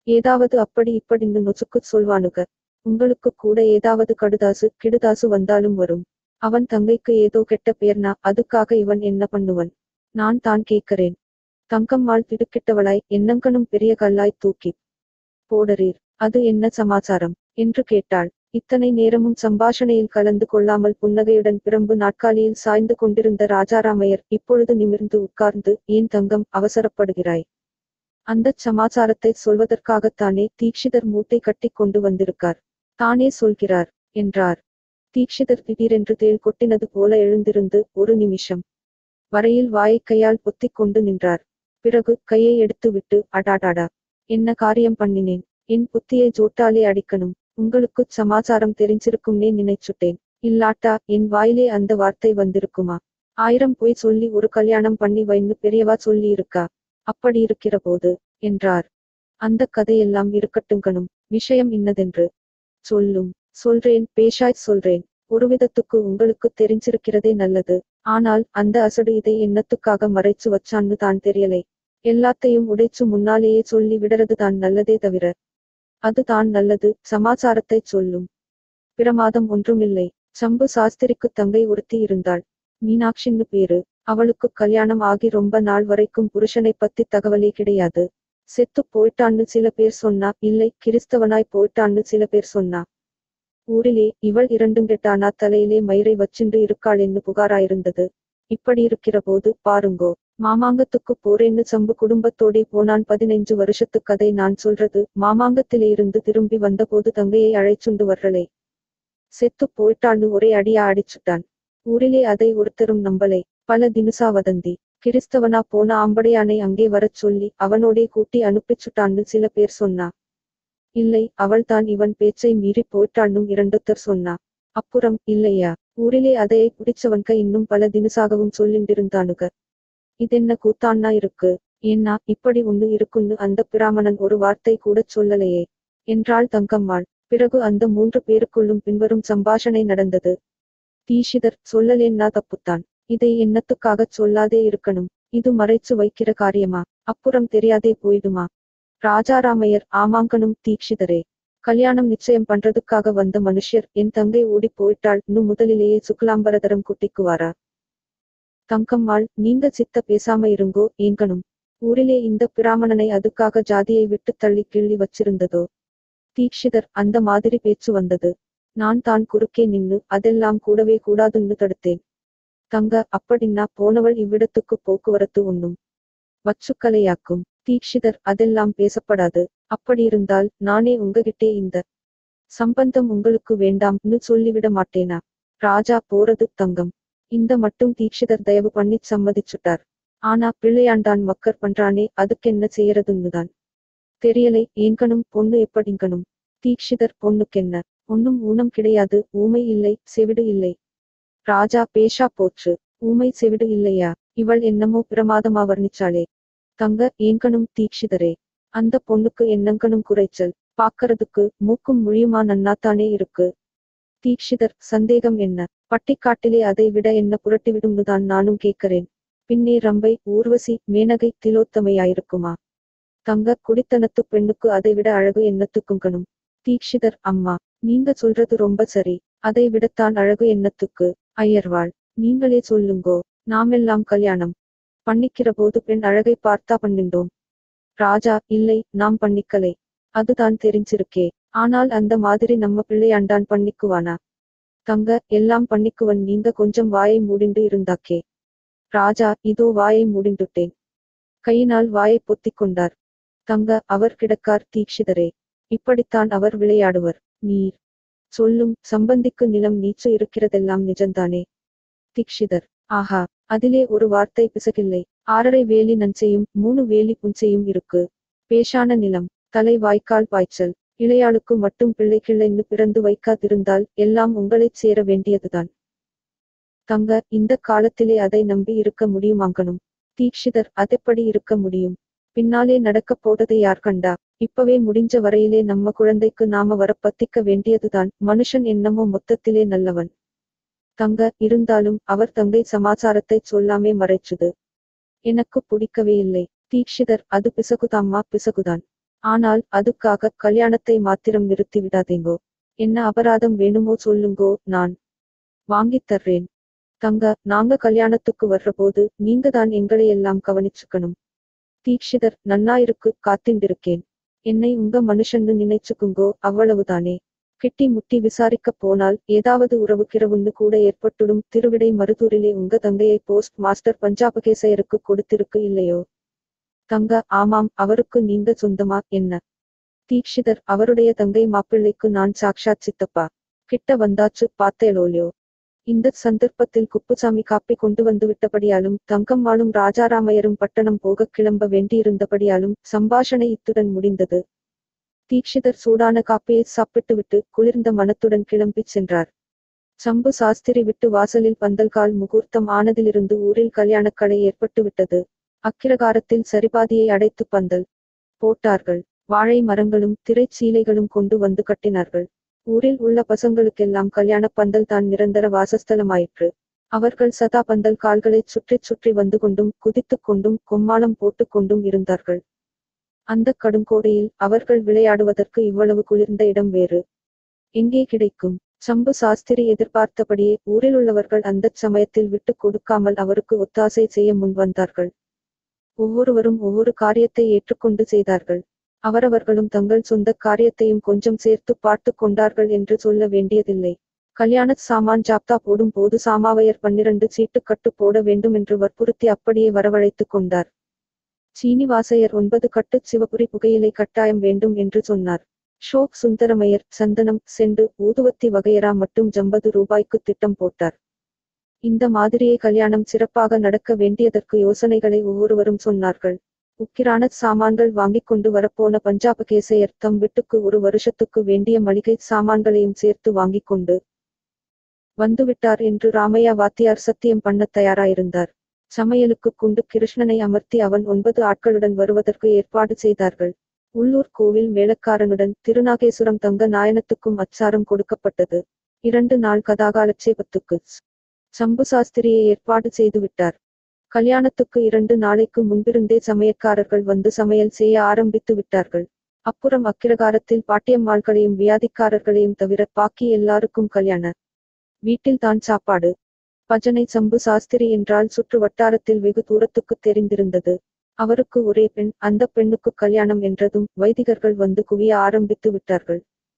[SPEAKER 1] ஏதாவது அப்படி இப்படின்னு நொச்சுக்குச் சொல்வானுக. உங்களுக்கு கூட ஏதாவது கடுதாசு கிடுதாசு வந்தாலும் வரும். அவன் தங்கைக்கு ஏதோ கெட்ட பேர்னா அதுக்காக இவன் என்ன பண்ணுவன்? நான் தான் கேக்கறேன். தங்கம்மாள் திடுக்கிட்டவளாய் என்னங்கனும் பெரிய கல்லாய் தூக்கிப் போடறீர். அது என்ன சமாசாரம்? என்று கேட்டாள். இத்தனை நேரமும் சம்பாஷணையில் கலந்து கொள்ளாமல் புன்னகையுடன் பிரம்பு நாற்காலியில் சாய்ந்து கொண்டிருந்த ராஜாராமையர் இப்பொழுது நிமிர்ந்து உட்கார்ந்து, ஏன் தங்கம் அவசரப்படுகிறாய்? அந்தச் சமாசாரத்தை சொல்வதற்காகத்தானே தீக்ஷிதர் மூட்டை கட்டிக் கொண்டு வந்திருக்கார். தானே சொல்கிறார் என்றார். தீக்ஷிதர் திடீரென்று தேள் கொட்டினது போல எழுந்திருந்து ஒரு நிமிஷம் வரையில் வாயைக் கையால் பொத்திக் கொண்டு நின்றார். பிறகு கையை எடுத்து விட்டு, அடாடாடா, என்ன காரியம் பண்ணினேன்? என் புத்தியை ஜோட்டாலே அடிக்கணும். உங்களுக்குச் சமாசாரம் தெரிஞ்சிருக்கும்னே நினைச்சுட்டேன். இல்லாட்டா என் வாயிலே அந்த வார்த்தை வந்திருக்குமா? ஆயிரம் பொய் சொல்லி ஒரு கல்யாணம் பண்ணி வைன்னு பெரியவா சொல்லி இருக்கா. அப்படி இருக்கிற போது என்றார். அந்தக் கதையெல்லாம் இருக்கட்டுங்கணும். விஷயம் இன்னதென்று சொல்லும். சொல்றேன், பேஷாய்ச் சொல்றேன். ஒருவிதத்துக்கு உங்களுக்குத் தெரிஞ்சிருக்கிறதே நல்லது. ஆனால் அந்த அசடு இதை என்னத்துக்காக மறைச்சு வச்சான்னு தான் தெரியலை. எல்லாத்தையும் உடைச்சு முன்னாலேயே சொல்லி விடறது தான் நல்லதே தவிர. அது தான் நல்லது. சமாசாரத்தைச் சொல்லும். பிரமாதம் ஒன்றுமில்லை. சம்பு சாஸ்திரிக்குத் தங்கை ஒருத்தி இருந்தாள். மீனாட்சின்னு பேரு. அவளுக்குக் கல்யாணம் ஆகி ரொம்ப நாள் வரைக்கும் புருஷனைப் பத்தித் தகவலே கிடையாது. செத்துப் போயிட்டான்னு சில பேர் சொன்னா, இல்லை கிறிஸ்தவனாய் போயிட்டான்னு சில பேர் சொன்னா. ஊரிலே இவள் இரண்டுங்கெட்டானா தலையிலே மயிரை வச்சுண்டு இருக்காளென்னு புகாராயிருந்தது. இப்படியிருக்கிற போது பாருங்கோ, மாமாங்கத்துக்குப் போறேன்னு சம்பு குடும்பத்தோடே போனான். பதினைஞ்சு வருஷத்துக் கதை நான் சொல்றது. மாமாங்கத்திலேயிருந்து திரும்பி வந்தபோது தங்கையை அழைச்சுண்டு வர்றலே. செத்துப் போயிட்டான்னு ஒரே அடியா அடிச்சுட்டான். ஊரிலே அதை ஒருத்தரும் நம்பலை. பல தினுசா வதந்தி. கிறிஸ்தவனா போன ஆம்படையானை அங்கே வரச் சொல்லி அவனோடே கூட்டி அனுப்பிச்சுட்டான்னு சில பேர் சொன்னா. இல்லை, அவள்தான் இவன் பேச்சை மீறிப் போயிட்டான்னும் இரண்டொத்தர் சொன்னா. அப்புறம் இல்லையா, ஊரிலே அதையை குடிச்சவன்க இன்னும் பல தினுசாகவும் சொல்லிண்டிருந்தானுக. இதென்ன கூத்தான்னா இருக்கு? ஏன்னா இப்படி ஒண்ணு இருக்குன்னு அந்தப் பிராமணன் ஒரு வார்த்தை கூடச் சொல்லலையே என்றாள் தங்கம்மாள். பிறகு அந்த மூன்று பேருக்குள்ளும் பின்வரும் சம்பாஷணை நடந்தது. தீஷிதர், சொல்லலேன்னா தப்புத்தான். இதை என்னத்துக்காகச் சொல்லாதே இருக்கணும். இது மறைச்சு வைக்கிற காரியமா? அப்புறம் தெரியாதே போயிடுமா? ராஜாராமையர், ஆமாங்கனும் தீக்ஷிதரே. கல்யாணம் நிச்சயம் பண்றதுக்காக வந்த மனுஷர் என் தங்கை ஓடிப் போயிட்டாள் நு முதலிலேயே சுக்லாம்பரதரம் குட்டிக்குவாரா? தங்கம்மாள், நீங்க சித்த பேசாம இருங்கோ ஏங்கனும். ஊரிலே இந்த பிராமணனை அதுக்காக ஜாதியை விட்டுத் தள்ளி கிள்ளி வச்சிருந்ததோ? தீக்ஷிதர், அந்த மாதிரி பேச்சு வந்தது. நான் தான் குறுக்கே நின்னு அதெல்லாம் கூடவே கூடாதுன்னு தடுத்தேன். தங்க, அப்படின்னா போனவள் இவ்விடத்துக்குப் போக்குவரத்து ஒண்ணும் வச்சுக்கலையாக்கும். தீக்ஷிதர், அதெல்லாம் பேசப்படாது. அப்படியிருந்தால் நானே உங்ககிட்டே இந்த சம்பந்தம் உங்களுக்கு வேண்டாம்னு சொல்லிவிட மாட்டேனா? ராஜா போறது தங்கம். இந்த மட்டும் தீக்ஷிதர் தயவு பண்ணிச் சம்மதிச்சுட்டார். ஆனா பிள்ளையாண்டான் மக்கர் பண்றானே, அதுக்கென்ன செய்யறதுன்னுதான் தெரியலை. ஏங்கனும் பொண்ணு எப்படிங்கனும்? தீக்ஷிதர், பொண்ணுக்கென்ன ஒண்ணும் ஊனம் கிடையாது. ஊமை இல்லை, செவிடு இல்லை. ராஜா, பேஷா போச்சு. ஊமை செவிடு இல்லையா? இவள் என்னமோ பிரமாதமா வர்ணிச்சாளே. தங்க, ஏங்கனும் தீக்ஷிதரே. அந்த பொண்ணுக்கு என்னங்கனும் குறைச்சல்? பாக்கறதுக்கு மூக்கும் முழியுமா நன்னாத்தானே இருக்கு. தீக்ஷிதர், சந்தேகம் என்ன? பட்டிக்காட்டிலே அதை விட என்ன புரட்டிவிடும்னுதான் நானும் கேட்கறேன். பின்னே ரம்பை, ஊர்வசி, மேனகை, திலோத்தமையாயிருக்குமா? தங்க, குடித்தனத்துப் பெண்ணுக்கு அதைவிட அழகு என்னத்துக்குங்கனும்? தீக்ஷிதர், அம்மா, நீங்க சொல்றது ரொம்ப சரி. அதை விடத்தான் அழகு என்னத்துக்கு? ஐயர்வாள், நீங்களே சொல்லுங்கோ. நாமெல்லாம் கல்யாணம் பண்ணிக்கிற போது பெண் அழகை பார்த்தா பண்ணிண்டோம். ராஜா, இல்லை, நாம் பண்ணிக்கலை. அதுதான் தெரிஞ்சிருக்கே. ஆனால் அந்த மாதிரி நம்ம பிள்ளையாண்டான் பண்ணிக்குவானா? தங்க, எல்லாம் பண்ணிக்குவன். நீங்க கொஞ்சம் வாயை மூடிண்டு இருந்தாக்கே. ராஜா, இதோ வாயை மூடிண்டுட்டேன். கையினால் வாயை பொத்திக் கொண்டார். தங்க, அவர் கிடக்கார் தீக்ஷிதரே. இப்படித்தான் அவர் விளையாடுவர். நீர் சொல்லும் சம்பந்திக்கு நிலம் நீச்சு இருக்கிறதெல்லாம் நிஜந்தானே? தீக்ஷிதர், ஆஹா, அதிலே ஒரு வார்த்தை பிசகில்லை. ஆறரை வேலி நஞ்சையும் மூணு வேலி புஞ்சையும் இருக்கு. பேஷான நிலம், தலை வாய்க்கால் பாய்ச்சல். இளையாளுக்கு மட்டும் பிள்ளை கிள்ளைன்னு பிறந்து வைக்காதிருந்தால் எல்லாம் உங்களைச் சேர வேண்டியதுதான். தங்க, இந்த காலத்திலே அதை நம்பி இருக்க முடியுமாங்கனும்? தீக்ஷிதர், அதெப்படி இருக்க முடியும்? பின்னாலே நடக்கப் போறதை யார் கண்டா? இப்பவே முடிஞ்ச வரையிலே நம்ம குழந்தைக்கு நாம வர பத்திக்க வேண்டியதுதான். மனுஷன் என்னமோ மொத்தத்திலே நல்லவன். தங்க, இருந்தாலும் அவர் தங்கை சமாசாரத்தைச் சொல்லாமே மறைச்சுது எனக்கு பிடிக்கவே இல்லை. தீக்ஷிதர், அது பிசகுதாம்மா, பிசகுதான். ஆனால் அதுக்காக கல்யாணத்தை மாத்திரம் நிறுத்தி விடாதீங்கோ. என்ன அபராதம் வேணுமோ சொல்லுங்கோ, நான் வாங்கித் தர்றேன். தங்க, நாங்க கல்யாணத்துக்கு வர்றபோது நீங்க தான் எங்களை எல்லாம் கவனிச்சுக்கணும். தீக்ஷிதர்: நன்னாயிருக்கு, காத்திண்டிருக்கேன். என்னை உங்க மனுஷன்னு நினைச்சுக்குங்கோ, அவ்வளவுதானே. கிட்டி முட்டி விசாரிக்கப் போனால் ஏதாவது உறவு கிரவுன்னு கூட ஏற்பட்டுடும். திருவிடை மருதூரிலே உங்க தங்கையை போஸ்ட் மாஸ்டர் பஞ்சாபகேசயருக்கு கொடுத்திருக்கு இல்லையோ? தங்க: ஆமாம். அவருக்கு நீங்க சொந்தமா என்ன? தீக்ஷிதர்: அவருடைய தங்கை மாப்பிள்ளைக்கு நான் சாக்ஷாத் சித்தப்பா. கிட்ட வந்தாச்சு, பார்த்தேலோல்யோ. இந்தச் சந்தர்ப்பத்தில் குப்புசாமி காப்பி கொண்டு வந்து விட்டபடியாலும் தங்கம்மாளும் ராஜாராமையரும் பட்டணம் போகக் கிளம்ப வேண்டியிருந்தபடியாலும் சம்பாஷணை இத்துடன் முடிந்தது. தீக்ஷிதர் சூடான காப்பியை சாப்பிட்டுவிட்டு குளிர்ந்த மனத்துடன் கிளம்பிச் சென்றார். சம்பு சாஸ்திரி விட்டு வாசலில் பந்தல்கால் முகூர்த்தம் ஆனதிலிருந்து ஊரில் கல்யாணக்கலை ஏற்பட்டுவிட்டது. அக்கிரகாரத்தில் சரிபாதியை அடைத்து பந்தல் போட்டார்கள். வாழை மரங்களும் திரைச்சீலைகளும் கொண்டு வந்து கட்டினார்கள். ஊரில் உள்ள பசங்களுக்கெல்லாம் கல்யாணப் பந்தல் தான் நிரந்தர வாசஸ்தலமாயிற்று. அவர்கள் சதா பந்தல் கால்களைச் சுற்றிச் சுற்றி வந்து கொண்டும் குதித்துக் கொண்டும் கொம்மாளம் போட்டுக் கொண்டும் இருந்தார்கள். அந்தக் கடுங்கோடையில் அவர்கள் விளையாடுவதற்கு இவ்வளவு குளிர்ந்த இடம் வேறு எங்கே கிடைக்கும்? சம்பு சாஸ்திரி எதிர்பார்த்தபடியே ஊரிலுள்ளவர்கள் அந்தச் சமயத்தில் விட்டுக் கொடுக்காமல் அவருக்கு ஒத்தாசை செய்ய முன் வந்தார்கள். ஒவ்வொருவரும் ஒவ்வொரு காரியத்தை ஏற்றுக்கொண்டு செய்தார்கள். அவரவர்களும் தங்கள் சொந்தக் காரியத்தையும் கொஞ்சம் சேர்த்துப் பார்த்துக் கொண்டார்கள் என்று சொல்ல வேண்டியதில்லை. கல்யாணச் சாமான் ஜாப்தா போடும் போது சாமாவையர் பன்னிரண்டு சீட்டுக் கட்டு போட வேண்டுமென்று வற்புறுத்தி அப்படியே வரவழைத்துக் கொண்டார். சீனிவாசையர் ஒன்பது கட்டுச் சிவபுரி புகையிலை கட்டாயம் வேண்டும் என்று சொன்னார். ஷோக் சுந்தரமையர் சந்தனம், செண்டு, ஊதுவத்தி வகையரா மட்டும் ஜம்பது ரூபாய்க்கு திட்டம் போட்டார். இந்த மாதிரியே கல்யாணம் சிறப்பாக நடக்க வேண்டியதற்கு யோசனைகளை ஒவ்வொருவரும் சொன்னார்கள். உக்கிரானச் சாமான்கள் வாங்கிக் கொண்டு வரப்போன பஞ்சாபகேசையர் தம் வீட்டுக்கு ஒரு வருஷத்துக்கு வேண்டிய மளிகை சாமான்களையும் சேர்த்து வாங்கிக் கொண்டு வந்துவிட்டார் என்று ராமையா வாத்தியார் சத்தியம் பண்ணத் தயாராயிருந்தார். சமையலுக்கு குண்டு கிருஷ்ணனை அமர்த்தி அவன் ஒன்பது ஆட்களுடன் வருவதற்கு ஏற்பாடு செய்தார்கள். உள்ளூர் கோவில் மேளக்காரனுடன் திருநாகேசுரம் தங்க நாயனத்துக்கும் அச்சாரம் கொடுக்கப்பட்டது. இரண்டு நாள் கதாகாலட்சேபத்துக்கு சம்பு சாஸ்திரியை ஏற்பாடு செய்துவிட்டார். கல்யாணத்துக்கு இரண்டு நாளைக்கு முன்பிருந்தே சமையற்காரர்கள் வந்து சமையல் செய்ய ஆரம்பித்து விட்டார்கள். அப்புறம் அக்கிரகாரத்தில் பாட்டியம்மாள்களையும் வியாதிக்காரர்களையும் தவிர பாக்கி எல்லாருக்கும் கல்யாண வீட்டில் தான் சாப்பாடு. பஜனை. சம்பு சாஸ்திரி என்றால் சுற்று வட்டாரத்தில் வெகு தூரத்துக்குத் தெரிந்திருந்தது. அவருக்கு ஒரே பெண். அந்த பெண்ணுக்கு கல்யாணம் என்றதும் வைதிகர்கள் வந்து குவிய ஆரம்பித்து விட்டார்கள்.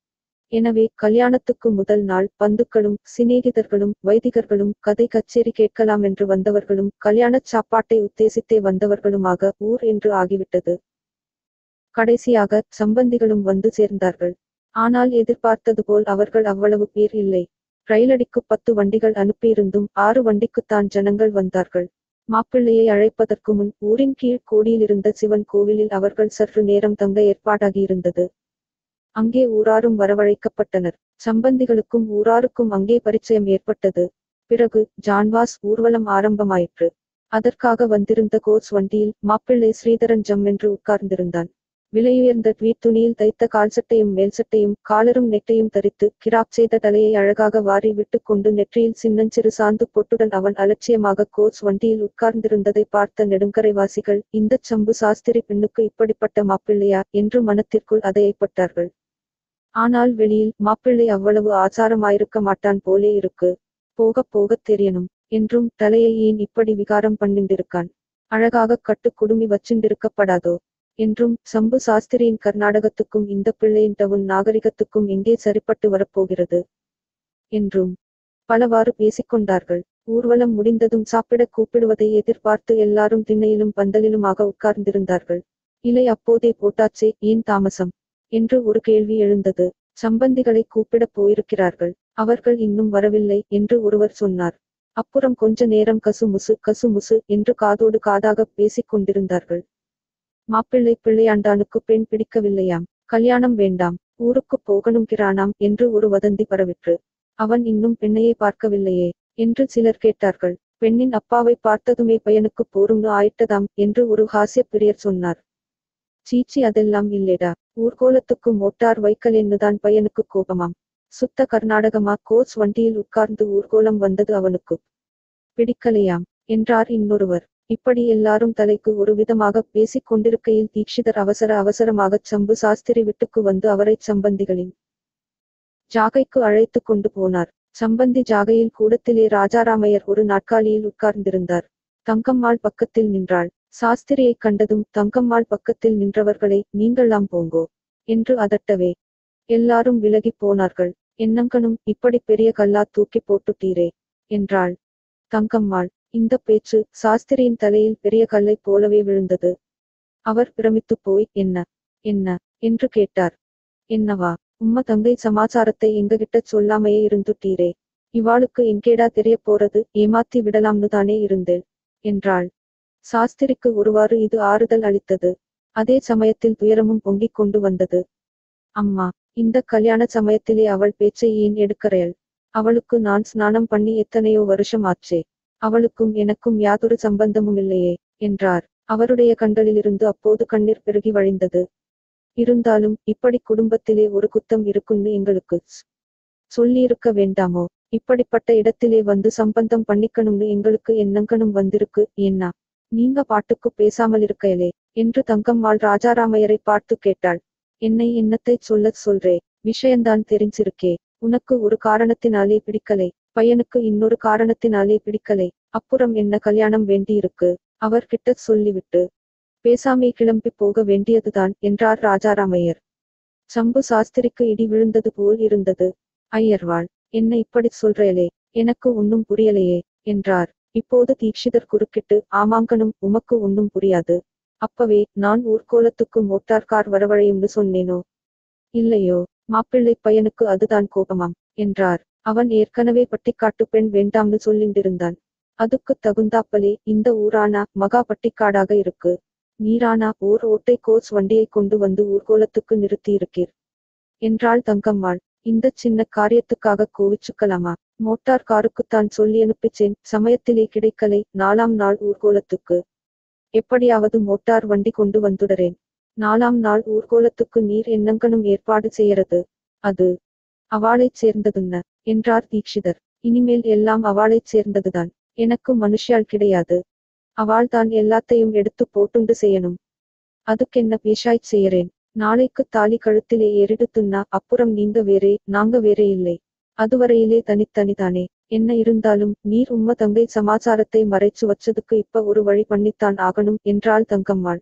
[SPEAKER 1] எனவே கல்யாணத்துக்கு முதல் நாள் பந்துக்களும் சிநேகிதர்களும் வைதிகர்களும் கதை கச்சேரி கேட்கலாம் என்று வந்தவர்களும் கல்யாணச் சாப்பாட்டை உத்தேசித்தே வந்தவர்களுமாக ஊர் என்று ஆகிவிட்டது. கடைசியாக சம்பந்திகளும் வந்து சேர்ந்தார்கள். ஆனால் எதிர்பார்த்தது போல் அவர்கள் அவ்வளவு பேர் இல்லை. ரயிலடிக்கு பத்து வண்டிகள் அனுப்பியிருந்தும் ஆறு வண்டிக்குத்தான் ஜனங்கள் வந்தார்கள். மாப்பிள்ளையை அழைப்பதற்கு முன் ஊரின் கீழ் கோடியிலிருந்த சிவன் கோவிலில் அவர்கள் சற்று நேரம் தங்க ஏற்பாடாகியிருந்தது. அங்கே ஊராரும் வரவழைக்கப்பட்டனர். சம்பந்திகளுக்கும் ஊராருக்கும் அங்கே பரிச்சயம் ஏற்பட்டது. பிறகு ஜான்வாஸ் ஊர்வலம் ஆரம்பமாயிற்று. அதற்காக வந்திருந்த கோச் வண்டியில் மாப்பிள்ளை ஸ்ரீதரன் ஜம்மென்று உட்கார்ந்திருந்தான். விலையுயர்ந்த ட்வீட் துணியில் தைத்த கால்சட்டையும் மேல்சட்டையும் காலரும் நெட்டையும் தரித்து கிராப் செய்த தலையை அழகாக வாரி விட்டுக் கொண்டு நெற்றியில் சின்னஞ்சிறு சாந்து பொட்டுடன் அவன் அலட்சியமாக கோச் வண்டியில் உட்கார்ந்திருந்ததை பார்த்த நெடுங்கரைவாசிகள், இந்தச் சம்பு சாஸ்திரி பெண்ணுக்கு இப்படிப்பட்ட மாப்பிள்ளையா என்று மனத்திற்குள் அதயப்பட்டார்கள். ஆனால் வெளியில் மாப்பிள்ளை அவ்வளவு ஆசாரமாயிருக்க மாட்டான் போலே இருக்கு. போகப் போகத் தெரியணும் என்றும் தலையை ஏன் இப்படி விகாரம் பண்ணிண்டிருக்கான், அழகாகக் கட்டு குடுமி வச்சுண்டிருக்கப்படாதோ என்றும் சம்பு சாஸ்திரியின் கர்நாடகத்துக்கும் இந்த பிள்ளையின் டவுன் நாகரிகத்துக்கும் எங்கே சரிப்பட்டு வரப்போகிறது என்றும் பலவாறு பேசிக்கொண்டார்கள். ஊர்வலம் முடிந்ததும் சாப்பிடக் கூப்பிடுவதை எதிர்பார்த்து எல்லாரும் திண்ணையிலும் பந்தலிலுமாக உட்கார்ந்திருந்தார்கள். இலை அப்போதே போட்டாச்சே, ஏன் தாமசம் என்று ஒரு கேள்வி எழுந்தது. சம்பந்திகளை கூப்பிடப் போயிருக்கிறார்கள், அவர்கள் இன்னும் வரவில்லை என்று ஒருவர் சொன்னார். அப்புறம் கொஞ்ச நேரம் கசுமுசு கசுமுசு என்று காதோடு காதாகப் பேசிக் கொண்டிருந்தார்கள். மாப்பிள்ளை பிள்ளையாண்டானுக்கு பெண் பிடிக்கவில்லையாம், கல்யாணம் வேண்டாம், ஊருக்குப் போகணுங்கிறானாம் என்று ஒரு வதந்தி பரவிற்று. அவன் இன்னும் பெண்ணையே பார்க்கவில்லையே என்று சிலர் கேட்டார்கள். பெண்ணின் அப்பாவை பார்த்ததுமே பையனுக்குப் போரும்னு ஆயிட்டதாம் என்று ஒரு ஹாஸ்யப் பிரியர் சொன்னார். சீச்சி, அதெல்லாம் இல்லேடா, ஊர்கோலத்துக்கு மோட்டார் வைக்கலேன்னுதான் பையனுக்கு கோபமாம். சுத்த கர்நாடகமா, கோச் வண்டியில் உட்கார்ந்து ஊர்கோலம் வந்தது அவனுக்கு பிடிக்கலையாம் என்றார் இன்னொருவர். இப்படி எல்லாரும் தலைக்கு ஒரு விதமாக பேசிக் கொண்டிருக்கையில் தீக்ஷிதர் அவசர அவசரமாகச் சம்பு சாஸ்திரி வீட்டுக்கு வந்து அவரைச் சம்பந்திகளின் ஜாகைக்கு அழைத்து கொண்டு போனார். சம்பந்தி ஜாகையில் கூடத்திலே ராஜாராமையர் ஒரு நாற்காலியில் உட்கார்ந்திருந்தார். தங்கம்மாள் பக்கத்தில் நின்றாள். சாஸ்திரியைக் கண்டதும் தங்கம்மாள் பக்கத்தில் நின்றவர்களை நீங்கள்லாம் போங்கோ என்று அதட்டவே எல்லாரும் விலகிப் போனார்கள். என்னங்கனும் இப்படி பெரிய கல்லா தூக்கி போட்டுட்டீரே என்றாள் தங்கம்மாள். இந்த பேச்சு சாஸ்திரியின் தலையில் பெரிய கல்லைப் போலவே விழுந்தது. அவர் பிரமித்துப் போய் என்ன என்ன என்று கேட்டார். என்னவா, உம்ம தங்கை சமாச்சாரத்தை எங்ககிட்டச் சொல்லாமையே இருந்துட்டீரே. இவாளுக்கு எங்கேடா தெரியப் போறது, ஏமாத்தி விடலாம்னு தானே இருந்தேள் என்றாள். சாஸ்திரிக்கு ஒருவாறு இது ஆறுதல் அளித்தது. அதே சமயத்தில் துயரமும் பொங்கிக் கொண்டு வந்தது. அம்மா, இந்த கல்யாண சமயத்திலே அவள் பேச்சை ஏன் எடுக்கறேள்? அவளுக்கு நான் ஸ்நானம் பண்ணி எத்தனையோ வருஷம் ஆச்சே. அவளுக்கும் எனக்கும் யாதொரு சம்பந்தமுமில்லையே என்றார். அவருடைய கண்களிலிருந்து அப்போது கண்ணீர் பெருகி வழிந்தது. இருந்தாலும் இப்படி குடும்பத்திலே ஒரு குத்தம் இருக்குன்னு எங்களுக்கு சொல்லியிருக்க வேண்டாமோ? இப்படிப்பட்ட இடத்திலே வந்து சம்பந்தம் பண்ணிக்கணும்னு எங்களுக்கு என்னங்கனும் வந்திருக்கு. ஏன்னா நீங்க பாட்டுக்கு பேசாமலிருக்கையலே என்று தங்கம்மாள் ராஜாராமையரை பார்த்து கேட்டாள். என்னை என்னத்தைச் சொல்லச் சொல்றே? விஷயந்தான் தெரிஞ்சிருக்கே. உனக்கு ஒரு காரணத்தினாலே பிடிக்கலை, பையனுக்கு இன்னொரு காரணத்தினாலே பிடிக்கலை. அப்புறம் என்ன கல்யாணம் வேண்டியிருக்கு? அவர் கிட்டச் சொல்லிவிட்டு பேசாமே கிளம்பி போக வேண்டியதுதான் என்றார் ராஜாராமையர். சம்பு சாஸ்திரிக்கு இடி விழுந்தது போல் இருந்தது. ஐயர்வாள், என்ன இப்படிச் சொல்றேலே? எனக்கு ஒன்னும் புரியலையே என்றார். இப்போது தீக்ஷிதர் குறுக்கிட்டு, ஆமாங்கனும் உமக்கு ஒன்னும் புரியாது. அப்பவே நான் ஊர்கோலத்துக்கு மோட்டார் கார் வரவழையும்னு சொன்னேனோ இல்லையோ? மாப்பிள்ளை பையனுக்கு அதுதான் கோபமாம் என்றார். அவன் ஏற்கனவே பட்டிக்காட்டு பெண் வேண்டாம்னு சொல்லிண்டிருந்தான். அதுக்குத் தகுந்தாப்பலே இந்த ஊரானா மகா பட்டிக்காடாக இருக்கு. நீரானா ஓர் ஓட்டை கோச் வண்டியை கொண்டு வந்து ஊர்கோலத்துக்கு நிறுத்தியிருக்கீர் என்றாள் தங்கம்மாள். இந்தச் சின்ன காரியத்துக்காக கோவிச்சுக்கலாமா? மோட்டார் காருக்குத்தான் சொல்லி அனுப்பிச்சேன், சமயத்திலே கிடைக்கலை. நாலாம் நாள் ஊர்கோலத்துக்கு எப்படியாவது மோட்டார் வண்டி கொண்டு வந்துடறேன். நாலாம் நாள் ஊர்கோலத்துக்கு நீர் என்னங்கனும் ஏற்பாடு செய்யறது. அது அவாளைச் சேர்ந்ததுன்ன என்றார் தீக்ஷிதர். இனிமேல் எல்லாம் அவாளைச் சேர்ந்ததுதான். எனக்கு மனுஷியாள் கிடையாது. அவாள்தான் எல்லாத்தையும் எடுத்து போட்டுண்டு செய்யணும். அதுக்கென்ன பேஷாய்ச் செய்யறேன். நாளைக்கு தாலி கழுத்திலே ஏறிடுத்துன்னா அப்புறம் நீங்க வேறே நாங்க வேறே இல்லை. அதுவரையிலே தனித்தனிதானே. என்ன இருந்தாலும் நீர் உம்ம தங்கை சமாச்சாரத்தை மறைச்சு வச்சதுக்கு இப்ப ஒரு வழி பண்ணித்தான் ஆகணும் என்றாள் தங்கம்மாள்.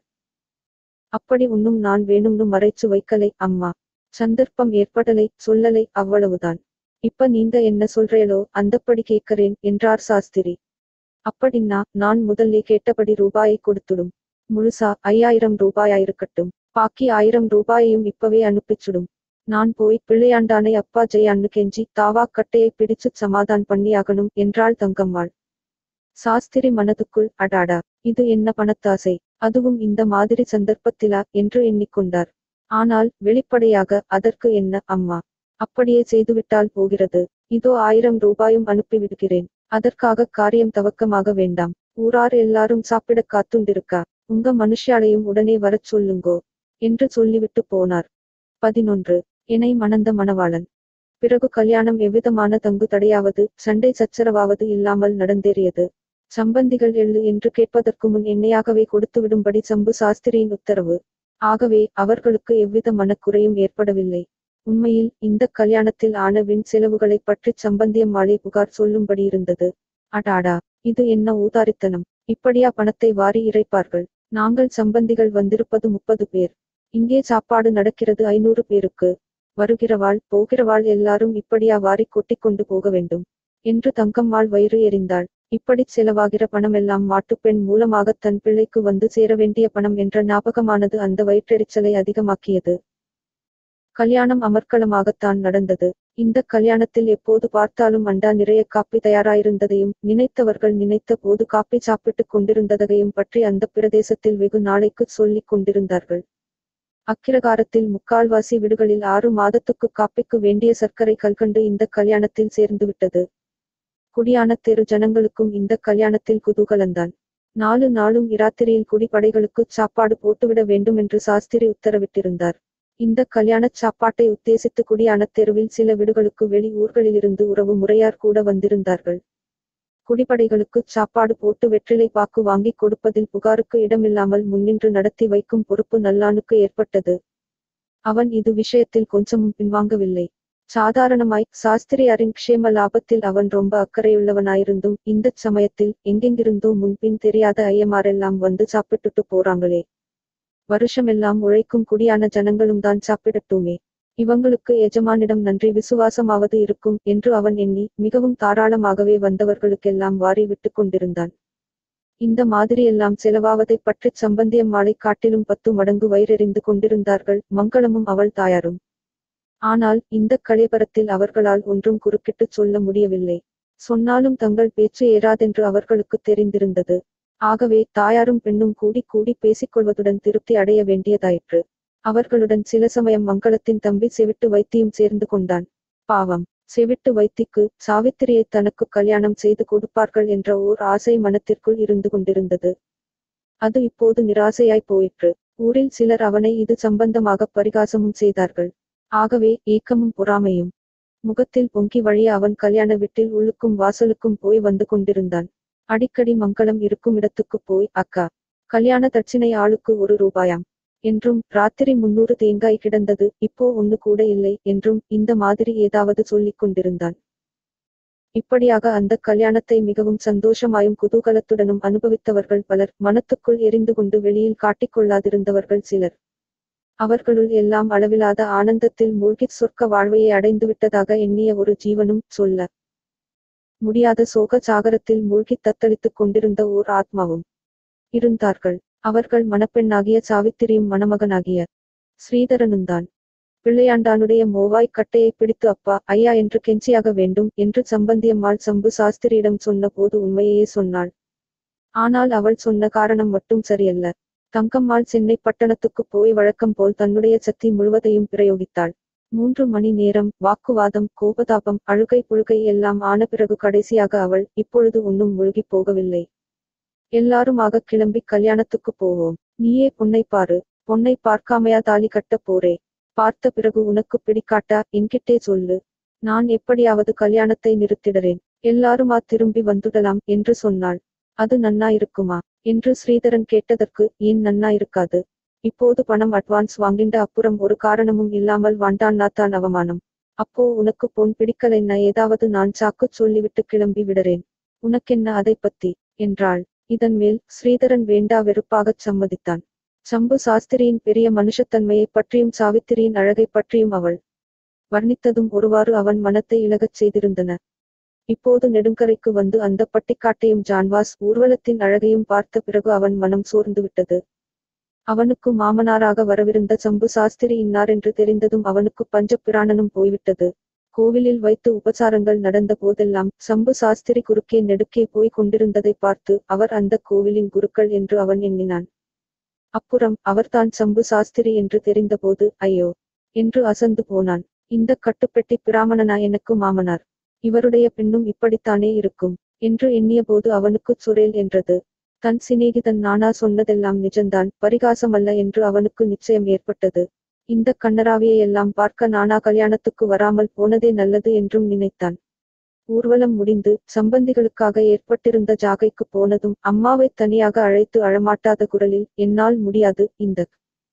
[SPEAKER 1] அப்படி உன்னும் நான் வேணும்னு மறைச்சு வைக்கலை அம்மா. சந்தர்ப்பம் ஏற்படலை, சொல்லலை, அவ்வளவுதான். இப்ப நீங்க என்ன சொல்றேளோ அந்தப்படி கேட்கறேன் என்றார் சாஸ்திரி. அப்படின்னா நான் முதல்லே கேட்டபடி ரூபாயை கொடுத்துடும். முழுசா ஐயாயிரம் ரூபாயாயிருக்கட்டும். பாக்கி ஆயிரம் ரூபாயையும் இப்பவே அனுப்பிச்சுடும். நான் போய் பிள்ளையாண்டானை அப்பா ஜெயான்னு கெஞ்சி தாவா கட்டையை பிடிச்சுச் சமாதான் பண்ணியாகணும் என்றாள் தங்கம்மாள். சாஸ்திரி மனதுக்குள், அடாடா, இது என்ன பணத்தாசை, அதுவும் இந்த மாதிரி சந்தர்ப்பத்திலா என்று எண்ணிக்கொண்டார். ஆனால் வெளிப்படையாக, அதற்கு என்ன அம்மா, அப்படியே செய்துவிட்டால் போகிறது. இதோ ஆயிரம் ரூபாயும் அனுப்பிவிடுகிறேன். அதற்காக காரியம் தவக்கமாக வேண்டாம். ஊரார் எல்லாரும் சாப்பிட காத்துண்டிருக்கா. உங்க மனுஷாளையும் உடனே வரச் சொல்லுங்கோ என்று சொல்லிவிட்டு போனார். பதினொன்று. இணை மணந்த மணவாளன். பிறகு கல்யாணம் எவ்விதமான தங்கு தடையாவது சண்டை சச்சரவாவது இல்லாமல் நடந்தேறியது. சம்பந்திகள் எள்ளு என்று கேட்பதற்கு முன் எண்ணெயாகவே கொடுத்துவிடும்படி சம்பு சாஸ்திரியின் உத்தரவு. ஆகவே அவர்களுக்கு எவ்வித மனக்குறையும் ஏற்படவில்லை. உண்மையில் இந்தக் கல்யாணத்தில் ஆன விண் செலவுகளைப் பற்றிச் சம்பந்தியம்மாளே புகார் சொல்லும்படியிருந்தது. அடாடா, இது என்ன ஊதாரித்தனம்! இப்படியா பணத்தை வாரி இறைப்பார்கள்? நாங்கள் சம்பந்திகள் வந்திருப்பது முப்பது பேர். இங்கே சாப்பாடு நடக்கிறது ஐநூறு பேருக்கு. வருகிறவாள் போகிறவாள் எல்லாரும் இப்படியா வாரிக் கொட்டிக் கொண்டு போக வேண்டும் என்று தங்கம்மாள் வயிறு எறிந்தாள். இப்படிச் செலவாகிற பணமெல்லாம் மாட்டுப்பெண் மூலமாகத் தன் பிள்ளைக்கு வந்து சேர வேண்டிய பணம் என்ற ஞாபகமானது அந்த வயிற்றெரிச்சலை அதிகமாக்கியது. கல்யாணம் அமர்க்களமாகத்தான் நடந்தது. இந்தக் கல்யாணத்தில் எப்போது பார்த்தாலும் அண்டா நிறைய காப்பி தயாராயிருந்ததையும் நினைத்தவர்கள் நினைத்த போது காப்பி சாப்பிட்டுக் கொண்டிருந்ததையும் பற்றி அந்தப் பிரதேசத்தில் வெகு நாளைக்குச் சொல்லிக் கொண்டிருந்தார்கள். அக்கிரகாரத்தில் முக்கால்வாசி வீடுகளில் ஆறு மாதத்துக்கு காப்பிக்கு வேண்டிய சர்க்கரை கல்கண்டு இந்தக் கல்யாணத்தில் சேர்ந்துவிட்டது. குடியான தெரு ஜனங்களுக்கும் இந்தக் கல்யாணத்தில் குதூகலந்தான். நாலு நாளும் இராத்திரியில் குடிபடைகளுக்குச் சாப்பாடு போட்டுவிட வேண்டுமென்று சாஸ்திரி உத்தரவிட்டிருந்தார். இந்தக் கல்யாணச் சாப்பாட்டை உத்தேசித்து குடியான தெருவில் சில வீடுகளுக்கு வெளி ஊர்களிலிருந்து உறவு முறையார் கூட வந்திருந்தார்கள். குடிபடைகளுக்குச் சாப்பாடு போட்டு வெற்றிலை பாக்கு வாங்கிக் கொடுப்பதில் புகாருக்கு இடமில்லாமல் முன்னின்று நடத்தி வைக்கும் பொறுப்பு நல்லானுக்கு ஏற்பட்டது. அவன் இது விஷயத்தில் கொஞ்சமும் பின்வாங்கவில்லை. சாதாரணமாய் சாஸ்திரியாரின் க்ஷேம லாபத்தில் அவன் ரொம்ப அக்கறையுள்ளவனாயிருந்தும் இந்தச் சமயத்தில் எங்கெங்கிருந்தோ முன்பின் தெரியாத ஐயமாரெல்லாம் வந்து சாப்பிட்டுட்டு போறாங்களே. வருஷமெல்லாம் உழைக்கும் குடியான ஜனங்களும் தான் சாப்பிடட்டுமே. இவங்களுக்கு எஜமானிடம் நன்றி விசுவாசமாவது இருக்கும் என்று அவன் எண்ணி மிகவும் தாராளமாகவே வந்தவர்களுக்கெல்லாம் வாரி விட்டு கொண்டிருந்தான். இந்த மாதிரியெல்லாம் செலவாவதைப் பற்றிச் சம்பந்தியம்மாளைக் காட்டிலும் பத்து மடங்கு வயிறெறிந்து கொண்டிருந்தார்கள் மங்களமும் அவள் தாயாரும். ஆனால் இந்தக் கலேபரத்தில் அவர்களால் ஒன்றும் குறுக்கிட்டுச் சொல்ல முடியவில்லை. சொன்னாலும் தங்கள் பேச்சு ஏறாதென்று அவர்களுக்குத் தெரிந்திருந்தது. ஆகவே தாயாரும் பெண்ணும் கூடி கூடி பேசிக்கொள்வதுடன் திருப்தி அடைய வேண்டியதாயிற்று. அவர்களுடன் சில சமயம் மங்களத்தின் தம்பி செவிட்டு வைத்தியும் சேர்ந்து கொண்டான். பாவம், செவிட்டு வைத்திக்கு சாவித்திரியை தனக்கு கல்யாணம் செய்து கொடுப்பார்கள் என்ற ஓர் ஆசை மனத்திற்குள் இருந்து கொண்டிருந்தது. அது இப்போது நிராசையாய் போயிற்று. ஊரில் சிலர் அவனை இது சம்பந்தமாக பரிகாசமும் செய்தார்கள். ஆகவே ஏக்கமும் பொறாமையும் முகத்தில் பொங்கி வழிய அவன் கல்யாண வீட்டில் உள்ளுக்கும் வாசலுக்கும் போய் வந்து கொண்டிருந்தான். அடிக்கடி மங்களம் இருக்குமிடத்துக்குப் போய், அக்கா, கல்யாண தட்சிணை ஆளுக்கு ஒரு ரூபாயாம் என்றும், ராத்திரி முன்னூறு தேங்காய் கிடந்தது, இப்போ ஒன்னு கூட இல்லை என்றும் இந்த மாதிரி ஏதாவது சொல்லிக் கொண்டிருந்தான். இப்படியாக அந்தக் கல்யாணத்தை மிகவும் சந்தோஷமாயும் குதூகலத்துடனும் அனுபவித்தவர்கள் பலர், மனத்துக்குள் எரிந்து கொண்டு வெளியில் காட்டிக்கொள்ளாதிருந்தவர்கள் சிலர். அவர்களுள் எல்லாம் அளவிலாத ஆனந்தத்தில் மூழ்கிச் சொர்க்க வாழ்வையை அடைந்துவிட்டதாக எண்ணிய ஒரு ஜீவனும், சொல்ல முடியாத சோக சாகரத்தில் மூழ்கித் தத்தளித்துக் கொண்டிருந்த ஓர் ஆத்மாவும் இருந்தார்கள். அவர்கள் மணப்பெண்ணாகிய சாவித்திரியும் மணமகனாகிய ஸ்ரீதரனுந்தான். பிள்ளையாண்டானுடைய மோவாய்க் கட்டையை பிடித்து அப்பா, ஐயா என்று கெஞ்சியாக வேண்டும் என்று சம்பந்தியம்மாள் சம்பு சாஸ்திரியிடம் சொன்ன போது உண்மையையே சொன்னாள். ஆனால் அவள் சொன்ன காரணம் மட்டும் சரியல்ல. தங்கம்மாள் சென்னை பட்டணத்துக்குப் போய் வழக்கம் போல் தன்னுடைய சக்தி முழுவதையும் பிரயோகித்தாள். மூன்று மணி நேரம் வாக்குவாதம், கோபதாபம், அழுகை புழுகை எல்லாம் ஆன பிறகு கடைசியாக அவள், இப்பொழுது ஒன்னும் முழுகிப் போகவில்லை. எல்லாருமாக கிளம்பி கல்யாணத்துக்குப் போவோம். நீயே பொன்னை பாரு. பொன்னை பார்க்காமையா தாலி கட்டப் போறே? பார்த்த பிறகு உனக்கு பிடிக்காட்டா என்கிட்டே சொல்லு. நான் எப்படியாவது கல்யாணத்தை நிறுத்திடறேன். எல்லாருமா திரும்பி வந்துடலாம் என்று சொன்னாள். அது நன்னா இருக்குமா என்று ஸ்ரீதரன் கேட்டதற்கு, ஏன் நன்னா இருக்காது? இப்போது பணம் அட்வான்ஸ் வாங்கிண்ட அப்புறம் ஒரு காரணமும் இல்லாமல் வாண்டான்னாத்தான் அவமானம். அப்போ உனக்கு பொன் பிடிக்கலைன்னா ஏதாவது நான் சாக்குச் சொல்லிவிட்டு கிளம்பி விடறேன். உனக்கென்ன அதைப் பத்தி என்றாள். இதன் மேல் ஸ்ரீதரன் வேண்டா வெறுப்பாகச் சம்மதித்தான். சம்பு சாஸ்திரியின் பெரிய மனுஷத்தன்மையைப் பற்றியும் சாவித்திரியின் அழகைப் பற்றியும் அவள் வர்ணித்ததும் ஒருவாறு அவன் மனத்தை இளகச் செய்திருந்தன. இப்போது நெடுங்கரைக்கு வந்து அந்த பட்டிக்காட்டையும் ஜான்வாஸ் ஊர்வலத்தின் அழகையும் பார்த்த பிறகு அவன் மனம் சோர்ந்துவிட்டது. அவனுக்கு மாமனாராக வரவிருந்த சம்பு சாஸ்திரி இன்னாரென்று தெரிந்ததும் அவனுக்கு பஞ்ச பிராணனும் போய்விட்டது. கோவிலில் வைத்து உபசாரங்கள் நடந்த போதெல்லாம் சம்பு சாஸ்திரி குறுக்கே நெடுக்கே போய் கொண்டிருந்ததை பார்த்து அவர் அந்தக் கோவிலின் குருக்கள் என்று அவன் எண்ணினான். அப்புறம் அவர்தான் சம்பு சாஸ்திரி என்று தெரிந்தபோது, ஐயோ என்று அசந்து போனான். இந்தக் கட்டுப்பெட்டி பிராமணனா எனக்கு மாமனார்? இவருடைய பெண்ணும் இப்படித்தானே இருக்கும் என்று எண்ணியபோது அவனுக்குச் சுரேல் என்றது. தன் சிநேகிதன் நானா சொன்னதெல்லாம் நிஜந்தான், பரிகாசமல்ல என்று அவனுக்கு நிச்சயம் ஏற்பட்டது. இந்தக் கண்ணராவியையெல்லாம் பார்க்க நானா கல்யாணத்துக்கு வராமல் போனதே நல்லது என்றும் நினைத்தான். ஊர்வலம் முடிந்து சம்பந்திகளுக்காக ஏற்பட்டிருந்த ஜாகைக்குப் போனதும் அம்மாவைத் தனியாக அழைத்து அழமாட்டாத குரலில், என்னால் முடியாது, இந்தக்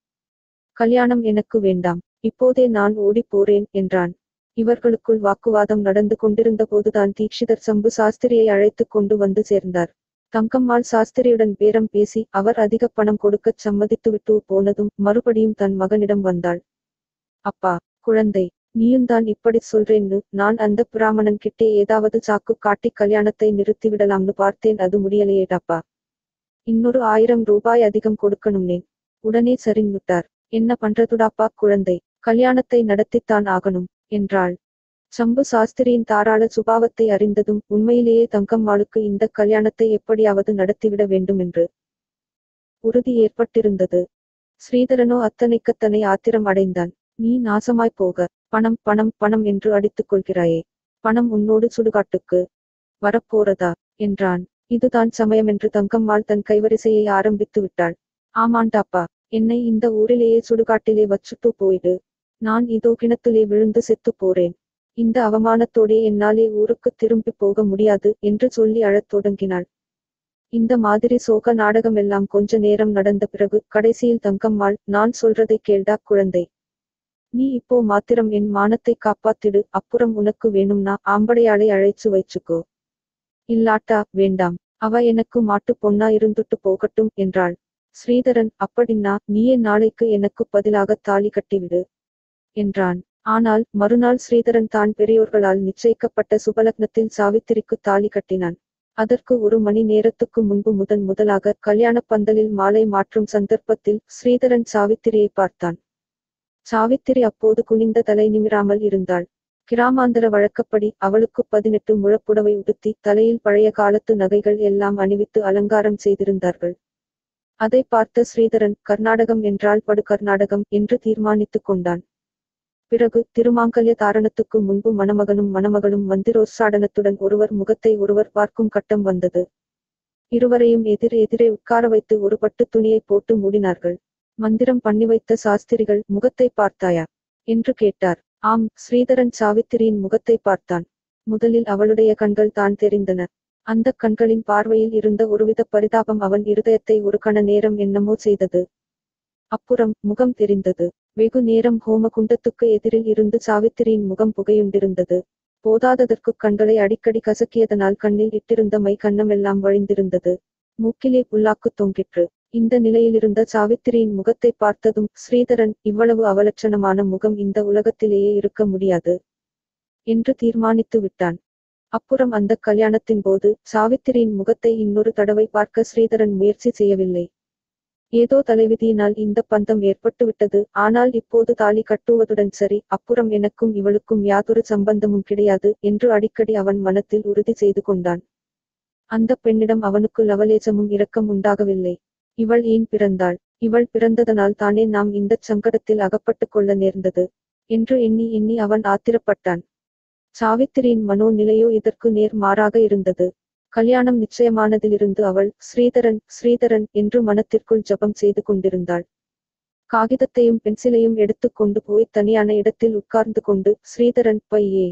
[SPEAKER 1] கல்யாணம் எனக்கு வேண்டாம், இப்போதே நான் ஓடிப் போறேன் என்றான். இவர்களுக்குள் வாக்குவாதம் நடந்து கொண்டிருந்த போதுதான் தீக்ஷிதர் சம்பு சாஸ்திரியை அழைத்துக் கொண்டு வந்து சேர்ந்தார். தங்கம்மாள் சாஸ்திரியுடன் பேரம் பேசி அவர் அதிக பணம் கொடுக்கச் சம்மதித்துவிட்டு போனதும் மறுபடியும் தன் மகனிடம் வந்தாள். அப்பா, குழந்தை, நீயுந்தான் இப்படிச் சொல்றேன்னு நான் அந்த பிராமணன் கிட்டே ஏதாவது சாக்கு காட்டி கல்யாணத்தை நிறுத்திவிடலாம்னு பார்த்தேன், அது முடியலையேடாப்பா. இன்னொரு ஆயிரம் ரூபாய் அதிகம் கொடுக்கணும்னேன். உடனே சரின்னுட்டார். என்ன பண்றதுடாப்பா குழந்தை, கல்யாணத்தை நடத்தித்தான் ஆகணும் என்றாள். சம்பு சாஸ்திரியின் தாராள சுபாவத்தை அறிந்ததும் உண்மையிலேயே தங்கம்மாளுக்கு இந்தக் கல்யாணத்தை எப்படியாவது நடத்திவிட வேண்டுமென்று உறுதி ஏற்பட்டிருந்தது. ஸ்ரீதரனோ அத்தனைக்கத்தனை ஆத்திரம் அடைந்தான். நீ நாசமாய் போக, பணம் பணம் பணம் என்று அடித்துக் கொள்கிறாயே, பணம் உன்னோடு சுடுகாட்டுக்கு வரப்போறதா என்றான். இதுதான் சமயமென்று தங்கம்மாள் தன் கைவரிசையை ஆரம்பித்து விட்டாள். ஆமாண்டாப்பா, என்னை இந்த ஊரிலேயே சுடுகாட்டிலே வச்சுட்டு போயிடு. நான் இதோ கிணத்துலே விழுந்து செத்து போறேன். இந்த அவமானத்தோடே என்னாலே ஊருக்குத் திரும்பிப் போக முடியாது என்று சொல்லி அழத் தொடங்கினாள். இந்த மாதிரி சோக நாடகமெல்லாம் கொஞ்ச நேரம் நடந்த பிறகு கடைசியில் தங்கம்மாள், நான் சொல்றதை கேள்டா குழந்தை. நீ இப்போ மாத்திரம் என் மானத்தை காப்பாத்திடு, அப்புறம் உனக்கு வேணும்னா ஆம்படையாளை அழைச்சு வைச்சுக்கோ. இல்லாட்டா வேண்டாம். அவ எனக்கு மாட்டு பொண்ணா இருந்துட்டு போகட்டும் என்றாள். ஸ்ரீதரன், அப்படின்னா நீயே நாளைக்கு எனக்கு பதிலாக தாலி கட்டிவிடு என்றான். ஆனால் மறுநாள் ஸ்ரீதரன் தான் பெரியோர்களால் நிச்சயிக்கப்பட்ட சுபலக்னத்தில் சாவித்திரிக்கு தாலி கட்டினான். அதற்கு ஒரு மணி நேரத்துக்கு முன்பு முதன் முதலாக கல்யாணப் பந்தலில் மாலை மாற்றும் சந்தர்ப்பத்தில் ஸ்ரீதரன் சாவித்திரியை பார்த்தான். சாவித்திரி அப்போது குனிந்த தலை நிமிராமல் இருந்தாள். கிராமாந்தர வழக்கப்படி அவளுக்கு பதினெட்டு முழப்புடவை உடுத்தி தலையில் பழைய காலத்து நகைகள் எல்லாம் அணிவித்து அலங்காரம் செய்திருந்தார்கள். அதை பார்த்த ஸ்ரீதரன், கர்நாடகம் என்றால் படு கர்நாடகம் என்று தீர்மானித்துக் கொண்டான். பிறகு திருமாங்கல்ய தாரணத்துக்கு முன்பு மணமகனும் மணமகளும் மந்திரோச்சாடனத்துடன் ஒருவர் முகத்தை ஒருவர் பார்க்கும் கட்டம் வந்தது. இருவரையும் எதிர் எதிரே உட்கார வைத்து ஒரு பட்டு துணியை போட்டு மூடினார்கள். மந்திரம் பண்ணி வைத்த சாஸ்திரிகள், முகத்தை பார்த்தாயா என்று கேட்டார். ஆம். ஸ்ரீதரன் சாவித்திரியின் முகத்தை பார்த்தான். முதலில் அவளுடைய கண்கள் தான் தெரிந்தன. அந்தக் கண்களின் பார்வையில் இருந்த ஒருவித பரிதாபம் அவன் இருதயத்தை ஒரு கண நேரம் என்னமோ செய்தது. அப்புறம் முகம் தெரிந்தது. வெகு நேரம் ஹோமகுண்டத்துக்கு எதிரில் இருந்து சாவித்திரியின் முகம் புகையுண்டிருந்தது. போதாததற்கு கண்களை அடிக்கடி கசக்கியதனால் கண்ணில் இட்டிருந்த மை கன்னமெல்லாம் வழிந்திருந்தது. மூக்கிலே புல்லாக்கு தொங்கிற்று. இந்த நிலையிலிருந்த சாவித்திரியின் முகத்தை பார்த்ததும் ஸ்ரீதரன், இவ்வளவு அவலட்சணமான முகம் இந்த உலகத்திலேயே இருக்க முடியாது என்று தீர்மானித்து விட்டான். அப்புறம் அந்த கல்யாணத்தின் போது சாவித்திரியின் முகத்தை இன்னொரு தடவை பார்க்க ஸ்ரீதரன் முயற்சி செய்யவில்லை. ஏதோ தலைவிதியினால் இந்த பந்தம் ஏற்பட்டுவிட்டது. ஆனால் இப்போது தாலி கட்டுவதுடன் சரி, அப்புறம் எனக்கும் இவளுக்கும் யாதொரு சம்பந்தமும் கிடையாது என்று அடிக்கடி அவன் மனத்தில் உறுதி செய்து கொண்டான். அந்த பெண்ணிடம் அவனுக்கு லவலேசமும் இரக்கம் உண்டாகவில்லை. இவள் ஏன் பிறந்தாள்? இவள் பிறந்ததனால் தானே நாம் இந்தச் சங்கடத்தில் அகப்பட்டுக் கொள்ள நேர்ந்தது என்று எண்ணி எண்ணி அவன் ஆத்திரப்பட்டான். சாவித்திரியின் மனோநிலையோ இதற்கு நேர் மாறாக இருந்தது. கல்யாணம் நிச்சயமானதிலிருந்து அவள் ஸ்ரீதரன் ஸ்ரீதரன் என்று மனத்திற்குள் ஜபம் செய்து கொண்டிருந்தாள். காகிதத்தையும் பென்சிலையும் எடுத்துக் கொண்டு போய் தனியான இடத்தில் உட்கார்ந்து கொண்டு, ஸ்ரீதரன் பையே,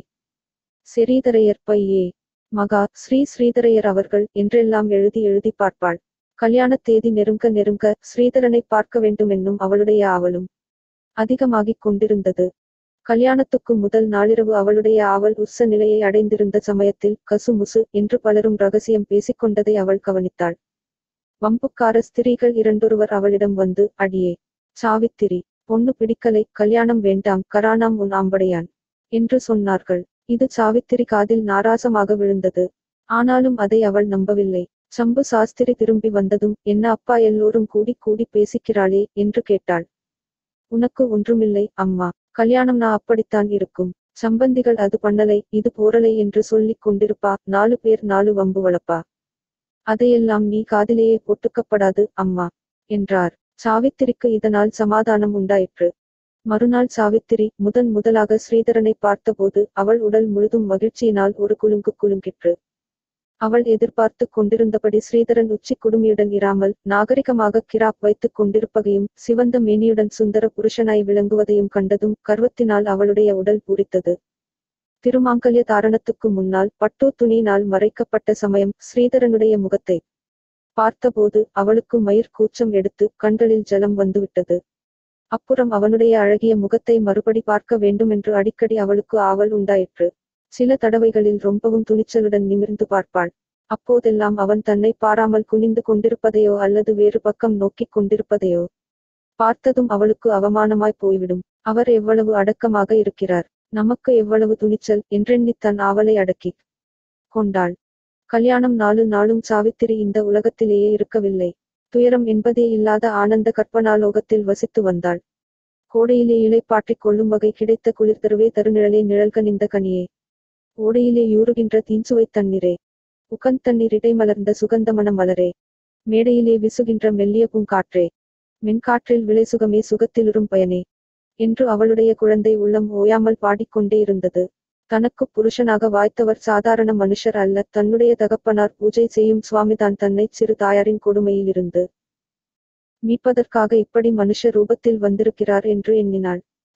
[SPEAKER 1] ஸ்ரீதரையர் பையே, மகா ஸ்ரீ ஸ்ரீதரையர் அவர்கள் என்றெல்லாம் எழுதி எழுதி பார்ப்பாள். கல்யாணத் தேதி நெருங்க நெருங்க ஸ்ரீதரனை பார்க்க வேண்டுமென்னும் அவளுடைய ஆவலும் அதிகமாகிக் கொண்டிருந்தது. கல்யாணத்துக்கு முதல் நாளிரவு அவளுடைய ஆவல் உச்ச நிலையை அடைந்திருந்த சமயத்தில் கசு முசு என்று பலரும் ரகசியம் பேசிக்கொண்டதை அவள் கவனித்தாள். வம்புக்கார ஸ்திரீகள் இரண்டொருவர் அவளிடம் வந்து, அடியே சாவித்திரி, பொண்ணு பிடிக்கலை, கல்யாணம் வேண்டாம், கரானாம் உன் ஆம்படையான் என்று சொன்னார்கள். இது சாவித்திரி காதில் நாராசமாக விழுந்தது. ஆனாலும் அதை அவள் நம்பவில்லை. சம்பு சாஸ்திரி திரும்பி வந்ததும், என்ன அப்பா எல்லோரும் கூடி கூடி பேசிக்கிறாளே என்று கேட்டாள். உனக்கு ஒன்றுமில்லை அம்மா, கல்யாணம்னா அப்படித்தான் இருக்கும். சம்பந்திகள் அது பண்ணலை இது போரலை என்று சொல்லிக் கொண்டிருப்பா. நாலு பேர் நாலு வம்பு வளப்பா. அதையெல்லாம் நீ காதிலேயே போட்டுக்கப்படாது அம்மா என்றார். சாவித்திரிக்கு இதனால் சமாதானம் உண்டாயிற்று. மறுநாள் சாவித்திரி முதன் முதலாக ஸ்ரீதரனை பார்த்தபோது அவள் உடல் முழுதும் மகிழ்ச்சியினால் ஒரு குலுங்கு குலுங்கிற்று. அவள் எதிர்பார்த்து கொண்டிருந்தபடி ஸ்ரீதரன் உச்சி குடுமியுடன் இராமல் நாகரிகமாக கிராப் வைத்துக் கொண்டிருப்பதையும் சிவந்த மேனியுடன் சுந்தர புருஷனாய் விளங்குவதையும் கண்டதும் கர்வத்தினால் அவளுடைய உடல் பூரித்தது. திருமாங்கல்ய தாரணத்துக்கு முன்னால் பட்டோ துணியினால் மறைக்கப்பட்ட சமயம் ஸ்ரீதரனுடைய முகத்தை பார்த்தபோது அவளுக்கு மயிர் கூச்சம் எடுத்து கண்களில் ஜலம் வந்துவிட்டது. அப்புறம் அவனுடைய அழகிய முகத்தை மறுபடி பார்க்க வேண்டுமென்று அடிக்கடி அவளுக்கு ஆவல் உண்டாயிற்று. சில தடவைகளில் ரொம்பவும் துணிச்சலுடன் நிமிர்ந்து பார்ப்பாள். அப்போதெல்லாம் அவன் தன்னை பாராமல் குனிந்து கொண்டிருப்பதையோ அல்லது வேறு பக்கம் நோக்கிக் கொண்டிருப்பதையோ பார்த்ததும் அவளுக்கு அவமானமாய் போய்விடும். அவர் எவ்வளவு அடக்கமாக இருக்கிறார், நமக்கு எவ்வளவு துணிச்சல் என்றெண்ணித் தன் ஆவலை அடக்கிக் கொண்டாள். கல்யாணம் நாலு நாளும் சாவித்திரி இந்த உலகத்திலேயே இருக்கவில்லை. துயரம் என்பதே இல்லாத ஆனந்த கற்பனாலோகத்தில் வசித்து வந்தாள். கோடையிலே இளைப்பாற்றிக் கொள்ளும் வகை கிடைத்த குளிர்தருவே தருநிழலே நிழல்கனிந்த கனியே, ஓடையிலே யூறுகின்ற தீஞ்சுவைத் தண்ணீரே, உகந்தண்ணீர் இடைமலர்ந்த சுகந்தமண மலரே, மேடையிலே விசுகின்ற மெல்லிய பூங்காற்றே, மென்காற்றில் விளைசுகமே சுகத்திலுறும் பயனே என்று அவளுடைய குழந்தை உள்ளம் ஓயாமல் பாடிக்கொண்டே இருந்தது. தனக்குப் புருஷனாக வாய்த்தவர் சாதாரண மனுஷர் அல்ல, தன்னுடைய தகப்பனார் பூஜை செய்யும் சுவாமிதான் தன்னைச் சிறு தாயாரின் கொடுமையிலிருந்து மீட்பதற்காக இப்படி மனுஷ ரூபத்தில் வந்திருக்கிறார் என்று எண்ணினாள்.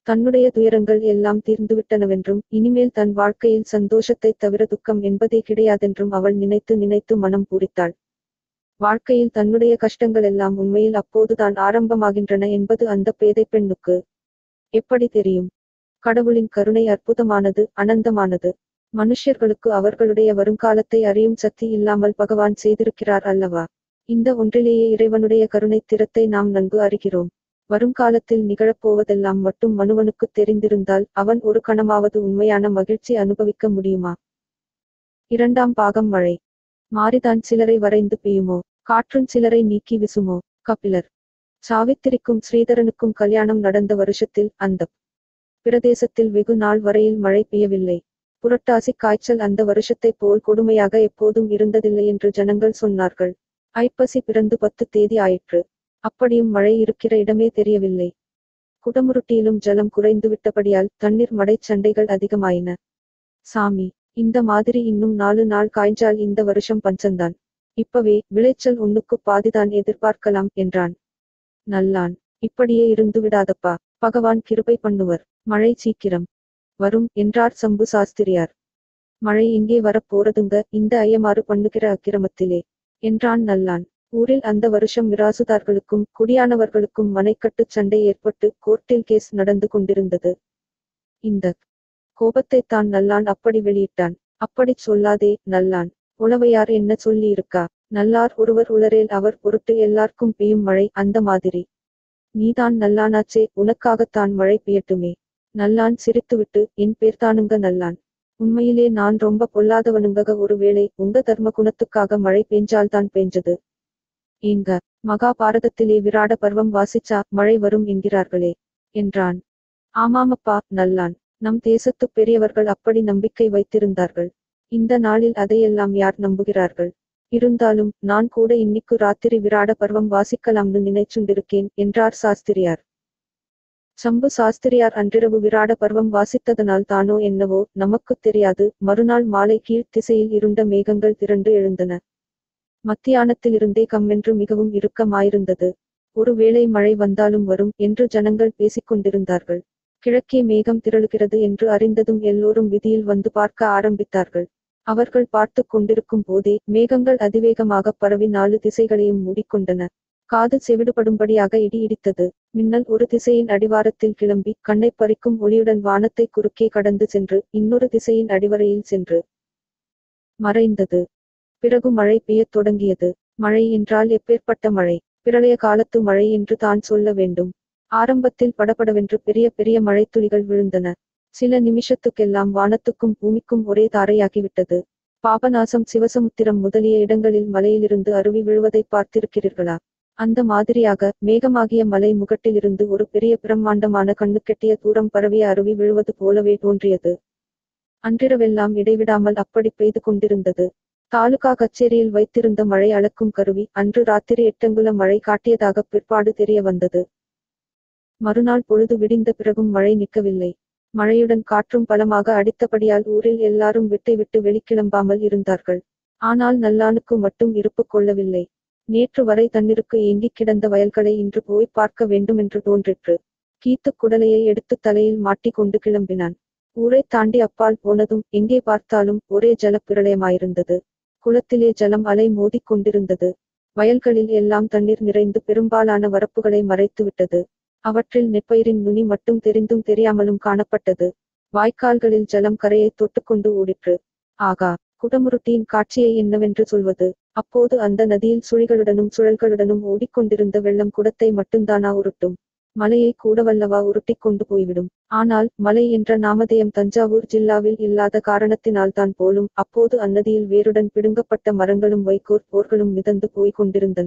[SPEAKER 1] தன்னுடைய துயரங்கள் எல்லாம் தீர்ந்துவிட்டனவென்றும் இனிமேல் தன் வாழ்க்கையில் சந்தோஷத்தைத் தவிர துக்கம் என்பதே கிடையாதென்றும் அவள் நினைத்து நினைத்து மனம் பூரித்தாள். வாழ்க்கையில் தன்னுடைய கஷ்டங்களெல்லாம் உண்மையில் அப்போதுதான் ஆரம்பமாகின்றன என்பது அந்த பேதைப் பெண்ணுக்கு எப்படி தெரியும்? கடவுளின் கருணை அற்புதமானது, அனந்தமானது. மனுஷ்யர்களுக்கு அவர்களுடைய வருங்காலத்தை அறியும் சக்தி இல்லாமல் பகவான் செய்திருக்கிறார் அல்லவா? இந்த ஒன்றிலேயே இறைவனுடைய கருணைத் திறத்தை நாம் நன்கு அறிகிறோம். வருங்காலத்தில் நிகழப்போவதெல்லாம் மட்டும் மனுவனுக்குத் தெரிந்திருந்தால் அவன் ஒரு கணமாவது உண்மையான மகிழ்ச்சி அனுபவிக்க முடியுமா? இரண்டாம் பாகம் மழை. மாரிதான் சிலரை வரைந்து பெய்யுமோ, காற்றுன் சிலரை நீக்கி விசுமோ. கபிலர். சாவித்திரிக்கும் ஸ்ரீதரனுக்கும் கல்யாணம் நடந்த வருஷத்தில் அந்தப் பிரதேசத்தில் வெகு நாள் வரையில் மழை பெய்யவில்லை. புரட்டாசி காய்ச்சல் அந்த வருஷத்தைப் போல் கொடுமையாக எப்போதும் இருந்ததில்லை என்று ஜனங்கள் சொன்னார்கள். ஐப்பசி பிறந்து பத்து தேதி ஆயிற்று. அப்படியும் மழை இருக்கிற இடமே தெரியவில்லை. குடமுருட்டியிலும் ஜலம் குறைந்துவிட்டபடியால் தண்ணீர் மடைச் சண்டைகள் அதிகமாயின. சாமி, இந்த மாதிரி இன்னும் நாலு நாள் காய்ஞ்சால் இந்த வருஷம் பஞ்சந்தான். இப்பவே விளைச்சல் ஒண்ணுக்குப் பாதிதான் எதிர்பார்க்கலாம் என்றான். நல்லான். இப்படியே இருந்து விடாதப்பா, பகவான் கிருபை பண்ணுவர். மழை சீக்கிரம் வரும் என்றார் சம்பு சாஸ்திரியார். மழை எங்கே வரப் போறதுங்க இந்த ஐயமாறு பண்ணுகிற அக்கிரமத்திலே என்றான் நல்லான். ஊரில் அந்த வருஷம் மிராசுதார்களுக்கும் குடியானவர்களுக்கும் மனைக்கட்டுச் சண்டை ஏற்பட்டு கோர்ட்டில் கேஸ் நடந்து கொண்டிருந்தது. இந்த கோபத்தைத்தான் நல்லான் அப்படி வெளியிட்டான். அப்படிச் சொல்லாதே நல்லான். உளவையார் என்ன சொல்லியிருக்கா? நல்லார் ஒருவர் உளரேல் அவர் பொருட்டு எல்லார்க்கும் பெய்யும் மழை அந்த மாதிரி. நீதான் நல்லானாச்சே, உனக்காகத்தான் மழை பெய்யட்டுமே. நல்லான் சிரித்துவிட்டு, என் பேர்தானுங்க நல்லான். உண்மையிலே நான் ரொம்ப பொல்லாதவனுங்கக, ஒருவேளை உங்க தர்ம குணத்துக்காக மழை பெஞ்சால்தான் பெஞ்சது. ஏங்க, மகாபாரதத்திலே விராட பர்வம் வாசிச்சா மழை வரும் என்கிறார்களே என்றான். ஆமாமப்பா நல்லான். நம் தேசத்துப் பெரியவர்கள் அப்படி நம்பிக்கை வைத்திருந்தார்கள். இந்த நாளில் அதையெல்லாம் யார் நம்புகிறார்கள்? இருந்தாலும் நான் கூட இன்னிக்கு ராத்திரி விராட பர்வம் வாசிக்கலாம்னு நினைச்சுண்டிருக்கேன் என்றார் சாஸ்திரியார். சம்பு சாஸ்திரியார் அன்றிரவு விராட பர்வம் வாசித்ததனால் தானோ என்னவோ நமக்குத் தெரியாது, மறுநாள் மாலை கீழ் திசையில் இருண்ட மேகங்கள் திரண்டு எழுந்தன. மத்தியானத்திலிருந்தே கம்மென்று மிகவும் இறுக்கமாயிருந்தது. ஒரு வேளை மழை வந்தாலும் வரும் என்று ஜனங்கள் பேசிக்கொண்டிருந்தார்கள். கிழக்கே மேகம் திரளுகிறது என்று அறிந்ததும் எல்லோரும் விதியில் வந்து பார்க்க ஆரம்பித்தார்கள். அவர்கள் பார்த்து கொண்டிருக்கும் போதே மேகங்கள் அதிவேகமாக பரவி நாலு திசைகளையும் மூடிக்கொண்டன. காது செவிடுபடும்படியாக இடி இடித்தது. மின்னல் ஒரு திசையின் அடிவாரத்தில் கிளம்பி கண்ணை பறிக்கும் ஒளியுடன் வானத்தை குறுக்கே கடந்து சென்று இன்னொரு திசையின் அடிவரையில் சென்று மறைந்தது. பிறகு மழை பெய்யத் தொடங்கியது. மழை என்றால் எப்பேற்பட்ட மழை? பிரளய காலத்து மழை என்று தான் சொல்ல வேண்டும். ஆரம்பத்தில் படபடவென்று பெரிய பெரிய மழைத்துளிகள் விழுந்தன. சில நிமிஷத்துக்கெல்லாம் வானத்துக்கும் பூமிக்கும் ஒரே தாரையாகிவிட்டது. பாபநாசம், சிவசமுத்திரம் முதலிய இடங்களில் மலையிலிருந்து அருவி விழுவதை பார்த்திருக்கிறீர்களா? அந்த மாதிரியாக மேகமாகிய மலை முகட்டிலிருந்து ஒரு பெரிய பிரம்மாண்டமான கண்ணுக்கெட்டிய தூரம் பரவிய அருவி விழுவது போலவே தோன்றியது. அன்றிரவெல்லாம் இடைவிடாமல் அப்படி பெய்து கொண்டிருந்தது. தாலுகா கச்சேரியில் வைத்திருந்த மழை அளக்கும் கருவி அன்று ராத்திரி எட்டங்குல மழை காட்டியதாக பிற்பாடு தெரிய வந்தது. மறுநாள் பொழுது விடிந்த பிறகும் மழை நிற்கவில்லை. மழையுடன் காற்றும் பலமாக அடித்தபடியால் ஊரில் எல்லாரும் விட்டை விட்டு வெளிக்கிளம்பாமல் இருந்தார்கள். ஆனால் நல்லானுக்கு மட்டும் இருப்பு கொள்ளவில்லை. நேற்று வரை தண்ணீருக்கு ஏங்கிக் கிடந்த வயல்களை இன்று போய் பார்க்க வேண்டுமென்று தோன்றிற்று. கீத்துக் குடலையை எடுத்து தலையில் மாட்டிக் கொண்டு கிளம்பினான். ஊரைத் தாண்டி அப்பால் போனதும் எங்கே பார்த்தாலும் ஒரே ஜலப்பிரளயமாயிருந்தது. குளத்திலே ஜலம் அலை மோதிக் கொண்டிருந்தது. வயல்களில் எல்லாம் தண்ணீர் நிறைந்து பெரும்பாலான வரப்புகளை மறைத்துவிட்டது. அவற்றில் நெற்பயிரின் நுனி மட்டும் தெரிந்தும் தெரியாமலும் காணப்பட்டது. வாய்க்கால்களில் ஜலம் கரையை தொட்டுக்கொண்டு ஓடிற்று. ஆகா, குடமுருட்டியின் காட்சியை என்னவென்று சொல்வது? அப்போது அந்த நதியில் சுழிகளுடனும் சுழல்களுடனும் ஓடிக்கொண்டிருந்த வெள்ளம் குடத்தை மட்டும்தானா உருட்டும்? மலையை கூடவல்லவா உருட்டிக் கொண்டு போய்விடும். ஆனால் மலை என்ற நாமதேயம் தஞ்சாவூர் ஜில்லாவில் இல்லாத காரணத்தினால்தான் போலும் அப்போது அந்நதியில் வேருடன் பிடுங்கப்பட்ட மரங்களும் வைக்கோற் போர்களும் மிதந்து போய் கொண்டிருந்தன.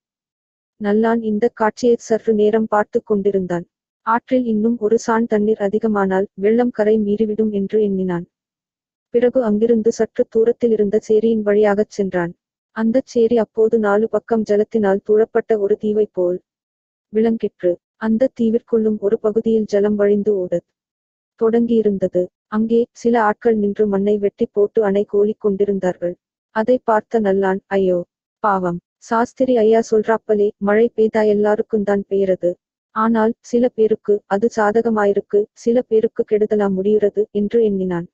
[SPEAKER 1] நல்லான் இந்த காட்சியை சற்று நேரம் பார்த்து கொண்டிருந்தான். ஆற்றில் இன்னும் ஒரு சான் தண்ணீர் அதிகமானால் வெள்ளம் கரை மீறிவிடும் என்று எண்ணினான். பிறகு அங்கிருந்து சற்று தூரத்திலிருந்த சேரியின் வழியாகச் சென்றான். அந்தச் சேரி அப்போது நாலு பக்கம் ஜலத்தினால் சூழப்பட்ட ஒரு தீவைப் போல் விளங்கிற்று. அந்த தீவிற்குள்ளும் ஒரு பகுதியில் ஜலம் வழிந்து ஓடத் தொடங்கியிருந்தது. அங்கே சில ஆட்கள் நின்று மண்ணை வெட்டி போட்டு அணை கோலிக் கொண்டிருந்தார்கள். அதை பார்த்த நல்லான், ஐயோ பாவம், சாஸ்திரி ஐயா சொல்றாப்பலே மழை பெய்தா எல்லாருக்கும்தான் பெய்யறது. ஆனால் சில பேருக்கு அது சாதகமாயிருக்கு, சில பேருக்கு கெடுதலா முடியுறது என்று எண்ணினான்.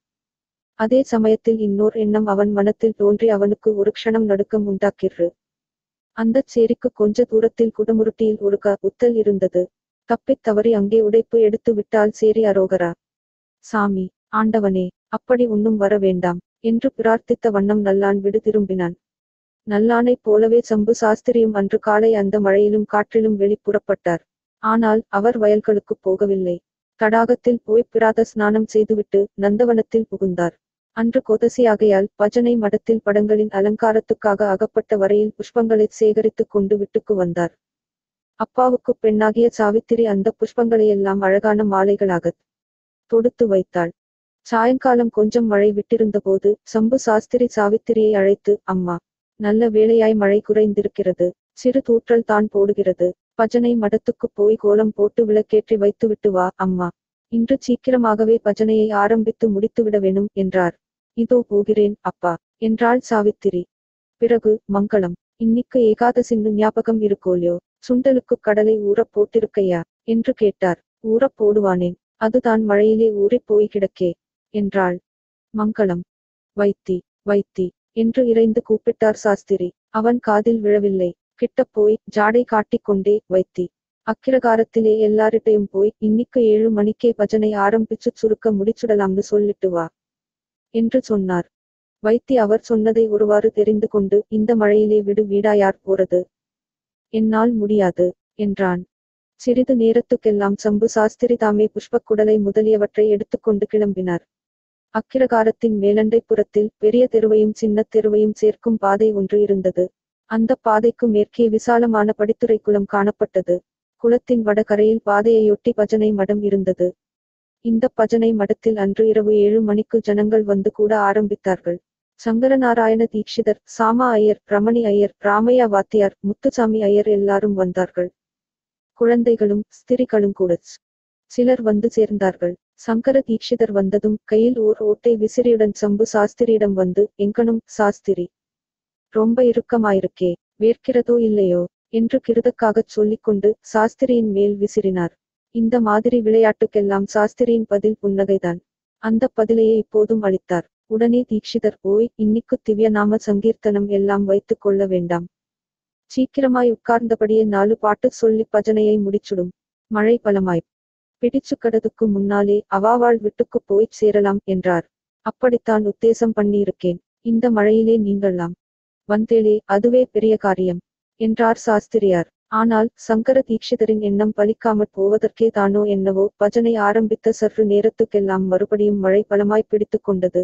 [SPEAKER 1] அதே சமயத்தில் இன்னோர் எண்ணம் அவன் மனத்தில் தோன்றி அவனுக்கு ஒரு க்ஷணம் நடுக்கம் உண்டாக்கிற்று. அந்தச் சேரிக்கு கொஞ்ச தூரத்தில் குடமுருட்டியில் ஒரு க உத்தல் இருந்தது. தப்பித் தவறி அங்கே உடைப்பு எடுத்து விட்டால் சேரி அரோகரா. சாமி, ஆண்டவனே, அப்படி ஒன்னும் வர வேண்டாம் என்று பிரார்த்தித்த வண்ணம் நல்லான் விடு திரும்பினான். நல்லானைப் போலவே சம்பு சாஸ்திரியும் அன்று காலை அந்த மழையிலும் காற்றிலும் வெளிப்புறப்பட்டார். ஆனால் அவர் வயல்களுக்குப் போகவில்லை. தடாகத்தில் போய் பிராத ஸ்நானம் செய்துவிட்டு நந்தவனத்தில் புகுந்தார். அன்று கொதசியாகையால் பஜனை மடத்தில் படங்களின் அலங்காரத்துக்காக அகப்பட்ட வரையில் புஷ்பங்களைச் சேகரித்துக் கொண்டு வீட்டுக்கு வந்தார். அப்பாவுக்குப் பெண்ணாகிய சாவித்திரி அந்த புஷ்பங்களையெல்லாம் அழகான மாலைகளாகத் தொடுத்து வைத்தாள். சாயங்காலம் கொஞ்சம் மழை விட்டிருந்தபோது சம்பு சாஸ்திரி சாவித்திரியை அழைத்து, அம்மா, நல்ல வேளையாய் மழை குறைந்திருக்கிறது. சிறு தூற்றல் தான் போடுகிறது. பஜனை மடத்துக்குப் போய் கோலம் போட்டு விளக்கேற்றி வைத்துவிட்டு வா அம்மா. இன்று சீக்கிரமாகவே பஜனையை ஆரம்பித்து முடித்துவிட வேணும் என்றார். இதோ போகிறேன் அப்பா என்றாள் சாவித்திரி. பிறகு, மங்களம், இன்னிக்கு ஏகாதசின்னு ஞாபகம் இருக்கோல்யோ? சுண்டலுக்குக் கடலை ஊறப் போட்டிருக்கையா என்று கேட்டார். ஊறப் போடுவானேன், அதுதான் மழையிலே ஊறிப் போய் கிடக்கே என்றாள். மங்களம், வைத்தி வைத்தி என்று இரைந்து கூப்பிட்டார் சாஸ்திரி. அவன் காதில் விழவில்லை. கிட்டப் போய் ஜாடை காட்டிக் கொண்டே, வைத்தி, அக்கிரகாரத்திலே எல்லாரிட்டையும் போய் இன்னிக்கு ஏழு மணிக்கே பஜனை ஆரம்பிச்சுச் சுருக்க முடிச்சுடலாம்னு சொல்லிட்டு வா என்று சொன்னார். வைத்தி அவர் சொன்னதை ஒருவாறு தெரிந்து கொண்டு, இந்த மழையிலே விடு வீடா யார் போறது? என்னால் முடியாது என்றான். சிறிது நேரத்துக்கெல்லாம் சம்பு சாஸ்திரி தாமே புஷ்பக்குடலை முதலியவற்றை எடுத்துக்கொண்டு கிளம்பினார். அக்கிரகாரத்தின் மேலண்டைப்புறத்தில் பெரிய தெருவையும் சின்னத் தெருவையும் சேர்க்கும் பாதை ஒன்று இருந்தது. அந்தப் பாதைக்கு மேற்கே விசாலமான படித்துறை குளம் காணப்பட்டது. குளத்தின் வடகரையில் பாதையையொட்டி பஜனை மடம் இருந்தது. இந்தப் பஜனை மடத்தில் அன்று இரவு ஏழு மணிக்கு ஜனங்கள் வந்து கூட ஆரம்பித்தார்கள். சங்கரநாராயண தீக்ஷிதர், சாமா ஐயர், ரமணி ஐயர், ராமையா வாத்தியார், முத்துசாமி ஐயர் எல்லாரும் வந்தார்கள். குழந்தைகளும் ஸ்திரிகளும் கூடச் சிலர் வந்து சேர்ந்தார்கள். சங்கர தீக்ஷிதர் வந்ததும் கையில் ஓர் ஓட்டை விசிறியுடன் சம்பு சாஸ்திரியிடம் வந்து, எங்கனும் சாஸ்திரி, ரொம்ப இறுக்கமாயிருக்கே, வேர்க்கிறதோ இல்லையோ என்று கிருதக்காகச் சொல்லிக்கொண்டு சாஸ்திரியின் மேல் விசிறினார். இந்த மாதிரி விளையாட்டுக்கெல்லாம் சாஸ்திரியின் பதில் புன்னகைதான். அந்தப் பதிலையே இப்போதும் அளித்தார். உடனே தீக்ஷிதர், ஓய், இன்னிக்குத் திவ்யநாம சங்கீர்த்தனம் எல்லாம் வைத்துக் கொள்ள வேண்டாம். சீக்கிரமாய் உட்கார்ந்தபடியே நாலு பாட்டு சொல்லிப் பஜனையை முடிச்சுடும். மழை பலமாய்ப் பிடிச்சுக்கடதுக்கு முன்னாலே அவாவாள் வீட்டுக்குப் போய்ச் சேரலாம் என்றார். அப்படித்தான் உத்தேசம் பண்ணியிருக்கேன். இந்த மழையிலே நீங்கள்லாம் வந்தேளே, அதுவே பெரிய காரியம் என்றார் சாஸ்திரியார். ஆனால் சங்கர தீக்ஷிதரின் எண்ணம் பலிக்காமற் போவதற்கே தானோ என்னவோ, பஜனை ஆரம்பித்த சற்று நேரத்துக்கெல்லாம் மறுபடியும் மழை பலமாய்ப் பிடித்துக் கொண்டது.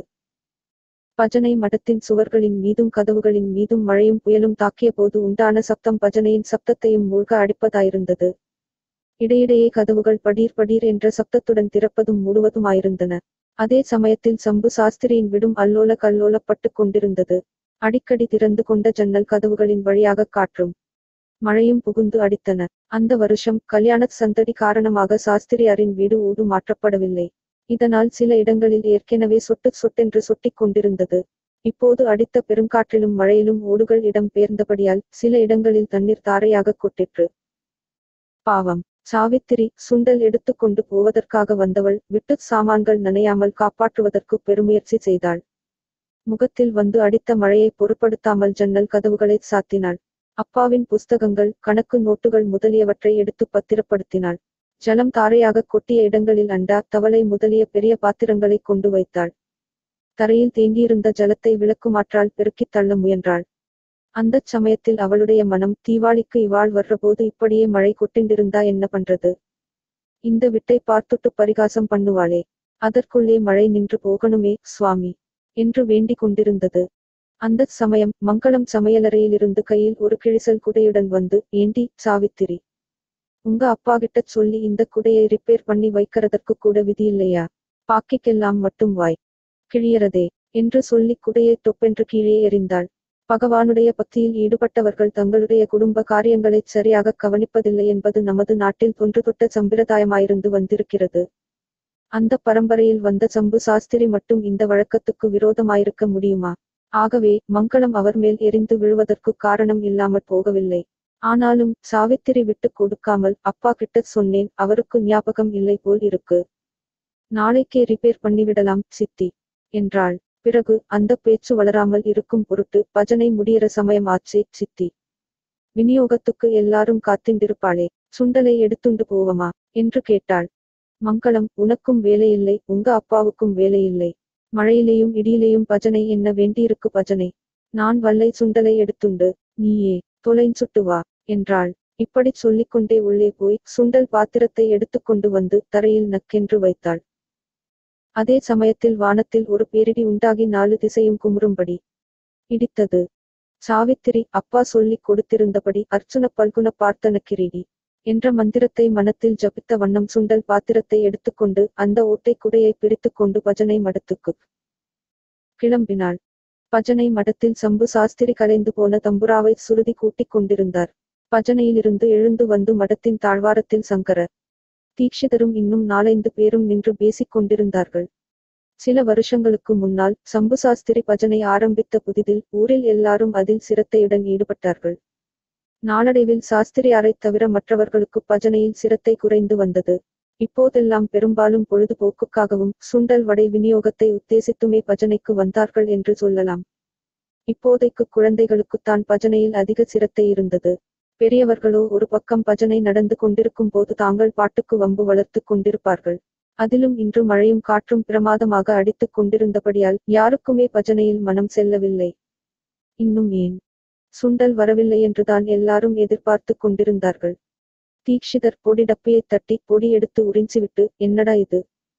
[SPEAKER 1] பஜனை மடத்தின் சுவர்களின் மீதும் கதவுகளின் மீதும் மழையும் புயலும் தாக்கிய போது உண்டான சப்தம் பஜனையின் சப்தத்தையும் மூழ்க அடிப்பதாயிருந்தது. இடையிடையே கதவுகள் படீர் படீர் என்ற சப்தத்துடன் திறப்பதும் மூடுவதுமாயிருந்தன. அதே சமயத்தில் சம்பு சாஸ்திரியின் விடும் அல்லோல கல்லோலப்பட்டுக் கொண்டிருந்தது. அடிக்கடி திறந்து கொண்ட ஜன்னல் கதவுகளின் வழியாகக் காற்றும் மழையும் புகுந்து அடித்தன. அந்த வருஷம் கல்யாணச் சந்தடி காரணமாக சாஸ்திரியாரின் வீடு ஊடு மாற்றப்படவில்லை. இதனால் சில இடங்களில் ஏற்கெனவே சொட்டுச் சொட்டென்று சொட்டிக் கொண்டிருந்தது. இப்போது அடித்த பெருங்காற்றிலும் மழையிலும் ஓடுகள் இடம் பெயர்ந்தபடியால் சில இடங்களில் தண்ணீர் தாரையாகக் கொட்டிற்று. பாவம் சாவித்திரி, சுண்டல் எடுத்துக் கொண்டு போவதற்காக வந்தவள் விட்டுச் சாமான்கள் நனையாமல் காப்பாற்றுவதற்கு பெருமுயற்சி செய்தாள். முகத்தில் வந்து அடித்த மழையை பொருட்படுத்தாமல் ஜன்னல் கதவுகளைச் சாத்தினாள். அப்பாவின் புஸ்தகங்கள், கணக்கு நோட்டுகள் முதலியவற்றை எடுத்து பத்திரப்படுத்தினாள். ஜலம் தாரையாகக் கொட்டிய இடங்களில் அண்டா, தவளை முதலிய பெரிய பாத்திரங்களை கொண்டு வைத்தாள். தரையில் தேங்கியிருந்த ஜலத்தை விளக்குமாற்றால் பெருக்கித் தள்ள முயன்றாள். அந்தச் சமயத்தில் அவளுடைய மனம், தீவாளிக்கு இவாள் வர்றபோது இப்படியே மழை கொட்டிண்டிருந்தா என்ன பண்றது? இந்த விட்டை பார்த்துட்டு பரிகாசம் பண்ணுவாளே, அதற்குள்ளே மழை நின்று போகணுமே சுவாமி என்று வேண்டிக் கொண்டிருந்தது. அந்தச் சமயம் மங்களம் சமையலறையிலிருந்து கையில் ஒரு கிழிசல் குடையுடன் வந்து, ஏண்டி சாவித்திரி, உங்க அப்பாகிட்டச் சொல்லி இந்த குடையை ரிப்பேர் பண்ணி வைக்கிறதற்கு கூட விதியில்லையா? பாக்கிக்கெல்லாம் மட்டும் வாய் கிழியறதே என்று சொல்லிக் குடையை தொப்பென்று கீழே எறிந்தாள். பகவானுடைய பக்தியில் ஈடுபட்டவர்கள் தங்களுடைய குடும்ப காரியங்களைச் சரியாகக் கவனிப்பதில்லை என்பது நமது நாட்டில் தொன்றுதொட்ட சம்பிரதாயமாயிருந்து வந்திருக்கிறது. அந்த பரம்பரையில் வந்த சம்பு சாஸ்திரி மட்டும் இந்த வழக்கத்துக்கு விரோதமாயிருக்க முடியுமா? ஆகவே மங்களம் அவர் மேல் எரிந்து விழுவதற்கு காரணம் இல்லாமற் போகவில்லை. ஆனாலும் சாவித்திரி விட்டு கொடுக்காமல் அப்பா கிட்ட சொன்னேன், அவருக்கு ஞாபகம் இல்லை போல் இருக்கு. நாளைக்கே ரிப்பேர் பண்ணிவிடலாம் சித்தி என்றாள். பிறகு அந்த பேச்சு வளராமல் இருக்கும் பொருட்டு பஜனை முடியற சமயம் ஆச்சே சித்தி. விநியோகத்துக்கு எல்லாரும் காத்திண்டிருப்பாளே, சுண்டலை எடுத்துண்டு போவமா என்று கேட்டாள். மங்களம், உனக்கும் வேலையில்லை, உங்க அப்பாவுக்கும் வேலையில்லை. மழையிலேயும் இடியிலேயும் பஜனை என்ன வேண்டியிருக்கு பஜனை. நான் வல்லை சுண்டலை எடுத்துண்டு, நீயே தொலைஞ்சுட்டு வா என்றாள். இப்படிச் சொல்லிக்கொண்டே உள்ளே போய் சுண்டல் பாத்திரத்தை எடுத்துக்கொண்டு வந்து தரையில் நக்கென்று வைத்தாள். அதே சமயத்தில் வானத்தில் ஒரு பேரிடி உண்டாகி நாலு திசையும் குமுறும்படி இடித்தது. சாவித்திரி அப்பா சொல்லிக் கொடுத்திருந்தபடி அர்ச்சுன பல்குன பார்த்தன கிரீடி என்ற மந்திரத்தை மனத்தில் ஜபித்த வண்ணம் சுண்டல் பாத்திரத்தை எடுத்துக்கொண்டு அந்த ஓட்டை குடையை பிடித்துக் கொண்டு பஜனை மடத்துக்குக் கிளம்பினாள். பஜனை மடத்தில் சம்பு சாஸ்திரி கலைந்து போன தம்புராவை சுருதி கூட்டிக் கொண்டிருந்தார். பஜனையிலிருந்து எழுந்து வந்து மடத்தின் தாழ்வாரத்தில் சங்கர தீக்ஷிதரும் இன்னும் நாலைந்து பேரும் நின்று பேசிக் கொண்டிருந்தார்கள். சில வருஷங்களுக்கு முன்னால் சம்பு சாஸ்திரி பஜனை ஆரம்பித்த புதிதில் ஊரில் எல்லாரும் அதில் சிரத்தையுடன் ஈடுபட்டார்கள். நாளடைவில் சாஸ்திரியாரைத் தவிர மற்றவர்களுக்கு பஜனையில் சிரத்தை குறைந்து வந்தது. இப்போதெல்லாம் பெரும்பாலும் பொழுதுபோக்குக்காகவும் சுண்டல் வடை விநியோகத்தை உத்தேசித்துமே பஜனைக்கு வந்தார்கள் என்று சொல்லலாம். இப்போதைக்கு குழந்தைகளுக்குத்தான் பஜனையில் அதிக சிரத்தை இருந்தது. பெரியவர்களோ ஒரு பக்கம் பஜனை நடந்து கொண்டிருக்கும் போது தாங்கள் பாட்டுக்கு வம்பு வளர்த்து கொண்டிருப்பார்கள். அதிலும் இன்று மழையும் காற்றும் பிரமாதமாக அடித்துக் கொண்டிருந்தபடியால் யாருக்குமே பஜனையில் மனம் செல்லவில்லை. இன்னும் ஏன் சுண்டல் வரவில்லை என்றுதான் எல்லாரும் எதிர்பார்த்து கொண்டிருந்தார்கள். தீக்ஷிதர் பொடி டப்பியை தட்டி பொடி எடுத்து உறிஞ்சிவிட்டு, என்னடா இது,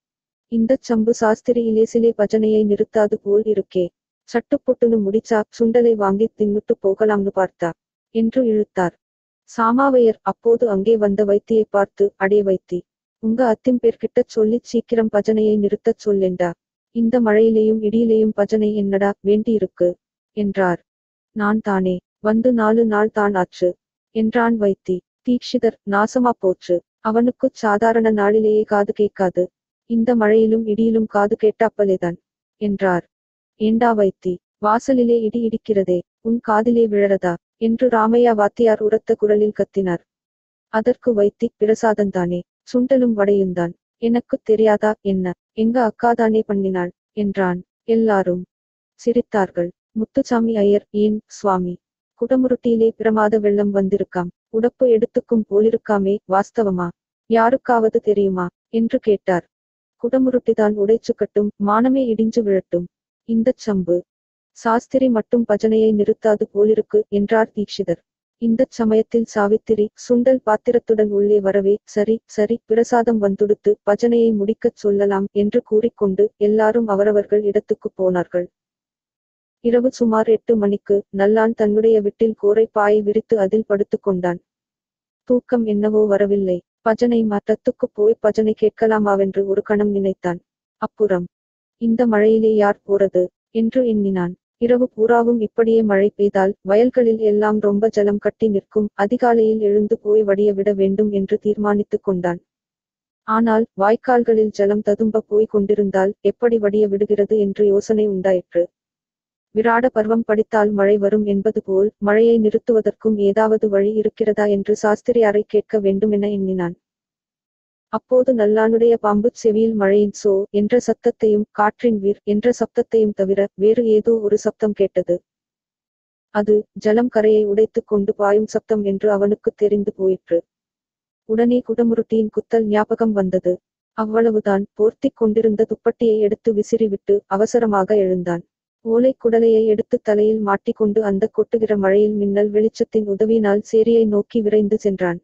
[SPEAKER 1] இந்தச் சம்பு சாஸ்திரி இலேசிலே பஜனையை நிறுத்தாது போல் இருக்கே, சட்டுப்பொட்டுன்னு முடிச்சா சுண்டலை வாங்கி தின்னுட்டு போகலாம்னு பார்த்தா என்று இழுத்தார். சாமாவையர் அப்போது அங்கே வந்த வைத்தியை பார்த்து, அடே வைத்தி, உங்க அத்திம்பேர்கிட்டச் சொல்லிச் சீக்கிரம் பஜனையை நிறுத்தச் சொல்லேண்டா. இந்த மழையிலேயும் இடியிலேயும் பஜனை என்னடா வேண்டியிருக்கு என்றார். நான் தானே வந்து நாலு நாள் தான் ஆச்சு என்றான் வைத்தி. தீக்ஷிதர், நாசமா போச்சு, அவனுக்குச் சாதாரண நாளிலேயே காது கேட்காது, இந்த மழையிலும் இடியிலும் காது கேட்டாப்பலேதான் என்றார். ஏண்டா வைத்தி, வாசலிலே இடி இடிக்கிறதே, உன் காதிலே விழறதா என்று ராமையா வாத்தியார் உரத்த குரலில் கத்தினார். அதற்கு வைத்தி, பிரசாதந்தானே, சுண்டலும் வடையுந்தான், எனக்குத் தெரியாதா என்ன, எங்க அக்காதானே பண்ணினாள் என்றான். எல்லாரும் சிரித்தார்கள். முத்துசாமி ஐயர், ஏன் சுவாமி, குடமுருட்டியிலே பிரமாத வெள்ளம் வந்திருக்காம், உடப்பு எடுத்துக்கும் போலிருக்காமே, வாஸ்தவமா, யாருக்காவது தெரியுமா என்று கேட்டார். குடமுருட்டிதான் உடைச்சுக்கட்டும், மானமே இடிஞ்சு விழட்டும், இந்தச் சம்பு சாஸ்திரி மட்டும் பஜனையை நிறுத்தாது போலிருக்கு என்றார் தீக்ஷிதர். இந்தச் சமயத்தில் சாவித்திரி சுண்டல் பாத்திரத்துடன் உள்ளே வரவே, சரி சரி, பிரசாதம் வந்துடுத்து, பஜனையை முடிக்கச் சொல்லலாம் என்று கூறிக்கொண்டு எல்லாரும் அவரவர்கள் இடத்துக்குப் போனார்கள். இரவு சுமார் எட்டு மணிக்கு நல்லான் தன்னுடைய வீட்டில் கோரை பாயை விரித்து அதில் படுத்துக் கொண்டான். தூக்கம் என்னவோ வரவில்லை. பஜனை மட்டத்துக்குப் போய் பஜனை கேட்கலாமாவென்று ஒரு கணம் நினைத்தான். அப்புறம் இந்த மழையிலே யார் போறது என்று எண்ணினான். இரவு பூராவும் இப்படியே மழை பெய்தால் வயல்களில் எல்லாம் ரொம்ப ஜலம் கட்டி நிற்கும், அதிகாலையில் எழுந்து போய் வடிய விட வேண்டும் என்று தீர்மானித்துக் கொண்டான். ஆனால் வாய்க்கால்களில் ஜலம் ததும்ப போய் கொண்டிருந்தால் எப்படி வடிய விடுகிறது என்று யோசனை உண்டாயிற்று. விராட பருவம் படித்தால் மழை வரும் என்பது போல் மழையை நிறுத்துவதற்கும் ஏதாவது வழி இருக்கிறதா என்று சாஸ்திரியாரை கேட்க வேண்டுமென எண்ணினான். அப்போது நல்லானுடைய பாம்புச் செவியில் மழையின் சோ என்ற சப்தத்தையும் காற்றின் வீர் என்ற சப்தத்தையும் தவிர வேறு ஏதோ ஒரு சப்தம் கேட்டது. அது ஜலம் கரையை உடைத்துக் கொண்டு பாயும் சப்தம் என்று அவனுக்குத் தெரிந்து போயிற்று. உடனே குடமுருட்டியின் குத்தல் ஞாபகம் வந்தது. அவ்வளவுதான். போர்த்திக் கொண்டிருந்த துப்பட்டியை எடுத்து விசிறிவிட்டு அவசரமாக எழுந்தான். ஓலைக் குடலையை எடுத்து தலையில் மாட்டிக்கொண்டு அந்த கொட்டுகிற மழையில் மின்னல் வெளிச்சத்தின் உதவியினால் சேரியை நோக்கி விரைந்து சென்றான்.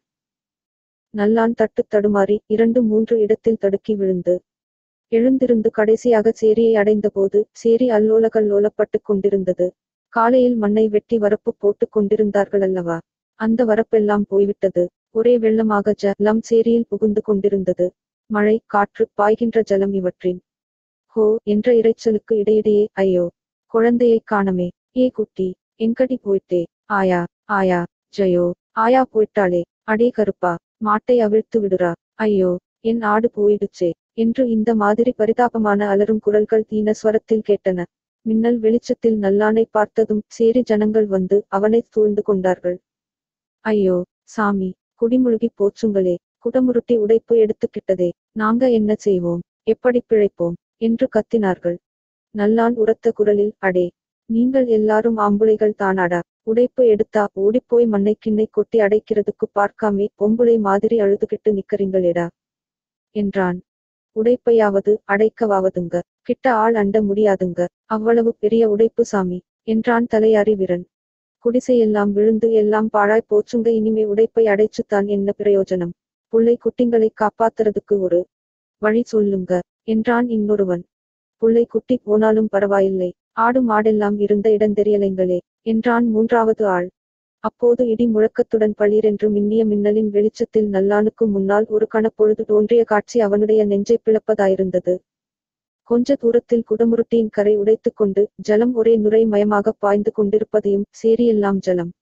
[SPEAKER 1] நல்லான் தட்டுத் தடுமாறி இரண்டு மூன்று இடத்தில் தடுக்கி விழுந்து எழுந்திருந்து கடைசியாக சேரியை அடைந்தபோது சேரி அல்லோலகல்லோலப்பட்டுக் கொண்டிருந்தது. காலையில் மண்ணை வெட்டி வரப்பு போட்டுக் கொண்டிருந்தார்களல்லவா, அந்த வரப்பெல்லாம் போய்விட்டது. ஒரே வெள்ளமாக ஜலம் சேரியில் புகுந்து கொண்டிருந்தது. மழை, காற்று, பாய்கின்ற ஜலம் இவற்றின் ஹோ என்ற இரைச்சலுக்கு இடையிடையே ஐயோ, குழந்தையைக் காணமே, ஏ குட்டி, எங்கடி போயிட்டே, ஆயா ஆயா, ஜயோ, ஆயா போயிட்டாளே, அடே கருப்பா, மாட்டை அவிழ்த்து விடுறா, ஐயோ, என் ஆடு போயிடுச்சே என்று இந்த மாதிரி பரிதாபமான அலரும் குரல்கள் தீன ஸ்வரத்தில் கேட்டன. மின்னல் வெளிச்சத்தில் நல்லானை பார்த்ததும் சேரி ஜனங்கள் வந்து அவனைச் சூழ்ந்து கொண்டார்கள். ஐயோ சாமி, குடிமுழுகி போச்சுங்களே, குடமுருட்டி உடைப்பு எடுத்துக்கிட்டதே, நாங்க என்ன செய்வோம், எப்படி பிழைப்போம் என்று கத்தினார்கள். நல்லான் உரத்த குரலில், அடே, நீங்கள் எல்லாரும் ஆம்புளைகள் தானாடா, உடைப்பு எடுத்தா ஓடிப்போய் மண்ணை கிண்ணை கொட்டி அடைக்கிறதுக்கு பார்க்காமே பொம்புளை மாதிரி அழுதுகிட்டு நிக்கறீங்களேடா என்றான். உடைப்பையாவது அடைக்கவாவதுங்க, கிட்ட ஆள் அண்ட முடியாதுங்க, அவ்வளவு பெரிய உடைப்பு சாமி என்றான் தலையாரி வீரன். குடிசையெல்லாம் விழுந்து எல்லாம் பாழாய் போச்சுங்க, இனிமே உடைப்பை அடைச்சுத்தான் என்ன பிரயோஜனம், புள்ளை குட்டிங்களை காப்பாத்துறதுக்கு ஒரு வழி சொல்லுங்க என்றான் இன்னொருவன். புள்ளை குட்டி போனாலும் பரவாயில்லை, ஆடு மாடெல்லாம் இருந்த இடம் தெரியலைங்களே என்றான் மூன்றாவது ஆள். அப்போது இடி முழக்கத்துடன் பளீரென்று மின்னிய மின்னலின் வெளிச்சத்தில் நல்லானுக்கு முன்னால் ஒரு கணப்பொழுது தோன்றிய காட்சி அவனுடைய நெஞ்சை பிளப்பதாயிருந்தது. கொஞ்ச தூரத்தில் குடமுருட்டியின் கரை உடைத்துக் கொண்டு ஜலம் ஒரே நுரை மயமாக பாய்ந்து கொண்டிருப்பதையும், சேரியெல்லாம் ஜலம்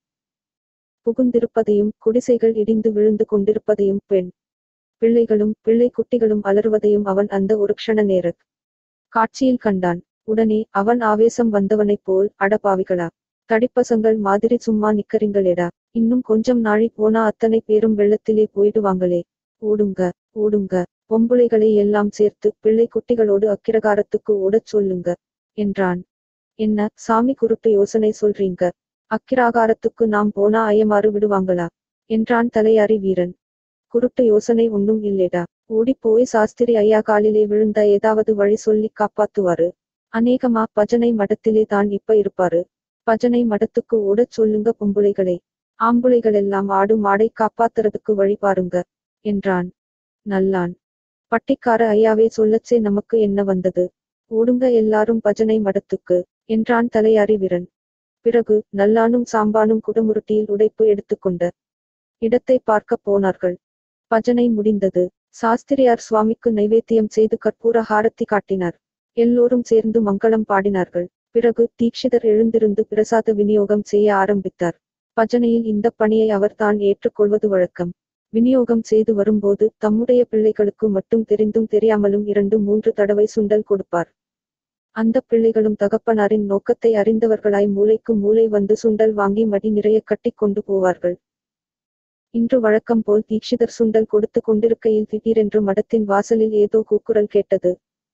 [SPEAKER 1] புகுந்திருப்பதையும், குடிசைகள் இடிந்து விழுந்து கொண்டிருப்பதையும், பெண் பிள்ளைகளும் பிள்ளை குட்டிகளும் அலறுவதையும் அவன் அந்த ஒரு க்ஷண நேரக் காட்சியில் கண்டான். உடனே அவன் ஆவேசம் வந்தவனைப் போல், அடபாவிகளா, தடிப்பசங்கள் மாதிரி சும்மா நிக்கறீங்களேடா, இன்னும் கொஞ்சம் நாழி போனா அத்தனை பேரும் வெள்ளத்திலே போயிடுவாங்களே, ஓடுங்க ஓடுங்க, பொம்புளைகளை எல்லாம் சேர்த்து பிள்ளை குட்டிகளோடு அக்கிரகாரத்துக்கு ஓடச் சொல்லுங்க என்றான். என்ன சாமி குருட்டு யோசனை சொல்றீங்க, அக்கிராகாரத்துக்கு நாம் போனா ஐயமாறு விடுவாங்களா என்றான் தலையாரி வீரன். குருட்டு யோசனை ஒன்னும் இல்லேடா, ஓடி போய் சாஸ்திரி ஐயா காலிலே விழுந்தா ஏதாவது வழி சொல்லி காப்பாத்துவாரு, அநேகமா பஜனை மடத்திலே தான் இப்ப இருப்பாரு, பஜனை மடத்துக்கு ஓடச் சொல்லுங்க பொம்புளைகளை, ஆம்புளைகளெல்லாம் ஆடு மாடை காப்பாத்துறதுக்கு வழி பாருங்க என்றான். நல்லான், பட்டிக்கார ஐயாவே சொல்லச்சே நமக்கு என்ன வந்தது, ஓடுங்க எல்லாரும் பஜனை மடத்துக்கு என்றான் தலையாரி வீரன். பிறகு நல்லானும் சாம்பானும் குடமுருட்டியில் உடைப்பு எடுத்துக்கொண்ட இடத்தை பார்க்க போனார்கள். பஜனை முடிந்தது. சாஸ்திரியார் சுவாமிக்கு நைவேத்தியம் செய்து கற்பூர ஹாரத்தி காட்டினார். எல்லோரும் சேர்ந்து மங்களம் பாடினார்கள். பிறகு தீக்ஷிதர் எழுந்திருந்து பிரசாத விநியோகம் செய்ய ஆரம்பித்தார். பஜனையில் இந்த பணியை அவர் தான் ஏற்றுக்கொள்வது வழக்கம். விநியோகம் செய்து வரும்போது தம்முடைய பிள்ளைகளுக்கு மட்டும் தெரிந்தும் தெரியாமலும் இரண்டு மூன்று தடவை சுண்டல் கொடுப்பார். அந்த பிள்ளைகளும் தகப்பனாரின் நோக்கத்தை அறிந்தவர்களாய் மூலைக்கு மூலை வந்து சுண்டல் வாங்கி மடி நிறைய கட்டி கொண்டு போவார்கள். இன்று வழக்கம் போல் தீக்ஷிதர் சுண்டல் கொடுத்து கொண்டிருக்கையில் திடீரென்று மடத்தின் வாசலில் ஏதோ கூக்குரல் கேட்டது.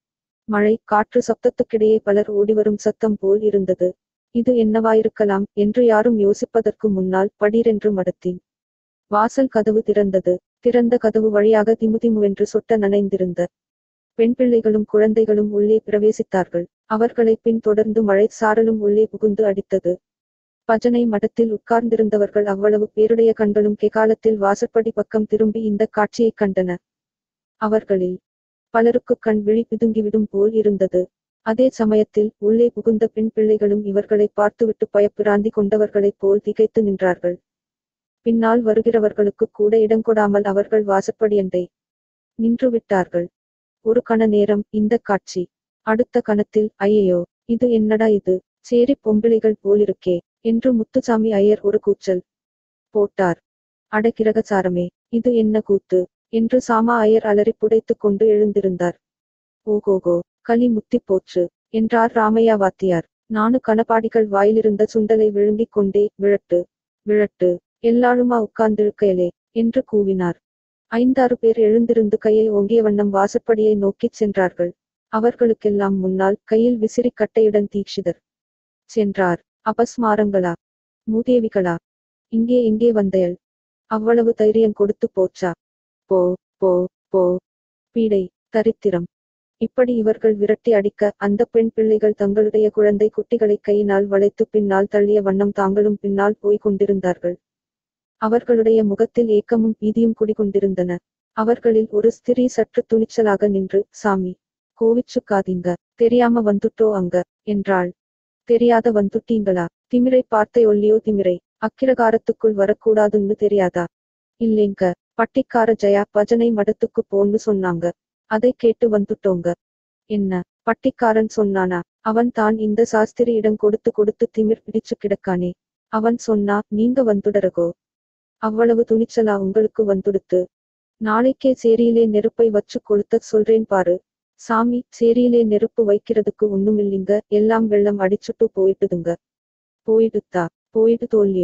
[SPEAKER 1] மழை காற்று சப்தத்துக்கிடையே பலர் ஓடிவரும் சத்தம் போல் இருந்தது. இது என்னவாயிருக்கலாம் என்று யாரும் யோசிப்பதற்கு முன்னால் படீரென்று மடத்தின் வாசல் கதவு திறந்தது. திறந்த கதவு வழியாக திமுதிமுவென்று சொட்ட நனைந்திருந்த பெண் பிள்ளைகளும் குழந்தைகளும் உள்ளே பிரவேசித்தார்கள். அவர்களை பின் தொடர்ந்து மழை சாரலும் உள்ளே புகுந்து அடித்தது. பஜனை மடத்தில் உட்கார்ந்திருந்தவர்கள் அவ்வளவு பேருடைய கண்களும் கெகாலத்தில் வாசற்படி பக்கம் திரும்பி இந்த காட்சியைக் கண்டன. அவர்களில் பலருக்கு கண் விழி பிதுங்கிவிடும் போல் இருந்தது. அதே சமயத்தில் உள்ளே புகுந்த பெண் பிள்ளைகளும் இவர்களை பார்த்துவிட்டு பயப்பிராந்தி கொண்டவர்களைப் போல் திகைத்து நின்றார்கள். பின்னால் வருகிறவர்களுக்கு கூட இடங்கொடாமல் அவர்கள் வாசற்படியண்டை நின்று விட்டார்கள். ஒரு கண நேரம் இந்த காட்சி. அடுத்த கணத்தில் ஐயையோ, இது என்னடா இது, சேரி பொம்பிளைகள் போலிருக்கே என்று முத்துசாமி ஐயர் ஒரு கூச்சல் போட்டார். அட கிரகசாரமே, இது என்ன கூத்து என்று சாமா ஐயர் அலறி புடைத்துக் கொண்டு எழுந்திருந்தார். ஓகோகோ, களி முத்திப் போச்சு என்றார் ராமையா வாத்தியார். நானு கணபாடிகள் வாயிலிருந்த சுண்டலை விழுங்கிக் கொண்டே, விழட்டு விழட்டு, எல்லாருமா உட்கார்ந்திருக்கையலே என்று கூவினார். ஐந்தாறு பேர் எழுந்திருந்து கையை ஓங்கிய வண்ணம் வாசற்படியை நோக்கிச் சென்றார்கள். அவர்களுக்கெல்லாம் முன்னால் கையில் விசிறி கட்டையுடன் தீக்ஷிதர் சென்றார். அபஸ்மாரங்களா, மூதேவிகளா, இங்கே எங்கே வந்தையள், அவ்வளவு தைரியம் கொடுத்து போச்சா, போ போ போ, பீடை, தரித்திரம். இப்படி இவர்கள் விரட்டி அடிக்க அந்த பெண் பிள்ளைகள் தங்களுடைய குழந்தை குட்டிகளை கையினால் வளைத்து பின்னால் தள்ளிய வண்ணம் தாங்களும் பின்னால் போய் கொண்டிருந்தார்கள். அவர்களுடைய முகத்தில் ஏக்கமும் பீதியும் குடிகொண்டிருந்தன. அவர்களில் ஒரு ஸ்திரீ சற்று துணிச்சலாக நின்று, சாமி, கோவிச்சுக்காதீங்க, தெரியாம வந்துட்டோ அங்க என்றாள். தெரியாத வந்துட்டீங்களா, திமிரை பார்த்தை ஒல்லியோ திமிரை, அக்கிரகாரத்துக்குள் வரக்கூடாதுன்னு தெரியாதா? இல்லேங்க, பட்டிக்கார ஜயா பஜனை மடத்துக்கு போன்னு சொன்னாங்க, அதை கேட்டு வந்துட்டோங்க. என்ன, பட்டிக்காரன் சொன்னானா? அவன் தான் இந்த சாஸ்திரி இடம் கொடுத்து கொடுத்து திமிர் பிடிச்சு கிடக்கானே, அவன் சொன்னா நீங்க வந்துடரகோ? அவ்வளவு துணிச்சலா உங்களுக்கு வந்துடுத்து? நாளைக்கே சேரியிலே நெருப்பை வச்சு கொளுத்தச் சொல்றேன் பாரு. சாமி, சேரியிலே நெருப்பு வைக்கிறதுக்கு ஒண்ணுமில்லிங்க, எல்லாம் வெள்ளம் அடிச்சுட்டு போயிட்டுதுங்க. போயிடுத்தா? போயிடு தோல்லியோ,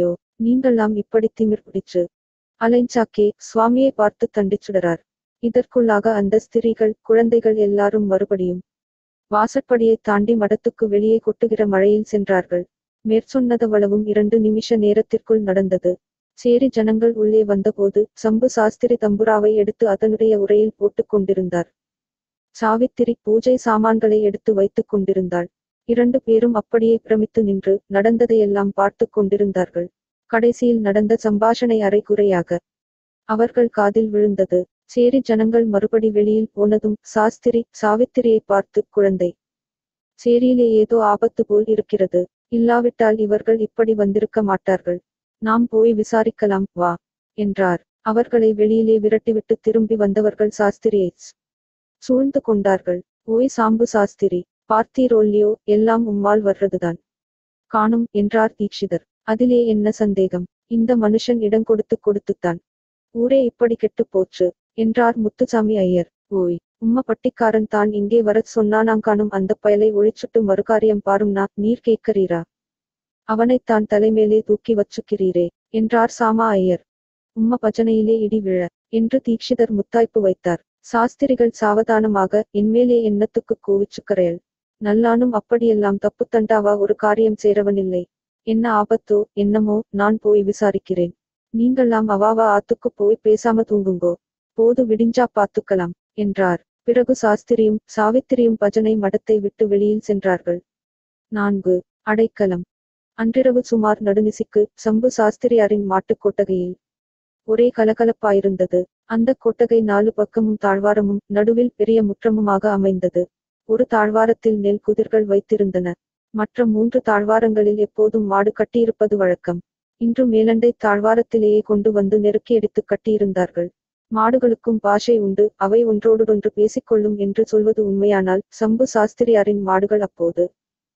[SPEAKER 1] நீங்கள்லாம் இப்படி திமிர் பிடிச்சு அலைஞ்சாக்கே சுவாமியை பார்த்து தண்டிச்சுடறார். இதற்குள்ளாக அந்த ஸ்திரீகள் குழந்தைகள் எல்லாரும் மறுபடியும் வாசற்படியை தாண்டி மடத்துக்கு வெளியே கொட்டுகிற மழையில் சென்றார்கள். மேற்சொன்னதவளவும் இரண்டு நிமிஷ நேரத்திற்குள் நடந்தது. சேரி ஜனங்கள் உள்ளே வந்தபோது சம்பு சாஸ்திரி தம்புராவை எடுத்து அதனுடைய உரையில் போட்டுக் கொண்டிருந்தார். சாவித்திரி பூஜை சாமான்களை எடுத்து வைத்துக் கொண்டிருந்தாள். இரண்டு பேரும் அப்படியே பிரமித்து நின்று நடந்ததையெல்லாம் பார்த்து கொண்டிருந்தார்கள். கடைசியில் நடந்த சம்பாஷணை அரைகுறையாக அவர்கள் காதில் விழுந்தது. சேரி ஜனங்கள் மறுபடி வெளியில் போனதும் சாஸ்திரி சாவித்திரியை பார்த்து, குழந்தை, சேரியிலே ஏதோ ஆபத்து போல் இருக்கிறது. இல்லாவிட்டால் இவர்கள் இப்படி வந்திருக்க மாட்டார்கள். நாம் போய் விசாரிக்கலாம் வா என்றார். அவர்களை வெளியிலே விரட்டிவிட்டு திரும்பி வந்தவர்கள் சாஸ்திரியை சூழ்ந்து கொண்டார்கள். ஓய் சாம்பு சாஸ்திரி, பார்த்தீரோல்லியோ, எல்லாம் உம்மால் வர்றதுதான் காணும் என்றார் தீக்ஷிதர். அதிலே என்ன சந்தேகம்? இந்த மனுஷன் இடம் கொடுத்து கொடுத்துத்தான் ஊரே இப்படி கெட்டு போச்சு என்றார் முத்துசாமி ஐயர். ஓய், உம்ம பட்டிக்காரன் தான் இங்கே வரச் சொன்னானாங்கானும் அந்த பயலை ஒழிச்சுட்டு மறுகாரியம் பாரும்னா நீர் கேட்கறீரா? அவனைத்தான் தலைமேலே தூக்கி வச்சுக்கிறீரே என்றார் சாமா ஐயர். உம்ம பஜனையிலே இடி விழ என்று தீக்ஷிதர் முத்தாய்ப்பு வைத்தார். சாஸ்திரிகள் சாவதானமாக, என்மேலே எண்ணத்துக்கு கோவிச்சுக்கறையல். நல்லானும் அப்படியெல்லாம் தப்பு தண்டாவா ஒரு காரியம் சேரவனில்லை. என்ன ஆபத்தோ என்னமோ, நான் போய் விசாரிக்கிறேன். நீங்கள்லாம் அவாவா ஆத்துக்கு போய் பேசாம தூங்குங்கோ. போது விடிஞ்சா பாத்துக்கலாம் என்றார். பிறகு சாஸ்திரியும் சாவித்திரியும் பஜனை மடத்தை விட்டு வெளியில் சென்றார்கள். நான்கு. அடைக்கலம். அன்றிரவு சுமார் நடுநிசிக்கு சம்பு சாஸ்திரியாரின் மாட்டுக் கொட்டகையில் ஒரே கலகலப்பாயிருந்தது. அந்த கொட்டகை நாலு பக்கமும் தாழ்வாரமும் நடுவில் பெரிய முற்றமுமாக அமைந்தது. ஒரு தாழ்வாரத்தில் நெல் குதிர்கள் வைத்திருந்தன. மற்ற மூன்று தாழ்வாரங்களில் எப்போதும் மாடு கட்டியிருப்பது வழக்கம். இன்று மேலண்டை தாழ்வாரத்திலேயே கொண்டு வந்து நெருக்கியடித்து கட்டியிருந்தார்கள். மாடுகளுக்கும் பாஷை உண்டு, அவை ஒன்றோடொன்று பேசிக்கொள்ளும் என்று சொல்வது உண்மையானால் சம்பு சாஸ்திரியாரின் மாடுகள் அப்போது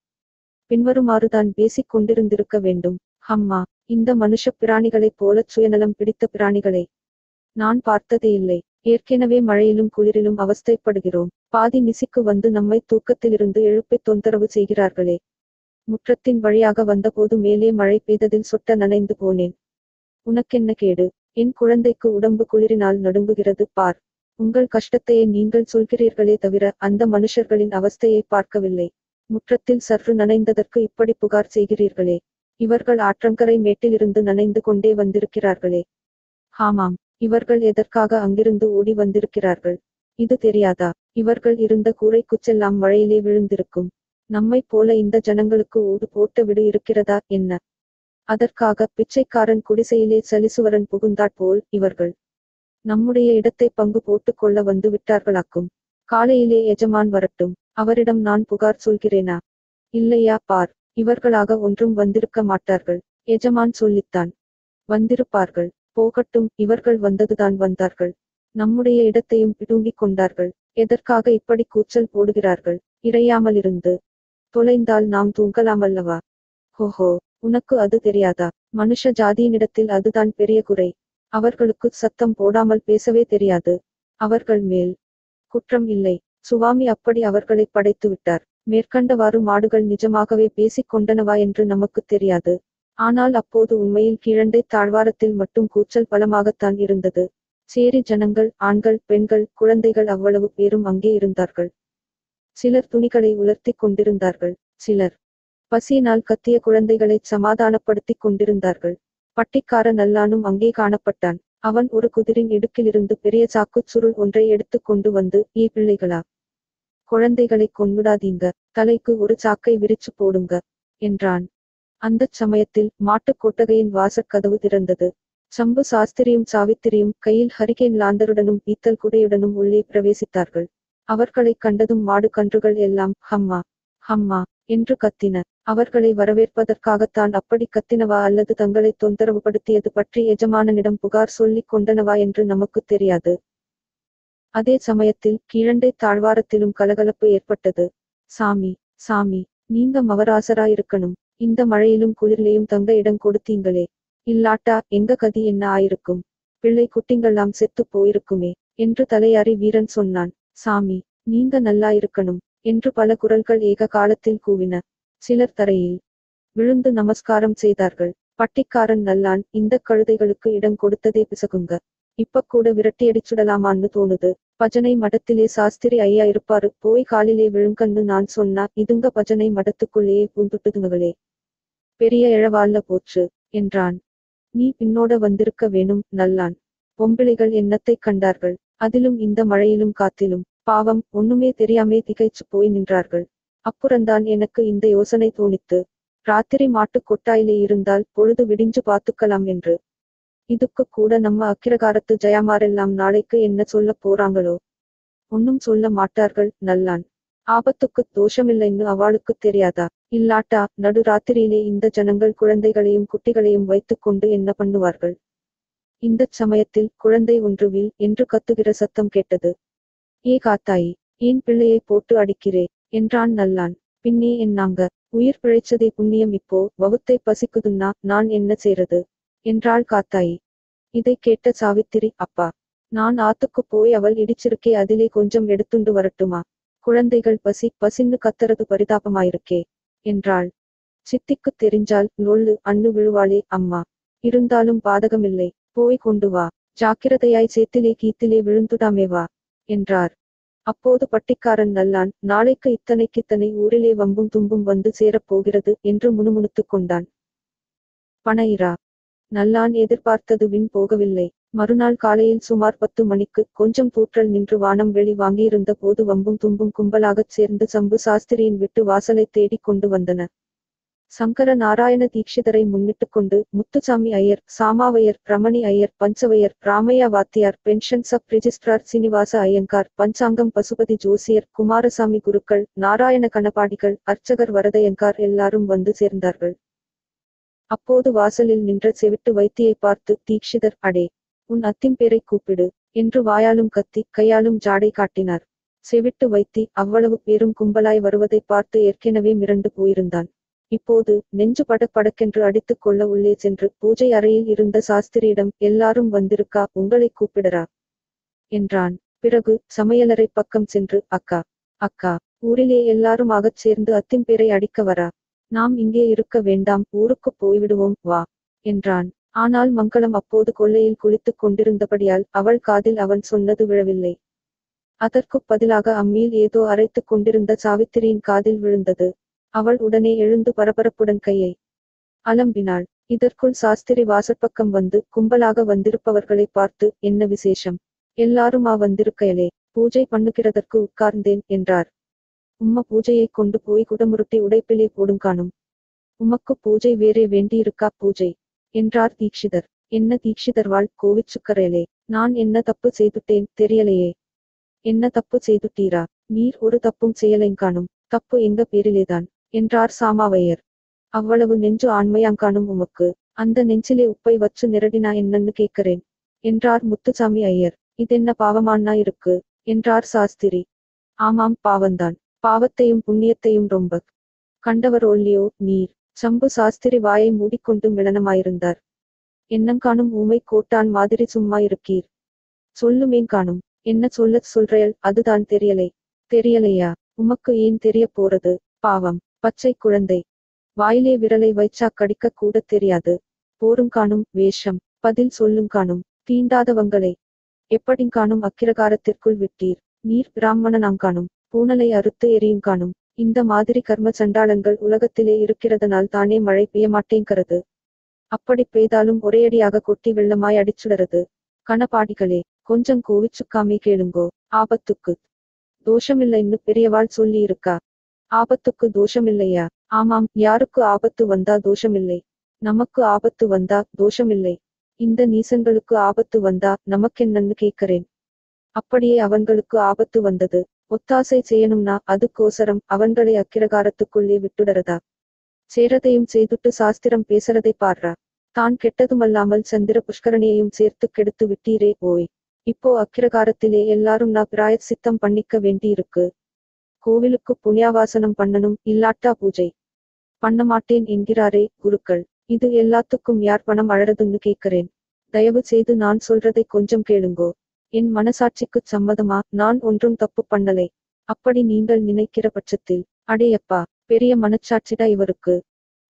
[SPEAKER 1] பின்வருமாறுதான் பேசிக் கொண்டிருந்திருக்க வேண்டும். ஹம்மா, இந்த மனுஷப் பிராணிகளைப் போலச் சுயநலம் பிடித்த பிராணிகளை நான் பார்த்ததே இல்லை. ஏற்கெனவே மழையிலும் குளிரிலும் அவஸ்தைப்படுகிறோம். பாதி நிசிக்கு வந்து நம்மை தூக்கத்திலிருந்து எழுப்பித் தொந்தரவு செய்கிறார்களே. முற்றத்தின் வழியாக வந்தபோது மேலே மழை பெய்ததில் சொட்ட நனைந்து போனேன். உனக்கென்ன கேடு? என் குழந்தைக்கு உடம்பு குளிரினால் நடுங்குகிறது பார். உங்கள் கஷ்டத்தையே நீங்கள் சொல்கிறீர்களே தவிர அந்த மனுஷர்களின் அவஸ்தையை பார்க்கவில்லை. முற்றத்தில் சற்று நனைந்ததற்கு இப்படி புகார் செய்கிறீர்களே. இவர்கள் ஆற்றங்கரை மேட்டிலிருந்து நனைந்து கொண்டே வந்திருக்கிறார்களே. ஆமாம், இவர்கள் எதற்காக அங்கிருந்து ஓடி வந்திருக்கிறார்கள்? இது தெரியாதா? இவர்கள் இருந்த கூரை குச்செல்லாம் மழையிலே விழுந்திருக்கும். நம்மைப் போல இந்த ஜனங்களுக்கு ஓடு போட்ட விடு இருக்கிறதா என்ன? அதற்காக பிச்சைக்காரன் குடிசையிலே சலிசுவரன் புகுந்தாற் போல் இவர்கள் நம்முடைய இடத்தை பங்கு போட்டுக் கொள்ள வந்து விட்டார்களாக்கும். காலையிலே எஜமான் வரட்டும், அவரிடம் நான் புகார் சொல்கிறேனா? இல்லையா பார், இவர்களாக ஒன்றும் வந்திருக்க மாட்டார்கள். எஜமான் சொல்லித்தான் வந்திருப்பார்கள். போகட்டும், இவர்கள் வந்ததுதான் வந்தார்கள். நம்முடைய இடத்தையும் பிடுங்கிக் கொண்டார்கள். எதற்காக இப்படி கூச்சல் போடுகிறார்கள்? இறையாமலிருந்து தொலைந்தால் நாம் தூங்கலாமல்லவா? ஹோஹோ, உனக்கு அது தெரியாதா? மனுஷ ஜாதியினிடத்தில் அதுதான் பெரிய குறை. அவர்களுக்கு சத்தம் போடாமல் பேசவே தெரியாது. அவர்கள் மேல் குற்றம் இல்லை. சுவாமி அப்படி அவர்களை படைத்து விட்டார். மேற்கண்டவாறு மாடுகள் நிஜமாகவே பேசிக் கொண்டனவா என்று நமக்குத் தெரியாது. ஆனால் அப்போது உண்மையில் கீழண்டை தாழ்வாரத்தில் மட்டும் கூச்சல் பலமாகத்தான் இருந்தது. சேரி ஜனங்கள், ஆண்கள், பெண்கள், குழந்தைகள் அவ்வளவு பேரும் அங்கே இருந்தார்கள். சிலர் துணிகளை உலர்த்திக் கொண்டிருந்தார்கள். சிலர் பசியினால் கத்திய குழந்தைகளைச் சமாதானப்படுத்திக் கொண்டிருந்தார்கள். பட்டிக்கார நல்லானும் அங்கே காணப்பட்டான். அவன் ஒரு குதிரின் இடுக்கிலிருந்து பெரிய சாக்குச் சுருள் ஒன்றை எடுத்துக் கொண்டு வந்து, ஏ பிள்ளைகளா, குழந்தைகளைக் கொன்னுடாதீங்க, தலைக்கு ஒரு சாக்கை விரிச்சு போடுங்க என்றான். அந்தச் சமயத்தில் மாட்டுக் கொட்டகையின் வாசற் கதவு திறந்தது. சம்பு சாஸ்திரியும் சாவித்திரியும் கையில் ஹரிகேன் லாந்தருடனும் பீத்தல் குடையுடனும் உள்ளே பிரவேசித்தார்கள். அவர்களைக் கண்டதும் மாடு கன்றுகள் எல்லாம் ஹம்மா ஹம்மா என்று கத்தின. அவர்களை வரவேற்பதற்காகத்தான் அப்படி கத்தினவா அல்லது தங்களை தொந்தரவுபடுத்தியது பற்றி எஜமானனிடம் புகார் சொல்லிக் கொண்டனவா என்று நமக்குத் தெரியாது. அதே சமயத்தில் கீழண்டை தாழ்வாரத்திலும் கலகலப்பு ஏற்பட்டது. சாமி சாமி, நீங்க மவராசராயிருக்கணும். இந்த மழையிலும் குளிர்லையும் தங்க இடம் கொடுத்தீங்களே. இல்லாட்டா எங்க கதி என்ன ஆயிருக்கும்? பிள்ளை குட்டிங்கெல்லாம் செத்துப் போயிருக்குமே என்று தலையாரி வீரன் சொன்னான். சாமி, நீங்க நல்லா இருக்கணும் என்று பல குரல்கள் ஏக காலத்தில் கூவின. சிலர் தரையில் விழுந்து நமஸ்காரம் செய்தார்கள். பட்டிக்காரன் நல்லான், இந்த கழுதைகளுக்கு இடம் கொடுத்ததே பிசகுங்க. இப்ப கூட விரட்டியடிச்சுடலாமான்னு தோணுது. பஜனை மடத்திலே சாஸ்திரி ஐயா இருப்பாரு, போய் காலிலே விழுங்கன்னு நான் சொன்னா இதுங்க பஜனை மடத்துக்குள்ளேயே பூந்துட்டுதுங்களே. பெரிய இழவால்ல போச்சு என்றான். நீ பின்னோட வந்திருக்க வேணும் நல்லான். பொம்பிளைகள் என்னத்தைக் கண்டார்கள். அதிலும் இந்த மழையிலும் காத்திலும். பாவம், ஒண்ணுமே தெரியாமே திகைச்சு போய் நின்றார்கள். அப்புறந்தான் எனக்கு இந்த யோசனை தோணித்து. ராத்திரி மாட்டுக் கொட்டாயிலே இருந்தால் பொழுது விடிஞ்சு பாத்துக்கலாம் என்று. இதுக்கு கூட நம்ம அக்கிரகாரத்து ஜெயமாரெல்லாம் நாளைக்கு என்ன சொல்லப் போறாங்களோ. ஒன்னும் சொல்ல மாட்டார்கள் நல்லான். ஆபத்துக்குத் தோஷமில்லைன்னு அவளுக்குத் தெரியாதா? இல்லாட்டா நடு ராத்திரியிலே இந்த ஜனங்கள் குழந்தைகளையும் குட்டிகளையும் வைத்துக் கொண்டு என்ன பண்ணுவார்கள்? இந்தச் சமயத்தில் குழந்தை ஒன்று வில் என்று கத்துகிற சத்தம் கேட்டது. ஏ காத்தாயி, ஏன் பிள்ளையை போட்டு அடிக்கிறே என்றான் நல்லான். பின்னே என்னாங்க, உயிர் பிழைச்சதே புண்ணியம், இப்போ வவுத்தை பசிக்குதுன்னா நான் என்ன செய்றது என்றாள் காத்தாயி. இதைக் கேட்ட சாவித்திரி, அப்பா, நான் ஆத்துக்கு போய் அவள் இடிச்சிருக்கே அதிலே கொஞ்சம் எடுத்துண்டு வரட்டுமா? குழந்தைகள் பசி பசின்னு கத்தறது பரிதாபமாயிருக்கே என்றாள். சித்திக்குத் தெரிஞ்சால் லொள்ளு அண்ணு விழுவாளே அம்மா. இருந்தாலும் பாதகமில்லை, போய் கொண்டு வா. ஜாக்கிரதையாய் சேத்திலே கீத்திலே விழுந்துடாமே வா என்றார். அப்போது பட்டிக்காரன் நல்லான், நாளைக்கு இத்தனைக்கித்தனை ஊரிலே வம்பும் தும்பும் வந்து சேரப் போகிறது என்று முணுமுணுத்துக் கொண்டான். பணையிரா. நல்லான் எதிர்பார்த்தது விண் போகவில்லை. மறுநாள் காலையில் சுமார் பத்து மணிக்கு கொஞ்சம் தூற்றல் நின்று வானம் வெளி வாங்கியிருந்த போது வம்பும் தும்பும் கும்பலாகச் சேர்ந்து சம்பு சாஸ்திரியின் விட்டு வாசலைத் தேடிக் கொண்டு வந்தன. சங்கர நாராயண தீட்சிதரை முன்னிட்டுக் கொண்டு முத்துசாமி ஐயர், சாமாவையர், ரமணி ஐயர், பஞ்சவையர், ராமையா வாத்தியார், pension sub registrar Srinivasa Iyengar, பஞ்சாங்கம் பசுபதி ஜோசியர், குமாரசாமி குருக்கள், நாராயண கணபாடிகள், அர்ச்சகர் வரதையங்கார் எல்லாரும் வந்து சேர்ந்தார்கள். அப்போது வாசலில் நின்ற செவிட்டு வைத்தியை பார்த்து தீக்ஷிதர், அடே, உன் அத்திம்பேரை கூப்பிடு என்று வாயாலும் கத்தி கையாலும் ஜாடை காட்டினார். செவிட்டு வைத்தி அவ்வளவு பேரும் கும்பலாய் வருவதைப் பார்த்து ஏற்கெனவே மிரண்டு போயிருந்தான். இப்போது நெஞ்சு படக் படக்கென்று அடித்துக் கொள்ள உள்ளே சென்று பூஜை அறையில் இருந்த சாஸ்திரியிடம், எல்லாரும் வந்திருக்கா, உங்களை கூப்பிடரா என்றான். பிறகு சமையலறை பக்கம் சென்று, அக்கா அக்கா, ஊரிலே எல்லாரும் ஆகச் சேர்ந்து அத்திம்பேரை அடிக்க வரா. நாம் இங்கே இருக்க வேண்டாம், ஊருக்குப் போய்விடுவோம் வா என்றான். ஆனால் மங்களம் அப்போது கொல்லையில் குளித்துக் கொண்டிருந்தபடியால் அவள் காதில் அவன் சொன்னது விழவில்லை. அதற்குப் பதிலாக அம்மியில் ஏதோ அரைத்துக் கொண்டிருந்த சாவித்திரியின் காதில் விழுந்தது. அவள் உடனே எழுந்து பரபரப்புடன் கையை அலம்பினாள். இதற்குள் சாஸ்திரி வாசற்பக்கம் வந்து கும்பலாக வந்திருப்பவர்களை பார்த்து, என்ன விசேஷம், எல்லாருமா வந்திருக்கையலே, பூஜை பண்ணுகிறதற்கு உட்கார்ந்தேன் என்றார். உம்ம பூஜையைக் கொண்டு போய் குடமுருட்டி உடைப்பிலே போடும் காணும். உமக்கு பூஜை வேறே வேண்டியிருக்கா பூஜை என்றார் தீக்ஷிதர். என்ன தீக்ஷிதர்வாள் கோவிச்சுக்கரையலே, நான் என்ன தப்பு செய்துட்டேன் தெரியலையே. என்ன தப்பு செய்துட்டீரா? நீர் ஒரு தப்பும் செய்யலைங்காணும். தப்பு எங்க பேரிலேதான் என்றார் சாமாவையர். அவ்வளவு நெஞ்சு ஆண்மையாங்காணும் உமக்கு. அந்த நெஞ்சிலே உப்பை வச்சு நிரடினா என்னன்னு கேட்கிறேன் என்றார் முத்துசாமி ஐயர். இதென்ன பாவமானா இருக்கு என்றார் சாஸ்திரி. ஆமாம், பாவந்தான். பாவத்தையும் புண்ணியத்தையும் ரொம்ப கண்டவரோல்லியோ நீர். சம்பு சாஸ்திரி வாயை மூடிக்கொண்டு மிளனமாயிருந்தார். என்னங்காணும் ஊமை கோட்டான் மாதிரி சும்மா இருக்கீர். சொல்லுமேன் காணும். என்ன சொல்லச் சொல்றேள், அதுதான் தெரியலை. தெரியலையா? உமக்கு ஏன் தெரியப் போறது? பாவம், பச்சை குழந்தை. வாயிலே விரலை வைச்சாக் கடிக்கக் கூடத் தெரியாது. போருங்காணும் வேஷம். பதில் சொல்லுங்காணும். தீண்டாதவங்களை எப்படிங்காணும் அக்கிரகாரத்திற்குள் விட்டீர்? நீர் பிராமணனாங்காணும். பூனலை அறுத்து எரியுங்காணும். இந்த மாதிரி கர்ம சண்டாளங்கள் உலகத்திலே இருக்கிறதனால் தானே மழை பெய்யமாட்டேங்கிறது. அப்படிப் பெய்தாலும் ஒரேயடியாக கொட்டி வெள்ளமாய் அடிச்சுடறது. கணபாடிகளே, கொஞ்சம் கோவிச்சுக்காமே கேளுங்கோ. ஆபத்துக்கு தோஷமில்லைன்னு பெரியவாள் சொல்லி இருக்கா. ஆபத்துக்கு தோஷமில்லையா? ஆமாம், யாருக்கு ஆபத்து வந்தா தோஷமில்லை? நமக்கு ஆபத்து வந்தா தோஷமில்லை. இந்த நீசங்களுக்கு ஆபத்து வந்தா நமக்கென்னன்னு கேட்கிறேன். அப்படியே அவன்களுக்கு ஆபத்து வந்தது. ஒத்தாசை செய்யணும்னா அதுக்கோசரம் அவன்களை அக்கிரகாரத்துக்குள்ளே விட்டுடறதா? சேரதையும் செய்துட்டு சாஸ்திரம் பேசறதை பாரா. தான் கெட்டதுமல்லாமல் சந்திர புஷ்கரணியையும் சேர்த்து கெடுத்து விட்டீரே ஓய். இப்போ அக்கிரகாரத்திலே எல்லாரும் நான் பிராயச் சித்தம் பண்ணிக்க வேண்டியிருக்கு. கோவிலுக்கு புண்ணியாவாசனம் பண்ணணும், இல்லாட்டா பூஜை பண்ணமாட்டேன் என்கிறாரே குருக்கள். இது எல்லாத்துக்கும் யார் பணம் அழறதுன்னு கேட்கிறேன். தயவு செய்து நான் சொல்றதை கொஞ்சம் கேளுங்கோ. என் மனசாட்சிக்குச் சம்மதமா? நான் ஒன்றும் தப்பு பண்ணலை. அப்படி நீங்கள் நினைக்கிற பட்சத்தில், அடேயப்பா, பெரிய மனச்சாட்சிடா இவருக்கு.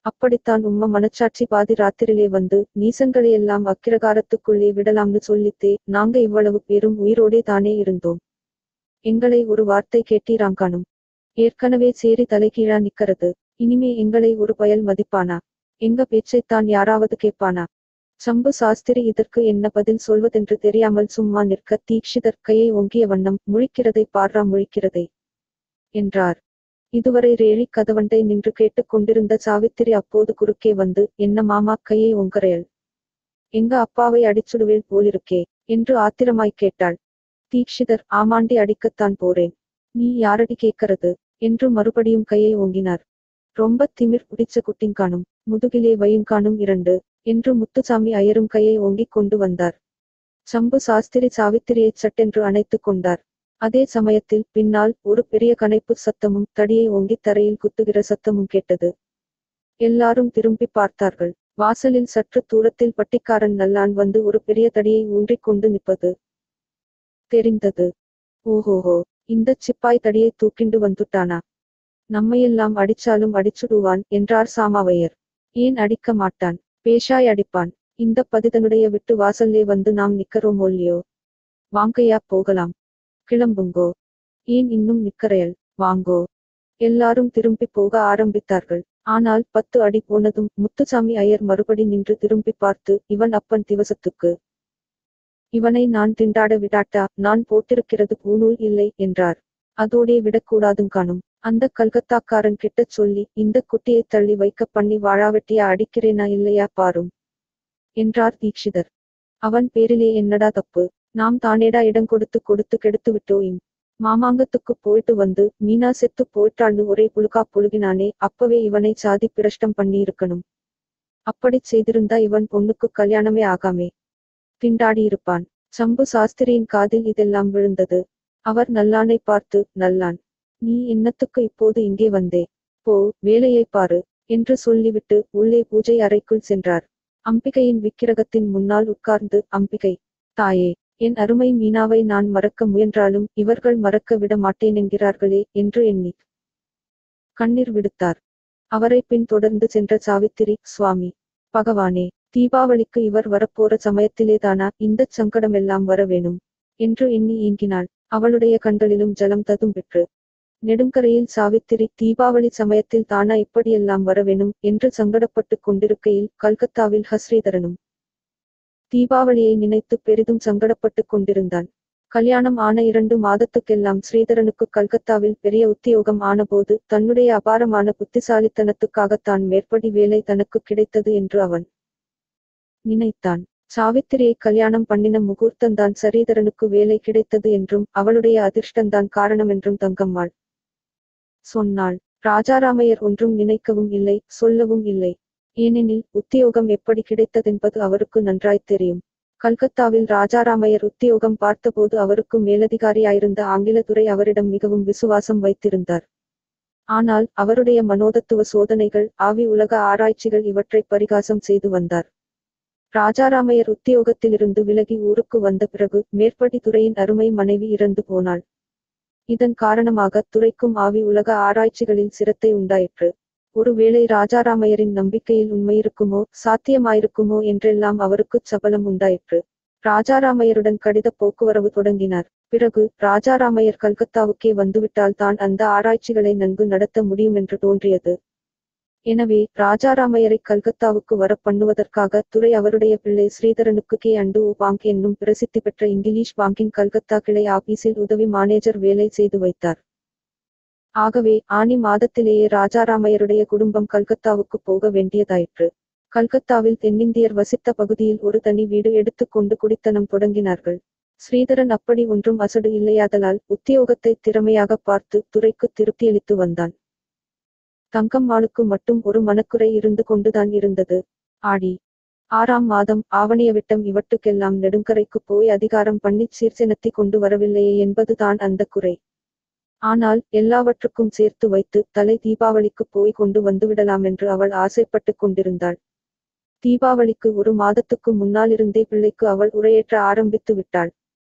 [SPEAKER 1] அப்படித்தான் உம்ம மனச்சாட்சி பாதி ராத்திரிலே வந்து நீசங்களையெல்லாம் அக்கிரகாரத்துக்குள்ளே விடலாம்னு சொல்லித்தே நாங்க இவ்வளவு பேரும் உயிரோடே தானே இருந்தோம். எங்களை ஒரு வார்த்தை கேட்டீராங்கானும். ஏற்கனவே சேரி தலைகீழா நிக்கறது. இனிமே எங்களை ஒரு பயல் மதிப்பானா? எங்க பேச்சைத்தான் யாராவது கேட்பானா? சம்பு சாஸ்திரி இதற்கு என்ன பதில் சொல்வதென்று தெரியாமல் சும்மா நிற்க தீக்ஷிதர் கையை ஓங்கிய வண்ணம் முழிக்கிறதை பார்றா முழிக்கிறதை என்றார். இதுவரை ரேழி கதவண்டை நின்று கேட்டுக் கொண்டிருந்த சாவித்திரி அப்போது குறுக்கே வந்து என்ன மாமா கையை ஓங்கறையல்? எங்க அப்பாவை அடிச்சுடுவேல் போலிருக்கே என்று ஆத்திரமாய் கேட்டாள். தீக்ஷிதர் ஆமாண்டி அடிக்கத்தான் போறேன். நீ யாரடி கேட்கறது என்று மறுபடியும் கையை ஓங்கினார். ரொம்ப திமிர் பிடிச்ச குட்டிங்கானும் முதுகிலே வையுங்கானும் இரண்டு என்று முத்துசாமி ஐயரும் கையை ஓங்கிக் கொண்டு வந்தார். சம்பு சாஸ்திரி சாவித்திரியைச் சட்டென்று அணைத்துக் கொண்டார். அதே சமயத்தில் பின்னால் ஒரு பெரிய கனைப்பு சத்தமும் தடியை ஓங்கித் தரையில் குத்துகிற சத்தமும் கேட்டது. எல்லாரும் திரும்பி பார்த்தார்கள். வாசலில் சற்று தூரத்தில் பட்டிக்காரன் நல்லான் வந்து ஒரு பெரிய தடியை ஊன்றிக் கொண்டு நிற்பது தெரிந்தது. ஓஹோஹோ, இந்தச் சிப்பாய் தடியை தூக்கிண்டு வந்துட்டானா? நம்மையெல்லாம் அடிச்சாலும் அடிச்சுடுவான் என்றார் சாமாவையர். ஏன் அடிக்க மாட்டான்? பேஷாய் அடிப்பான். இந்த பதிதனுடைய விட்டு வாசல்லே வந்து நாம் நிக்கறோமோல்லியோ? வாங்கையா போகலாம். கிளம்புங்கோ. ஏன் இன்னும் நிக்கறையல்? வாங்கோ. எல்லாரும் திரும்பி போக ஆரம்பித்தார்கள். ஆனால் பத்து அடி போனதும் முத்துசாமி ஐயர் மறுபடி நின்று திரும்பி பார்த்து இவன் அப்பன் திவசத்துக்கு இவனை நான் திண்டாட விடாட்டா நான் போட்டிருக்கிறது பூநூல் இல்லை என்றார். அதோடே விடக்கூடாதுங்கானும். அந்த கல்கத்தாக்காரன் கிட்டச் சொல்லி இந்த குட்டியை தள்ளி வைக்க பண்ணி வாழாவெட்டியா அடிக்கிறேனா இல்லையா பாரும் என்றார் தீக்ஷிதர். அவன் பேரிலே என்னடா தப்பு? நாம் தானேடா இடம் கொடுத்து கொடுத்து கெடுத்து விட்டோம். மாமாங்கத்துக்கு போயிட்டு வந்து மீனா செத்து போயிட்டாள்னு ஒரே புழுகா புழுகினானே அப்பவே இவனை சாதி பிரஷ்டம் பண்ணியிருக்கணும். அப்படிச் செய்திருந்தா இவன் பொண்ணுக்கு கல்யாணமே ஆகாமே திண்டாடியிருப்பான். சம்பு சாஸ்திரியின் காதில் இதெல்லாம் விழுந்தது. அவர் நல்லானை பார்த்து நல்லான், நீ என்னத்துக்கு இப்போது இங்கே வந்தே? போ, வேலையை பாரு என்று சொல்லிவிட்டு உள்ளே பூஜை அறைக்குள் சென்றார். அம்பிகையின் விக்கிரகத்தின் முன்னால் உட்கார்ந்து அம்பிகை தாயே, என் அருமை மீனாவை நான் மறக்க முயன்றாலும் இவர்கள் மறக்க விட மாட்டேனென்கிறார்களே என்று எண்ணி கண்ணீர் விடுத்தார். அவரை பின் தொடர்ந்து சென்ற சாவித்திரி, சுவாமி பகவானே, தீபாவளிக்கு இவர் வரப்போற சமயத்திலேதானா இந்தச் சங்கடமெல்லாம் வர வேணும் என்று எண்ணி ஏங்கினாள். அவளுடைய கண்களிலும் ஜலம் ததும்பிற்று. நெடுங்கரையில் சாவித்திரி தீபாவளி சமயத்தில் தானா இப்படியெல்லாம் வரவேணும் என்று சங்கடப்பட்டுக் கொண்டிருக்கையில் கல்கத்தாவில் ஹஸ்ரீதரனும் தீபாவளியை நினைத்து பெரிதும் சங்கடப்பட்டுக் கொண்டிருந்தான். கல்யாணம் ஆன இரண்டு மாதத்துக்கெல்லாம் ஸ்ரீதரனுக்கு கல்கத்தாவில் பெரிய உத்தியோகம் ஆனபோது தன்னுடைய அபாரமான புத்திசாலித்தனத்துக்காகத்தான் மேற்படி வேலை தனக்கு கிடைத்தது என்று அவன் நினைத்தான். சாவித்திரியை கல்யாணம் பண்ணின முகூர்த்தந்தான் ஸ்ரீதரனுக்கு வேலை கிடைத்தது என்றும் அவளுடைய அதிர்ஷ்டந்தான் காரணமென்றும் தங்கம்மாள் சொன்னாள். ராஜாராமையர் ஒன்றும் நினைக்கவும் இல்லை, சொல்லவும் இல்லை. ஏனெனில் உத்தியோகம் எப்படி கிடைத்ததென்பது அவருக்கு நன்றாய்த் தெரியும். கல்கத்தாவில் ராஜாராமையர் உத்தியோகம் பார்த்தபோது அவருக்கு மேலதிகாரியாயிருந்த ஆங்கிலத்துறை அவரிடம் மிகவும் விசுவாசம் வைத்திருந்தார். ஆனால் அவருடைய மனோதத்துவ சோதனைகள், ஆவி உலக ஆராய்ச்சிகள் இவற்றை பரிகாசம் செய்து வந்தார். ராஜாராமையர் உத்தியோகத்திலிருந்து விலகி ஊருக்கு வந்த பிறகு மேற்படி துறையின் அருமை மனைவி இறந்து போனாள். இதன் காரணமாக துறைக்கும் ஆவி உலக ஆராய்ச்சிகளில் சிரத்தை உண்டாயிற்று. ஒருவேளை ராஜாராமையரின் நம்பிக்கையில் உண்மையிருக்குமோ சாத்தியமாயிருக்குமோ என்றெல்லாம் அவருக்குச் சபலம் உண்டாயிற்று. ராஜாராமையருடன் கடித போக்குவரவு தொடங்கினார். பிறகு ராஜாராமையர் கல்கத்தாவுக்கே வந்துவிட்டால் தான் அந்த ஆராய்ச்சிகளை நன்கு நடத்த முடியுமென்று தோன்றியது. எனவே ராஜாராமையரை கல்கத்தாவுக்கு வர பண்ணுவதற்காக துரை அவருடைய பிள்ளை ஸ்ரீதரனுக்கு கே அண்டு ஓ பாங்க் என்னும் பிரசித்தி பெற்ற இங்கிலீஷ் பாங்கின் கல்கத்தா கிளை ஆபீஸில் உதவி மானேஜர் வேலை செய்து வைத்தார். ஆகவே ஆனி மாதத்திலேயே ராஜாராமையருடைய குடும்பம் கல்கத்தாவுக்கு போக வேண்டியதாயிற்று. கல்கத்தாவில் தென்னிந்தியர் வசித்த பகுதியில் ஒரு தனி வீடு எடுத்துக்கொண்டு குடித்தனம் தொடங்கினார்கள். ஸ்ரீதரன் அப்படி ஒன்றும் அசடு இல்லையாதலால் உத்தியோகத்தை திறமையாக பார்த்து துரைக்கு திருப்தியளித்து வந்தான். தங்கம்மாளுக்கு மட்டும் ஒரு மனக்குறை இருந்து கொண்டுதான் இருந்தது. ஆடி ஆறாம் மாதம் ஆவணியவிட்டம் இவட்டுக்கெல்லாம் நெடுங்கரைக்கு போய் அதிகாரம் பண்ணிச் சீர்செனத்தி கொண்டு வரவில்லையே என்பதுதான் அந்த குறை. ஆனால் எல்லாவற்றுக்கும் சேர்த்து வைத்து தலை தீபாவளிக்கு போய் கொண்டு வந்துவிடலாமென்று அவள் ஆசைப்பட்டுக் கொண்டிருந்தாள். தீபாவளிக்கு ஒரு மாதத்துக்கு முன்னாலிருந்தே பிள்ளைக்கு அவள் உரையேற்ற ஆரம்பித்து விட்டாள்.